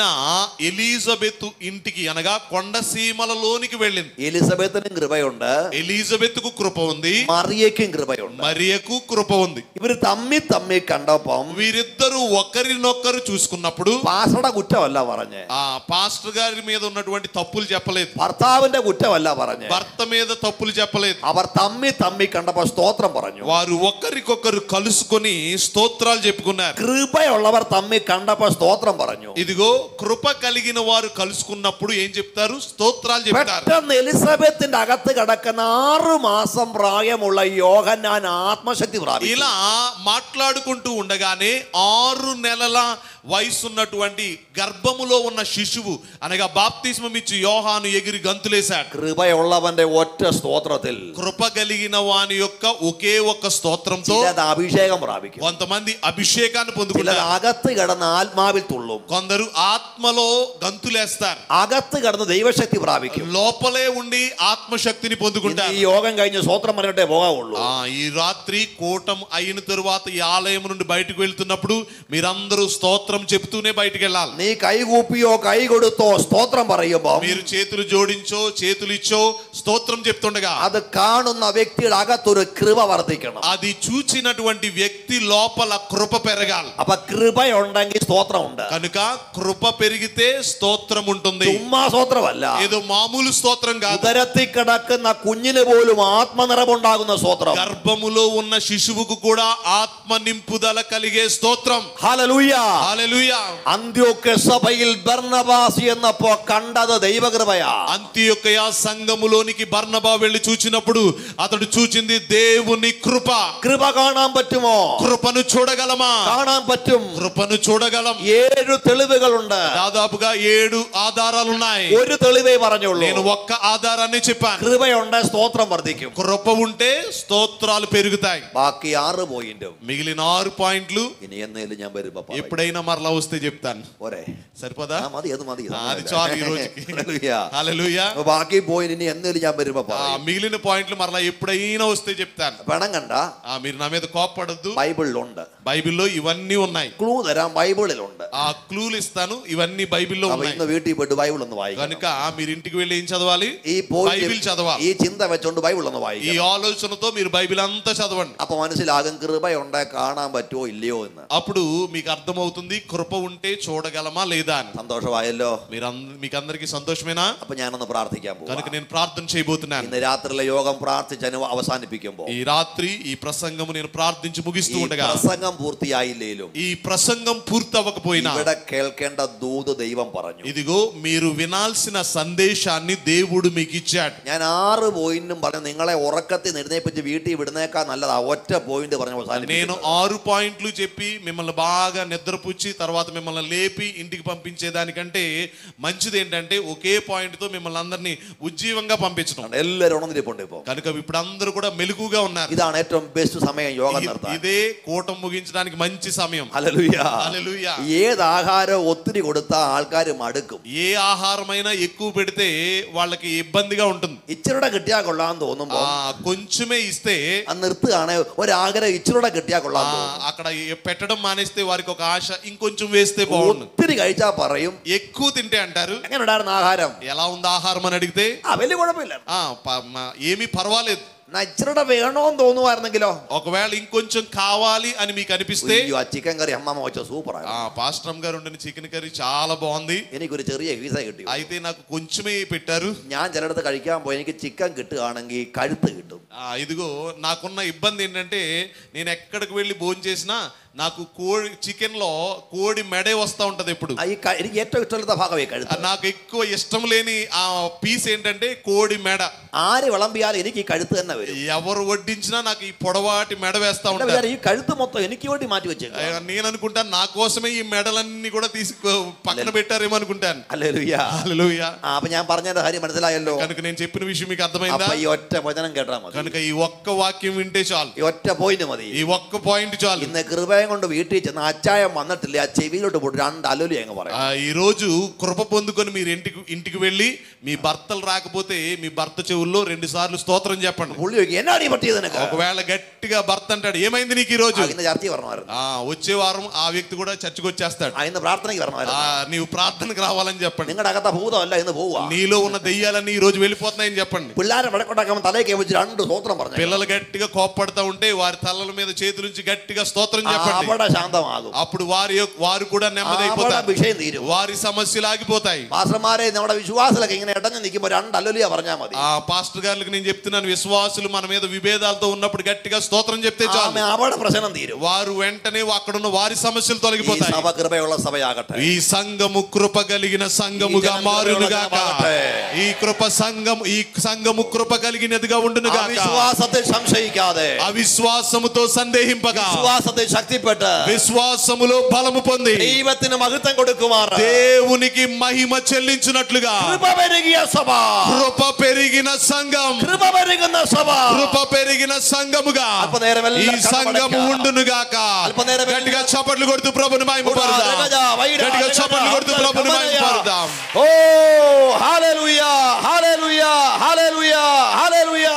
ఎలిజబెత్ ఇంటికి అనగా కొండసీమలలోనికి వెళ్ళింది. എലിസബത്തിനും കൃപയുണ്ട്, ఎలిజబెత్ కు కృప ఉంది, മറിയക്കും കൃപയുണ്ട്. మరియకు కృప ఉంది. ഇവര് തമ്മി തമ്മി കണ്ടപ്പം వీరిద్దరూ ఒకరినొకరు చూసుకున్నప్పుడు പാസ്റ്ററുടെ കുറ്റമല്ല പറഞ്ഞേ, ఆ పాస్టర్ గారి మీద ఉన్నటువంటి తప్పులు చెప్పలేదు. ഭർത്താവിന്റെ കുറ്റമല്ല പറഞ്ഞേ, భర్త మీద తప్పులు చెప్పలేదు. അവർ തമ്മി തമ്മി കണ്ടപ്പോൾ സ്തോത്രം പറഞ്ഞു. వారు ఒకరికొకరు కలుసుకొని స్తోత్రాలు చెప్పుకున్నారు. കൃപയുള്ളവർ തമ്മി കണ്ടപ്പോൾ സ്തോത്രം പറഞ്ഞു. ఇదిగో కృప కలిగిన వారు కలుసుకున్నప్పుడు ఏం చెప్తారు? స్తోత్రాలు చెప్తారు. പെട്ടെന്ന് എലിസബത്തിന്റെ അകത്ത് കിടക്കുന്ന ആറു മാസം പ്രായമുള്ള യോഹന്നാൻ ആത്മശക്തി പ്രാപിച്ചു. ఇలా మాట్లాడుకుంటూ ఉండగానే ఆరు నెలల వయసున్నటువంటి గర్భములో ఉన్న శిశువు అనగా బాప్తిస్మం ఇచ్చి యోహాను ఎగిరి గంతులేశాడు. കൃപയുള്ളവന്റെ ഒറ്റ സ്തോത്രത്തിൽ కృప కలిగిన వాని యొక్క ఒకే ఒక్క స్తోత్రంతో അഭിഷേകം പ്രാപിക്കും. కొంతమంది అభిషేకాన్ని ചിലർ పొందుకుంటారు. അകത്ത് കിടന്ന് ആത്മാവിൽ തുള്ളും. కొందరు ఆత్మలో గంతులేస్తారు. അകത്ത് കിടന്ന് ദൈവശക്തി പ്രാപിക്കും. లోపలే ఉండి ఆత్మశక్తిని ഇന്ന് పొందుకుంటారు. ഈ യോഗം കഴിഞ്ഞ് സ്തോത്രം പറഞ്ഞിട്ടേ പോകാവുള്ളൂ. ఆ ఈ రాత్రి కూటం అయిన తరువాత ఈ ఆలయం నుండి బయటకు వెళ్తున్నప్పుడు మీరందరూ స్తోత్రం చెప్తూనే బయటికి వెళ్ళాలి. നീ കൈകൂപ്പിയോ കൈ കൊടുത്തോ സ്തോത്രം പറയുമ്പോ మీరు చేతులు జోడించో చేతులు ఇచ్చో స్తోత్రం చెప్తుండగా അത് കാണുന്ന വ്യക്തിയുടെ അകത്തൊരു കൃപ വർദ്ധിക്കണം. అది చూచినటువంటి వ్యక్తి లోపల కృప పెరగాలి. അപ്പൊ കൃപയുണ്ടെങ്കിൽ സ്തോത്രം ഉണ്ട്. కనుక కృప పెరిగితే స్తోత్రం ఉంటుంది. ചുമ്മാ സ്തോത്രമല്ല, ఏదో మామూలు స్తోత్రం కాదు. ഉദരത്തിൽ കിടക്കുന്ന കുഞ്ഞിന് പോലും ആത്മനിറവുണ്ടാകുന്ന സ്തോത്രം. గర్భములో ఉన్న శిశువుకు కూడా ఆత్మ నింపుదల కలిగే స్తోత్రం. ഹല്ലേലൂയ. హల్లెలూయా. അന്ത്യോക്യ സഭയിൽ ബർന്നബാസ് എന്നപ്പോ കണ്ടത് ദൈവകൃപയാ. అంత్యొకయ సంఘములోనికి బర్నబా వెళ్లి చూచినప్పుడు అతడు చూచింది దేవుని కృప. കൃപ കാണാൻ പറ്റുമോ? కృపను చూడగలమా? കാണാൻ പറ്റും. కృపను చూడగలం. ഏഴു തെളിവുകളുണ്ട്. దాదాపుగా ఏడు ఆధారాలు ఉన్నాయి. ഒരു തെളിവേ പറഞ്ഞുള്ളൂ. నేను ఒక్క ఆధారాన్ని చెప్పాను. കൃപയുണ്ട്, സ്തോത്രം വർദ്ധിക്കും. కృప ఉంటే స్తోత్రాలు పెరుగుతాయి. ബാക്കി ആറ് പോയിന്റും మిగిలిన ఆరు పాయింట్లు ഇനി എന്നേലും ഞാൻ വരുമ്പോ പറയാം. ఎప్పుడైనా మరలా వస్తే చెప్తాను. പോരെ? సరిపోదా? ആ, മതി, അത് മതി. ఆ, అది చాలు ఈ రోజుకి. ഹല്ലേലൂയ. హల్లెలూయా. അപ്പൊ ബാക്കി പോയിന്റ് ഇനി എന്നേലും ഞാൻ വരുമ്പോ ఆ, പറയാം. మిగిలిన పాయింట్లు మరలా ఎప్పుడైనా వస్తే చెప్తాను. പണം കണ്ട ఆ, మీరు నా మీద కోప్పడద్దు. ബൈബിളിലുണ്ട്. బైబిల్లో ఇవన్నీ ఉన్నాయి. ക്ലൂ തരാം, ബൈബിളിലുണ്ട്. ఆ క్లూలు ఇస్తాను, ఇవన్నీ బైబిల్లో അപ്പൊ ఉన్నాయి. ഇന്ന് വീട്ടിൽ പോയിട്ട് ബൈബിൾ ഒന്ന് വായിക്കണം. కనుక మీరు ఇంటికి వెళ్ళి ఏం చదవాలి? ഈ బైబిల్ പോയിന്റ് చదవాలి. ഈ ചിന്ത വെച്ചോണ്ട് ബൈബിൾ ഒന്ന് ఈ വായിക്കണം. ఆలోచనతో మీరు బైబిల్ అంతా చదవండి. അപ്പൊ മനസ്സിലാകും കൃപയുണ്ട്, കാണാൻ പറ്റുമോ ഇല്ലയോ എന്ന്. అప్పుడు మీకు అర్థమవుతుంది కృప ఉంటే చూడగలమా లేదా అని. സന്തോഷമായല്ലോ? మీరు మీకు అందరికీ సంతోషమేనా? അപ്പൊ ഞാനൊന്ന് പ്രാർത്ഥിക്കാൻ പോകും. కనుక నేను ప్రార్థన చేయబోతున్నాను. ഇന്ന് രാത്രിയിലെ യോഗം പ്രാർത്ഥിച്ച് അവസാനിപ്പിക്കുമ്പോൾ ఈ రాత్రి ఈ ప్రసంగము నేను ప్రార్థించి ముగిస్తూ ఉండగా, പ്രസംഗം പൂർത്തിയായില്ലേലും ఈ ప్రసంగం పూర్తి అవ్వకపోయినా ഇവിടെ കേൾക്കേണ്ട ദൂത് ദൈവം പറഞ്ഞു. ఇదిగో మీరు వినాల్సిన సందేశాన్ని దేవుడు మీకు ఇచ్చాడు. ഞാൻ ആറ് പോയിന്റും പറഞ്ഞു നിങ്ങളെ ഉറക്കത്തിൽ എഴുന്നേൽപ്പിച്ച് വീട്ടിൽ വിടുന്നേക്കാൾ നല്ലതാ ഒറ്റ പോയിന്റ് പറഞ്ഞു അവസാനിപ്പിക്കും. నేను ఆరు పాయింట్లు చెప్పి మిమ్మల్ని బాగా నిద్రపుచ్చి తర్వాత మిమ్మల్ని లేపి ఇంటికి పంపించేదానికంటే మంచిది ఏంటంటే ఒకే పాయింట్ తో మిమ్మల్ని అందరినీ ఉజ్జీవంగా పంపించడం. എല്ലാവരും ഉണർന്നിരിപ്പുണ്ട് ഇപ്പോൾ. కనుక ఇప్పుడు అందరూ కూడా మెలకుగా ఉన్నారు. ഇതാണ് ഏറ്റവും ബെസ്റ്റ് സമയം യോഗം നടത്താൻ. ఇదే కూటం ముగించడానికి మంచి సమయం. Hallelujah hallelujah. ഏത് ആഹാരം ഒത്തിരി കൊടുത്താൽ ആൾക്കാർ మടുക്കും. ఏ ఆహారమైనా ఎక్కువ పెడితే వాళ్ళకి ఇబ్బందిగా ఉంటుంది. ഇച്ചിരൂടെ കിട്ടിയാൽ കൊള്ളാന്ന് തോന്നുമ്പോ కొంచెమే ఇస్తే അത് നിർത്തുകയാണ്. ഒരാഗ്രഹം ഇച്ചിരൂടെ കിട്ടിയാൽ കൊള്ളാം. అక్కడ పెట్టడం మానేస్తే వారికి ఒక ఆశ ఇంకొంచెం వేస్తే బాగుండు. ഒത്തിരി കഴിച്ചാൽ പറയും ఎక్కువ తింటే అంటారు എങ്ങനെ ഉണ്ടായിരുന്നു ആഹാരം, ఎలా ఉంది ఆహారం అని అడిగితే വലിയ കുഴപ്പമില്ല, ఏమీ పర్వాలేదు. ഇച്ചിരൂടെ വേണോന്ന് തോന്നുവായിരുന്നെങ്കിലോ, ఒకవేళ ఇంకొంచెం కావాలి అని మీకు అనిపిస్తే, ആ చిക്കൻ కറി అమ్మమ్మ వచ్చ సూపర్ ఆ పాస్టర్ గారు వండిన చికెన్ కర్రీ చాలా బాగుంది, എനിക്കൊരു ചെറിയ വീസ കിട്ടി, అయితే నాకు కొంచెమే పెట్టారు. ഞാൻ ചിലടത്ത് കഴിക്കാൻ പോയി എനിക്ക് ചിക്കൻ കിട്ടുകയാണെങ്കിൽ కడుపు കിട്ടും. ఇదిగో నాకున్న ఇబ్బంది ఏంటంటే నేను ఎక్కడికి వెళ్ళి భోజనం చేసినా నాకు కోడి చికెన్ లో కోడి మెడే వస్తా ఉంటది ఎప్పుడు. എനിക്ക് ഏറ്റവും ഇഷ്ടമുള്ള ഭാഗമേ കഴുത്ത്. నాకు ఎక్కువ ఇష్టం లేని ఆ పీస్ ఏంటంటే కోడి మెడ. ആര് വിളമ്പിയാലും എനിക്ക് ഈ കഴുത്ത് തന്നെ വരും. ఎవరు వడ్డించినా నాకు ఈ పొడవాటి మెడ వేస్తా ఉంటారు. ఈ కഴുത്ത് మొత్తం എനിക്ക് వేണ്ടി మాറ്റി వచ్చేది. నేను అనుకుంటాను నా కోసమే ఈ మెడలన్నీ కూడా తీసి పక్కన పెట్టారేమో అనుకుంటాను. హల్లెలూయా హల్లెలూయా. అപ്പൊ ഞാൻ പറഞ്ഞ കാര്യം മനസ്സിലായല്ലോ. కనుక నేను చెప్పిన విషయం మీకు అర్థమైందా? ఈ ఒక్క వచనం కేട്ടാ మതി. కనుక ఈ ఒక్క వాక్యం వింటే చాలు, ఈ ఒక్క పాయింట్ మది, ఈ ఒక్క పాయింట్ చాలు. ఇన్న కృప കൊണ്ട് വീട്ടിൽ ചെന്ന് అచ్చాయం വന്നിട്ടില്ല, ఆ చెవిలోട്ട് పోయి రెండు అల్లులు ఎంగ പറയും. ఈ రోజు కృప పొందుకొని మీరు ఇంటికి ఇంటికి వెళ్ళి మీ భర్తలు రాకపోతే మీ భర్త చెవుల్లో రెండు సార్లు స్తోత్రం చెప్పండి. ఎన్నాడు పట్టింది. ఒకవేళ గట్టిగా భర్త అంటాడు ఏమైంది నీకు ఈ రోజు, ചർച്ച പറഞ്ഞു వచ్చే వారం ఆ వ్యక్తి కూడా చర్చకు వచ్చేస్తాడు. ఆయన ప్రార్థనకి പറഞ്ഞു నీవు ప్రార్థనకు రావాలని చెప్పండి. నిങ്ങളുടെ అగత భూతం అല്ല ఇന്ന് పోవా, నీలో ఉన్న దెయ్యాలన్నీ ఈ రోజు వెళ్ళిపోతున్నాయని చెప్పండి. పిల్లారు పడకుండా తలకి వచ్చి రెండు స్తోత్రం പറഞ്ഞു. పిల్లలు గట్టిగా కోప్పడతా ఉంటే వారి తలల మీద చేతుల నుంచి గట్టిగా స్తోత్రం చెప్పండి. శాంతం ఆగు. అప్పుడు వారి వారు కూడా నెమ్మదైపోతారు, విషయం తీరు, వారి సమస్యలు ఆగిపోతాయి. పాస్టర్మారే നമ്മുടെ విశ్వాసులకు ఇങ്ങനെ ఎడഞ്ഞു నిൽക്കുമ്പോൾ രണ്ട് అల్లులియా പറഞ്ഞാ మതി. ఆ పాస్టర్ గారికి నేను చెప్తున్నాను, విశ్వాసులు మన మీద విభేదాలతో ఉన్నప్పుడు గట్టిగా స్తోత్రం చెప్తే చాలు, ఆవిడ ప్రశ్న తీరు, వారు వెంటనే అక్కడ ఉన్న వారి సమస్యలు తొలగిపోతాయి. సభ కృపയുള്ള సభయాగట్టే, ఈ సంఘము కృప కలిగిన సంఘముగా మారునుగాక. ఈ కృప సంఘం ఈ సంఘము కృప కలిగినదిగా ఉండునుగాక. విశ్వాసത്തെ సంశయిക്കാതെ, అవిశ్వాసముతో సందేహింపగా, విశ్వాసത്തെ శక్తిപ്പെട്ട്, విశ్వాసములో బలము పొంది దైవത്തിന് మహత్వం കൊടുക്കുമാറ്, దేవునికి మహిమ చెల్లించునట్లుగా కృప పెరిగిన సభ, కృప పెరిగిన సంఘం, కృప పెరిగిన సభ, కృప పెరిగిన సంఘముగా ఈ సంఘము ఉండునుగాక. గట్టిగా చప్పట్లు కొడుతూ ప్రభుని మహిమపరుదాం. గట్టిగా చప్పట్లు కొడుతూ ప్రభుని మహిమపరుదాం. ఓ హల్లెలూయా హల్లెలూయా హల్లెలూయా హల్లెలూయా.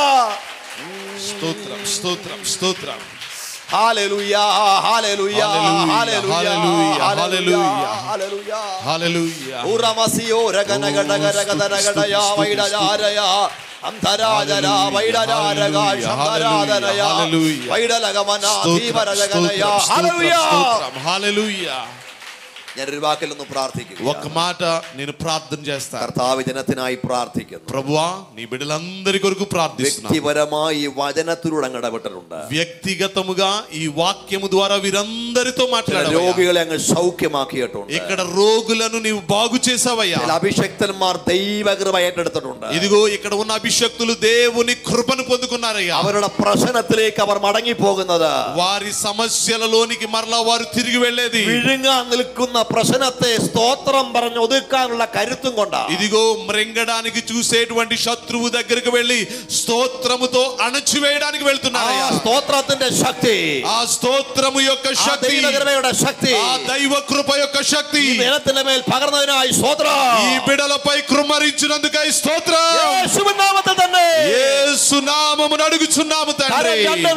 స్తోత్రం స్తోత్రం స్తోత్రం. హల్లెలూయా హల్లెలూయా హల్లెలూయా హల్లెలూయా హల్లెలూయా హల్లెలూయా. ఉరమసియో రగనగడగరగదరగడయా వైడజారయా అంతరాజరా వైడజారగా శంకరాదనయా వైడలగమనా దీవరజగనయా. హల్లెలూయా హల్లెలూయా. ഞാനൊരു വാക്കിലൊന്ന് പ്രാർത്ഥിക്കുന്നു. ఒక మాట నేను ప్రార్థన చేస్తాను. കർത്താവ് ജനത്തിനായി പ്രാർത്ഥിക്കുന്നു. ప్రభువా నీ బిడ్డలందరి కొరకు ప్రార్థిస్తున్నాను. వ్యక్తిపరമായി ఈ వచనത്തിലൂടെ അങ്ങ് ഇടപെട്ടിട്ടുണ്ട്. వ్యక్తిగతముగా ఈ వాక్యము ద్వారా వీరందరితో మాట్లాడావు. రోగుകളെ അങ്ങ് സൗഖ്യമാക്കിയിട്ടുണ്ട്. ఇక్కడ రోగులను నీవు బాగు చేసావయ్యా. అభిషక్తന്മാർ దైవకృప ഏറ്റെടുത്തിട്ടുണ്ട്. ఇదిగో ఇక్కడ ఉన్న అభిషక్తులు దేవుని కృపను పొందుకున్నారయ్యా. അവരുടെ പ്രശ്നത്തിലേക്ക് അവർ మടങ്ങി പോകുന്നത്, వారి సమస్యలలోనికి మరలా వారు తిరిగి వెళ్ళేది విഴുങ്ങാൻ നിൽക്കുന്ന ప్రశ్నത്തെ స్తోత్రం പറഞ്ഞു ఒదుకాനുള്ള కరుത്തുం കൊണ്ടാ. ఇదిగో మృంగడానికి చూసేటువంటి శత్రువు దగ్గరికి వెళ్ళి స్తోత్రముతో అణచివేయడానికి వెళ్తున్నారయ్యా. ఆ స్తోత్రത്തിന്റെ శక్తి, ఆ స్తోత్రము యొక్క శక్తి, దైవకృపയുടെ శక్తి, ఆ దైవ కృప యొక్క శక్తి ఈ జనത്തിന്റെ మేൽ పగర్ന്നതിനായി స్తోత్రం. ఈ బిడ్డలపై కృమ్మరించినందుకై స్తోత్రం. యేసు నామమున తండ్రి, యేసు నామమున అడుగుచున్నాము తండ్రి.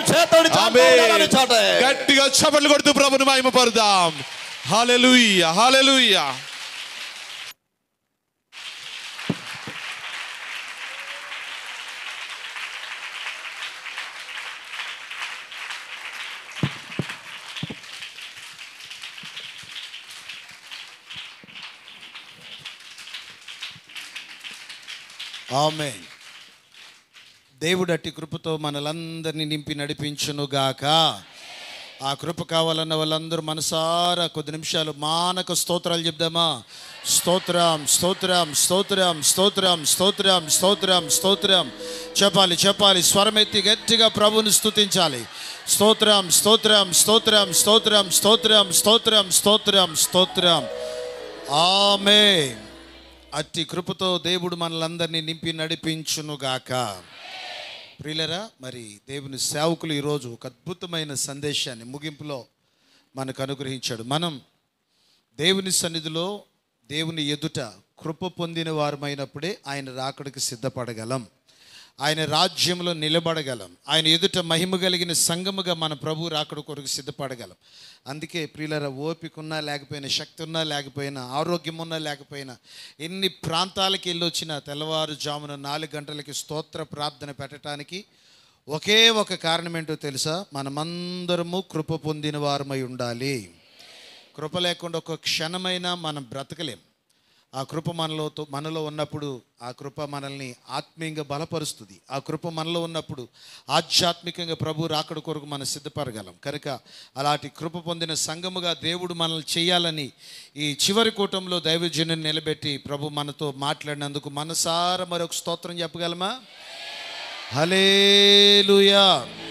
ఆమేన్. గట్టిగా చప్పట్లు కొడుతూ ప్రభుని మహిమపరుదాం. హల్లెలూయా హల్లెలూయా. ఆమేన్. దేవుడు అట్టి కృపతో మనలందరినీ నింపి నడిపించునుగాక. ఆ కృప కావాలన్న వాళ్ళందరూ మనసారా కొద్ది నిమిషాలు మానక స్తోత్రాలు చెప్దామా? స్తోత్రం స్తోత్రం స్తోత్రం స్తోత్రం స్తోత్రం స్తోత్రం స్తోత్రం చెప్పాలి చెప్పాలి స్వరమెత్తి గట్టిగా ప్రభువుని స్తుతించాలి. స్తోత్రం స్తోత్రం స్తోత్రం స్తోత్రం స్తోత్రం స్తోత్రం స్తోత్రం స్తోత్రం. ఆమేన్. అట్టి కృపతో దేవుడు మనలందరినీ నింపి నడిపించునుగాక. ప్రియులరా, మరి దేవుని సేవకులు ఈరోజు ఒక అద్భుతమైన సందేశాన్ని ముగింపులో మనకు అనుగ్రహించాడు. మనం దేవుని సన్నిధిలో దేవుని ఎదుట కృప పొందిన వారమైనప్పుడే ఆయన రాకడికి సిద్ధపడగలం, ఆయన రాజ్యంలో నిలబడగలం, ఆయన ఎదుట మహిమ కలిగిన సంఘముగా మన ప్రభు రాకడ కొరకు సిద్ధపడగలం. అందుకే ప్రియులరా, ఓపిక ఉన్నా లేకపోయినా, శక్తి ఉన్నా లేకపోయినా, ఆరోగ్యం ఉన్నా లేకపోయినా, ఎన్ని ప్రాంతాలకు వెళ్ళి వచ్చినా తెల్లవారుజామున నాలుగు గంటలకి స్తోత్ర ప్రార్థన పెట్టడానికి ఒకే ఒక కారణం ఏంటో తెలుసా? మనమందరము కృప పొందిన వారమై ఉండాలి. కృప లేకుండా ఒక క్షణమైనా మనం బ్రతకలేం. ఆ కృప మనలో మనలో ఉన్నప్పుడు ఆ కృప మనల్ని ఆత్మీయంగా బలపరుస్తుంది. ఆ కృప మనలో ఉన్నప్పుడు ఆధ్యాత్మికంగా ప్రభు రాకడ కొరకు మనం సిద్ధపడగలం. కనుక అలాంటి కృప పొందిన సంఘముగా దేవుడు మనల్ని చేయాలని ఈ చివరి కూటంలో దైవజనుని నిలబెట్టి ప్రభు మనతో మాట్లాడినందుకు మనసారా మరొక స్తోత్రం చెప్పగలమా? హల్లెలూయా.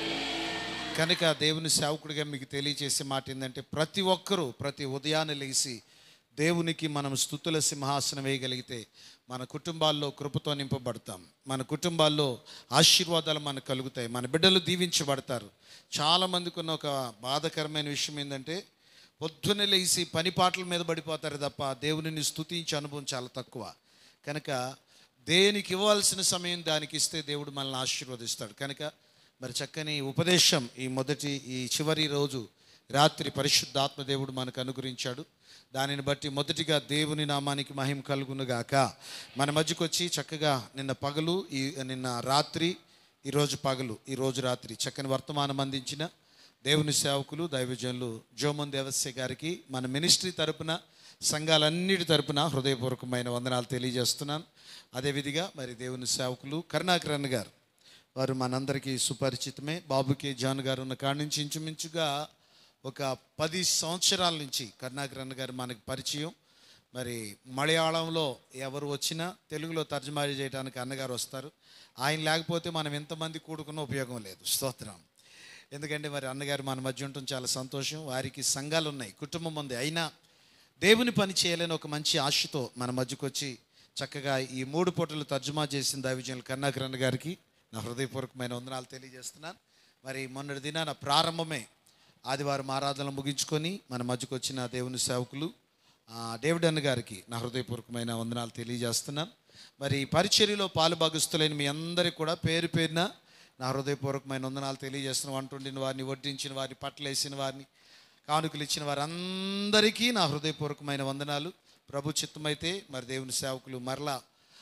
కనుక దేవుని సేవకుడిగా మీకు తెలియజేసే మాట ఏంటంటే, ప్రతి ఒక్కరూ ప్రతి ఉదయాన్నే లేచి దేవునికి మనం స్తుతుల సింహాసనం వేయగలిగితే మన కుటుంబాల్లో కృపతో నింపబడతాం, మన కుటుంబాల్లో ఆశీర్వాదాలు మనకు కలుగుతాయి, మన బిడ్డలు దీవించబడతారు. చాలామందికి ఉన్న ఒక బాధాకరమైన విషయం ఏంటంటే, పొద్దున్నే లేచి పని పాటల మీద పడిపోతారు తప్ప దేవునిని స్తుతించే అనుభవం చాలా తక్కువ. కనుక దేనికి ఇవ్వాల్సిన సమయం దానికి ఇస్తే దేవుడు మనల్ని ఆశీర్వదిస్తాడు. కనుక మరి చక్కని ఉపదేశం ఈ మొదటి ఈ చివరి రోజు రాత్రి పరిశుద్ధాత్మ దేవుడు మనకు అనుగ్రహించాడు. దానిని బట్టి మొదటిగా దేవుని నామానికి మహిమ కలుగునుగాక. మన మధ్యకు వచ్చి చక్కగా నిన్న పగలు ఈ నిన్న రాత్రి ఈరోజు పగలు ఈరోజు రాత్రి చక్కని వర్తమానం అందించిన దేవుని సేవకులు దైవజనులు జోమన్ దేవస్య గారికి మన మినిస్ట్రీ తరపున సంఘాలన్నిటి తరపున హృదయపూర్వకమైన వందనాలు తెలియజేస్తున్నాను. అదేవిధంగా మరి దేవుని సేవకులు కరుణాకరన్ గారు, వారు మనందరికీ సుపరిచితమే. బాబు కే జాన్ గారు ఉన్న కాడి నుంచి ఇంచుమించుగా ఒక పది సంవత్సరాల నుంచి కరుణాకరన్ గారు మనకు పరిచయం. మరి మలయాళంలో ఎవరు వచ్చినా తెలుగులో తర్జుమా చేయడానికి అన్నగారు వస్తారు. ఆయన లేకపోతే మనం ఎంతమంది కూడుకున్న ఉపయోగం లేదు. స్తోత్రం. ఎందుకంటే మరి అన్నగారు మన మధ్య ఉండటం చాలా సంతోషం. వారికి సంఘాలు ఉన్నాయి, కుటుంబం ఉంది, అయినా దేవుని పని చేయలేని ఒక మంచి ఆశతో మన మధ్యకు వచ్చి చక్కగా ఈ మూడు పూటలు తర్జుమా చేసిన దైవజనులు కరుణాకరన్ గారికి నా హృదయపూర్వకమైన వందనాలు తెలియజేస్తున్నాను. మరి మొన్నటి దినాన ప్రారంభమే ఆదివారం ఆరాధనలు ముగించుకొని మన మధ్యకు వచ్చిన దేవుని సేవకులు డేవిడ్ అన్న గారికి నా హృదయపూర్వకమైన వందనాలు తెలియజేస్తున్నాను. మరి పరిచర్యలో పాలు భాగస్తులైన మీ అందరికీ కూడా పేరు పేరున నా హృదయపూర్వకమైన వందనాలు తెలియజేస్తున్నాను. వంటుండిన వారిని, వడ్డించిన వారిని, పట్లేసిన వారిని, కానుకలు ఇచ్చిన వారందరికీ నా హృదయపూర్వకమైన వందనాలు. ప్రభు చిత్తమైతే మరి దేవుని సేవకులు మరలా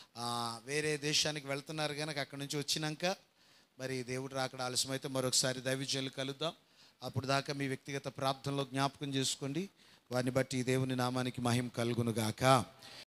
వేరే దేశానికి వెళ్తున్నారు కనుక అక్కడి నుంచి వచ్చినాక మరి దేవుడు రాకడ ఆలస్యమైతే మరొకసారి దైవజనులు కలుద్దాం. అప్పుడు దాకా మీ వ్యక్తిగత ప్రార్థనలో జ్ఞాపకం చేసుకోండి. వారిని బట్టి దేవుని నామానికి మహిమ కలుగునుగాక.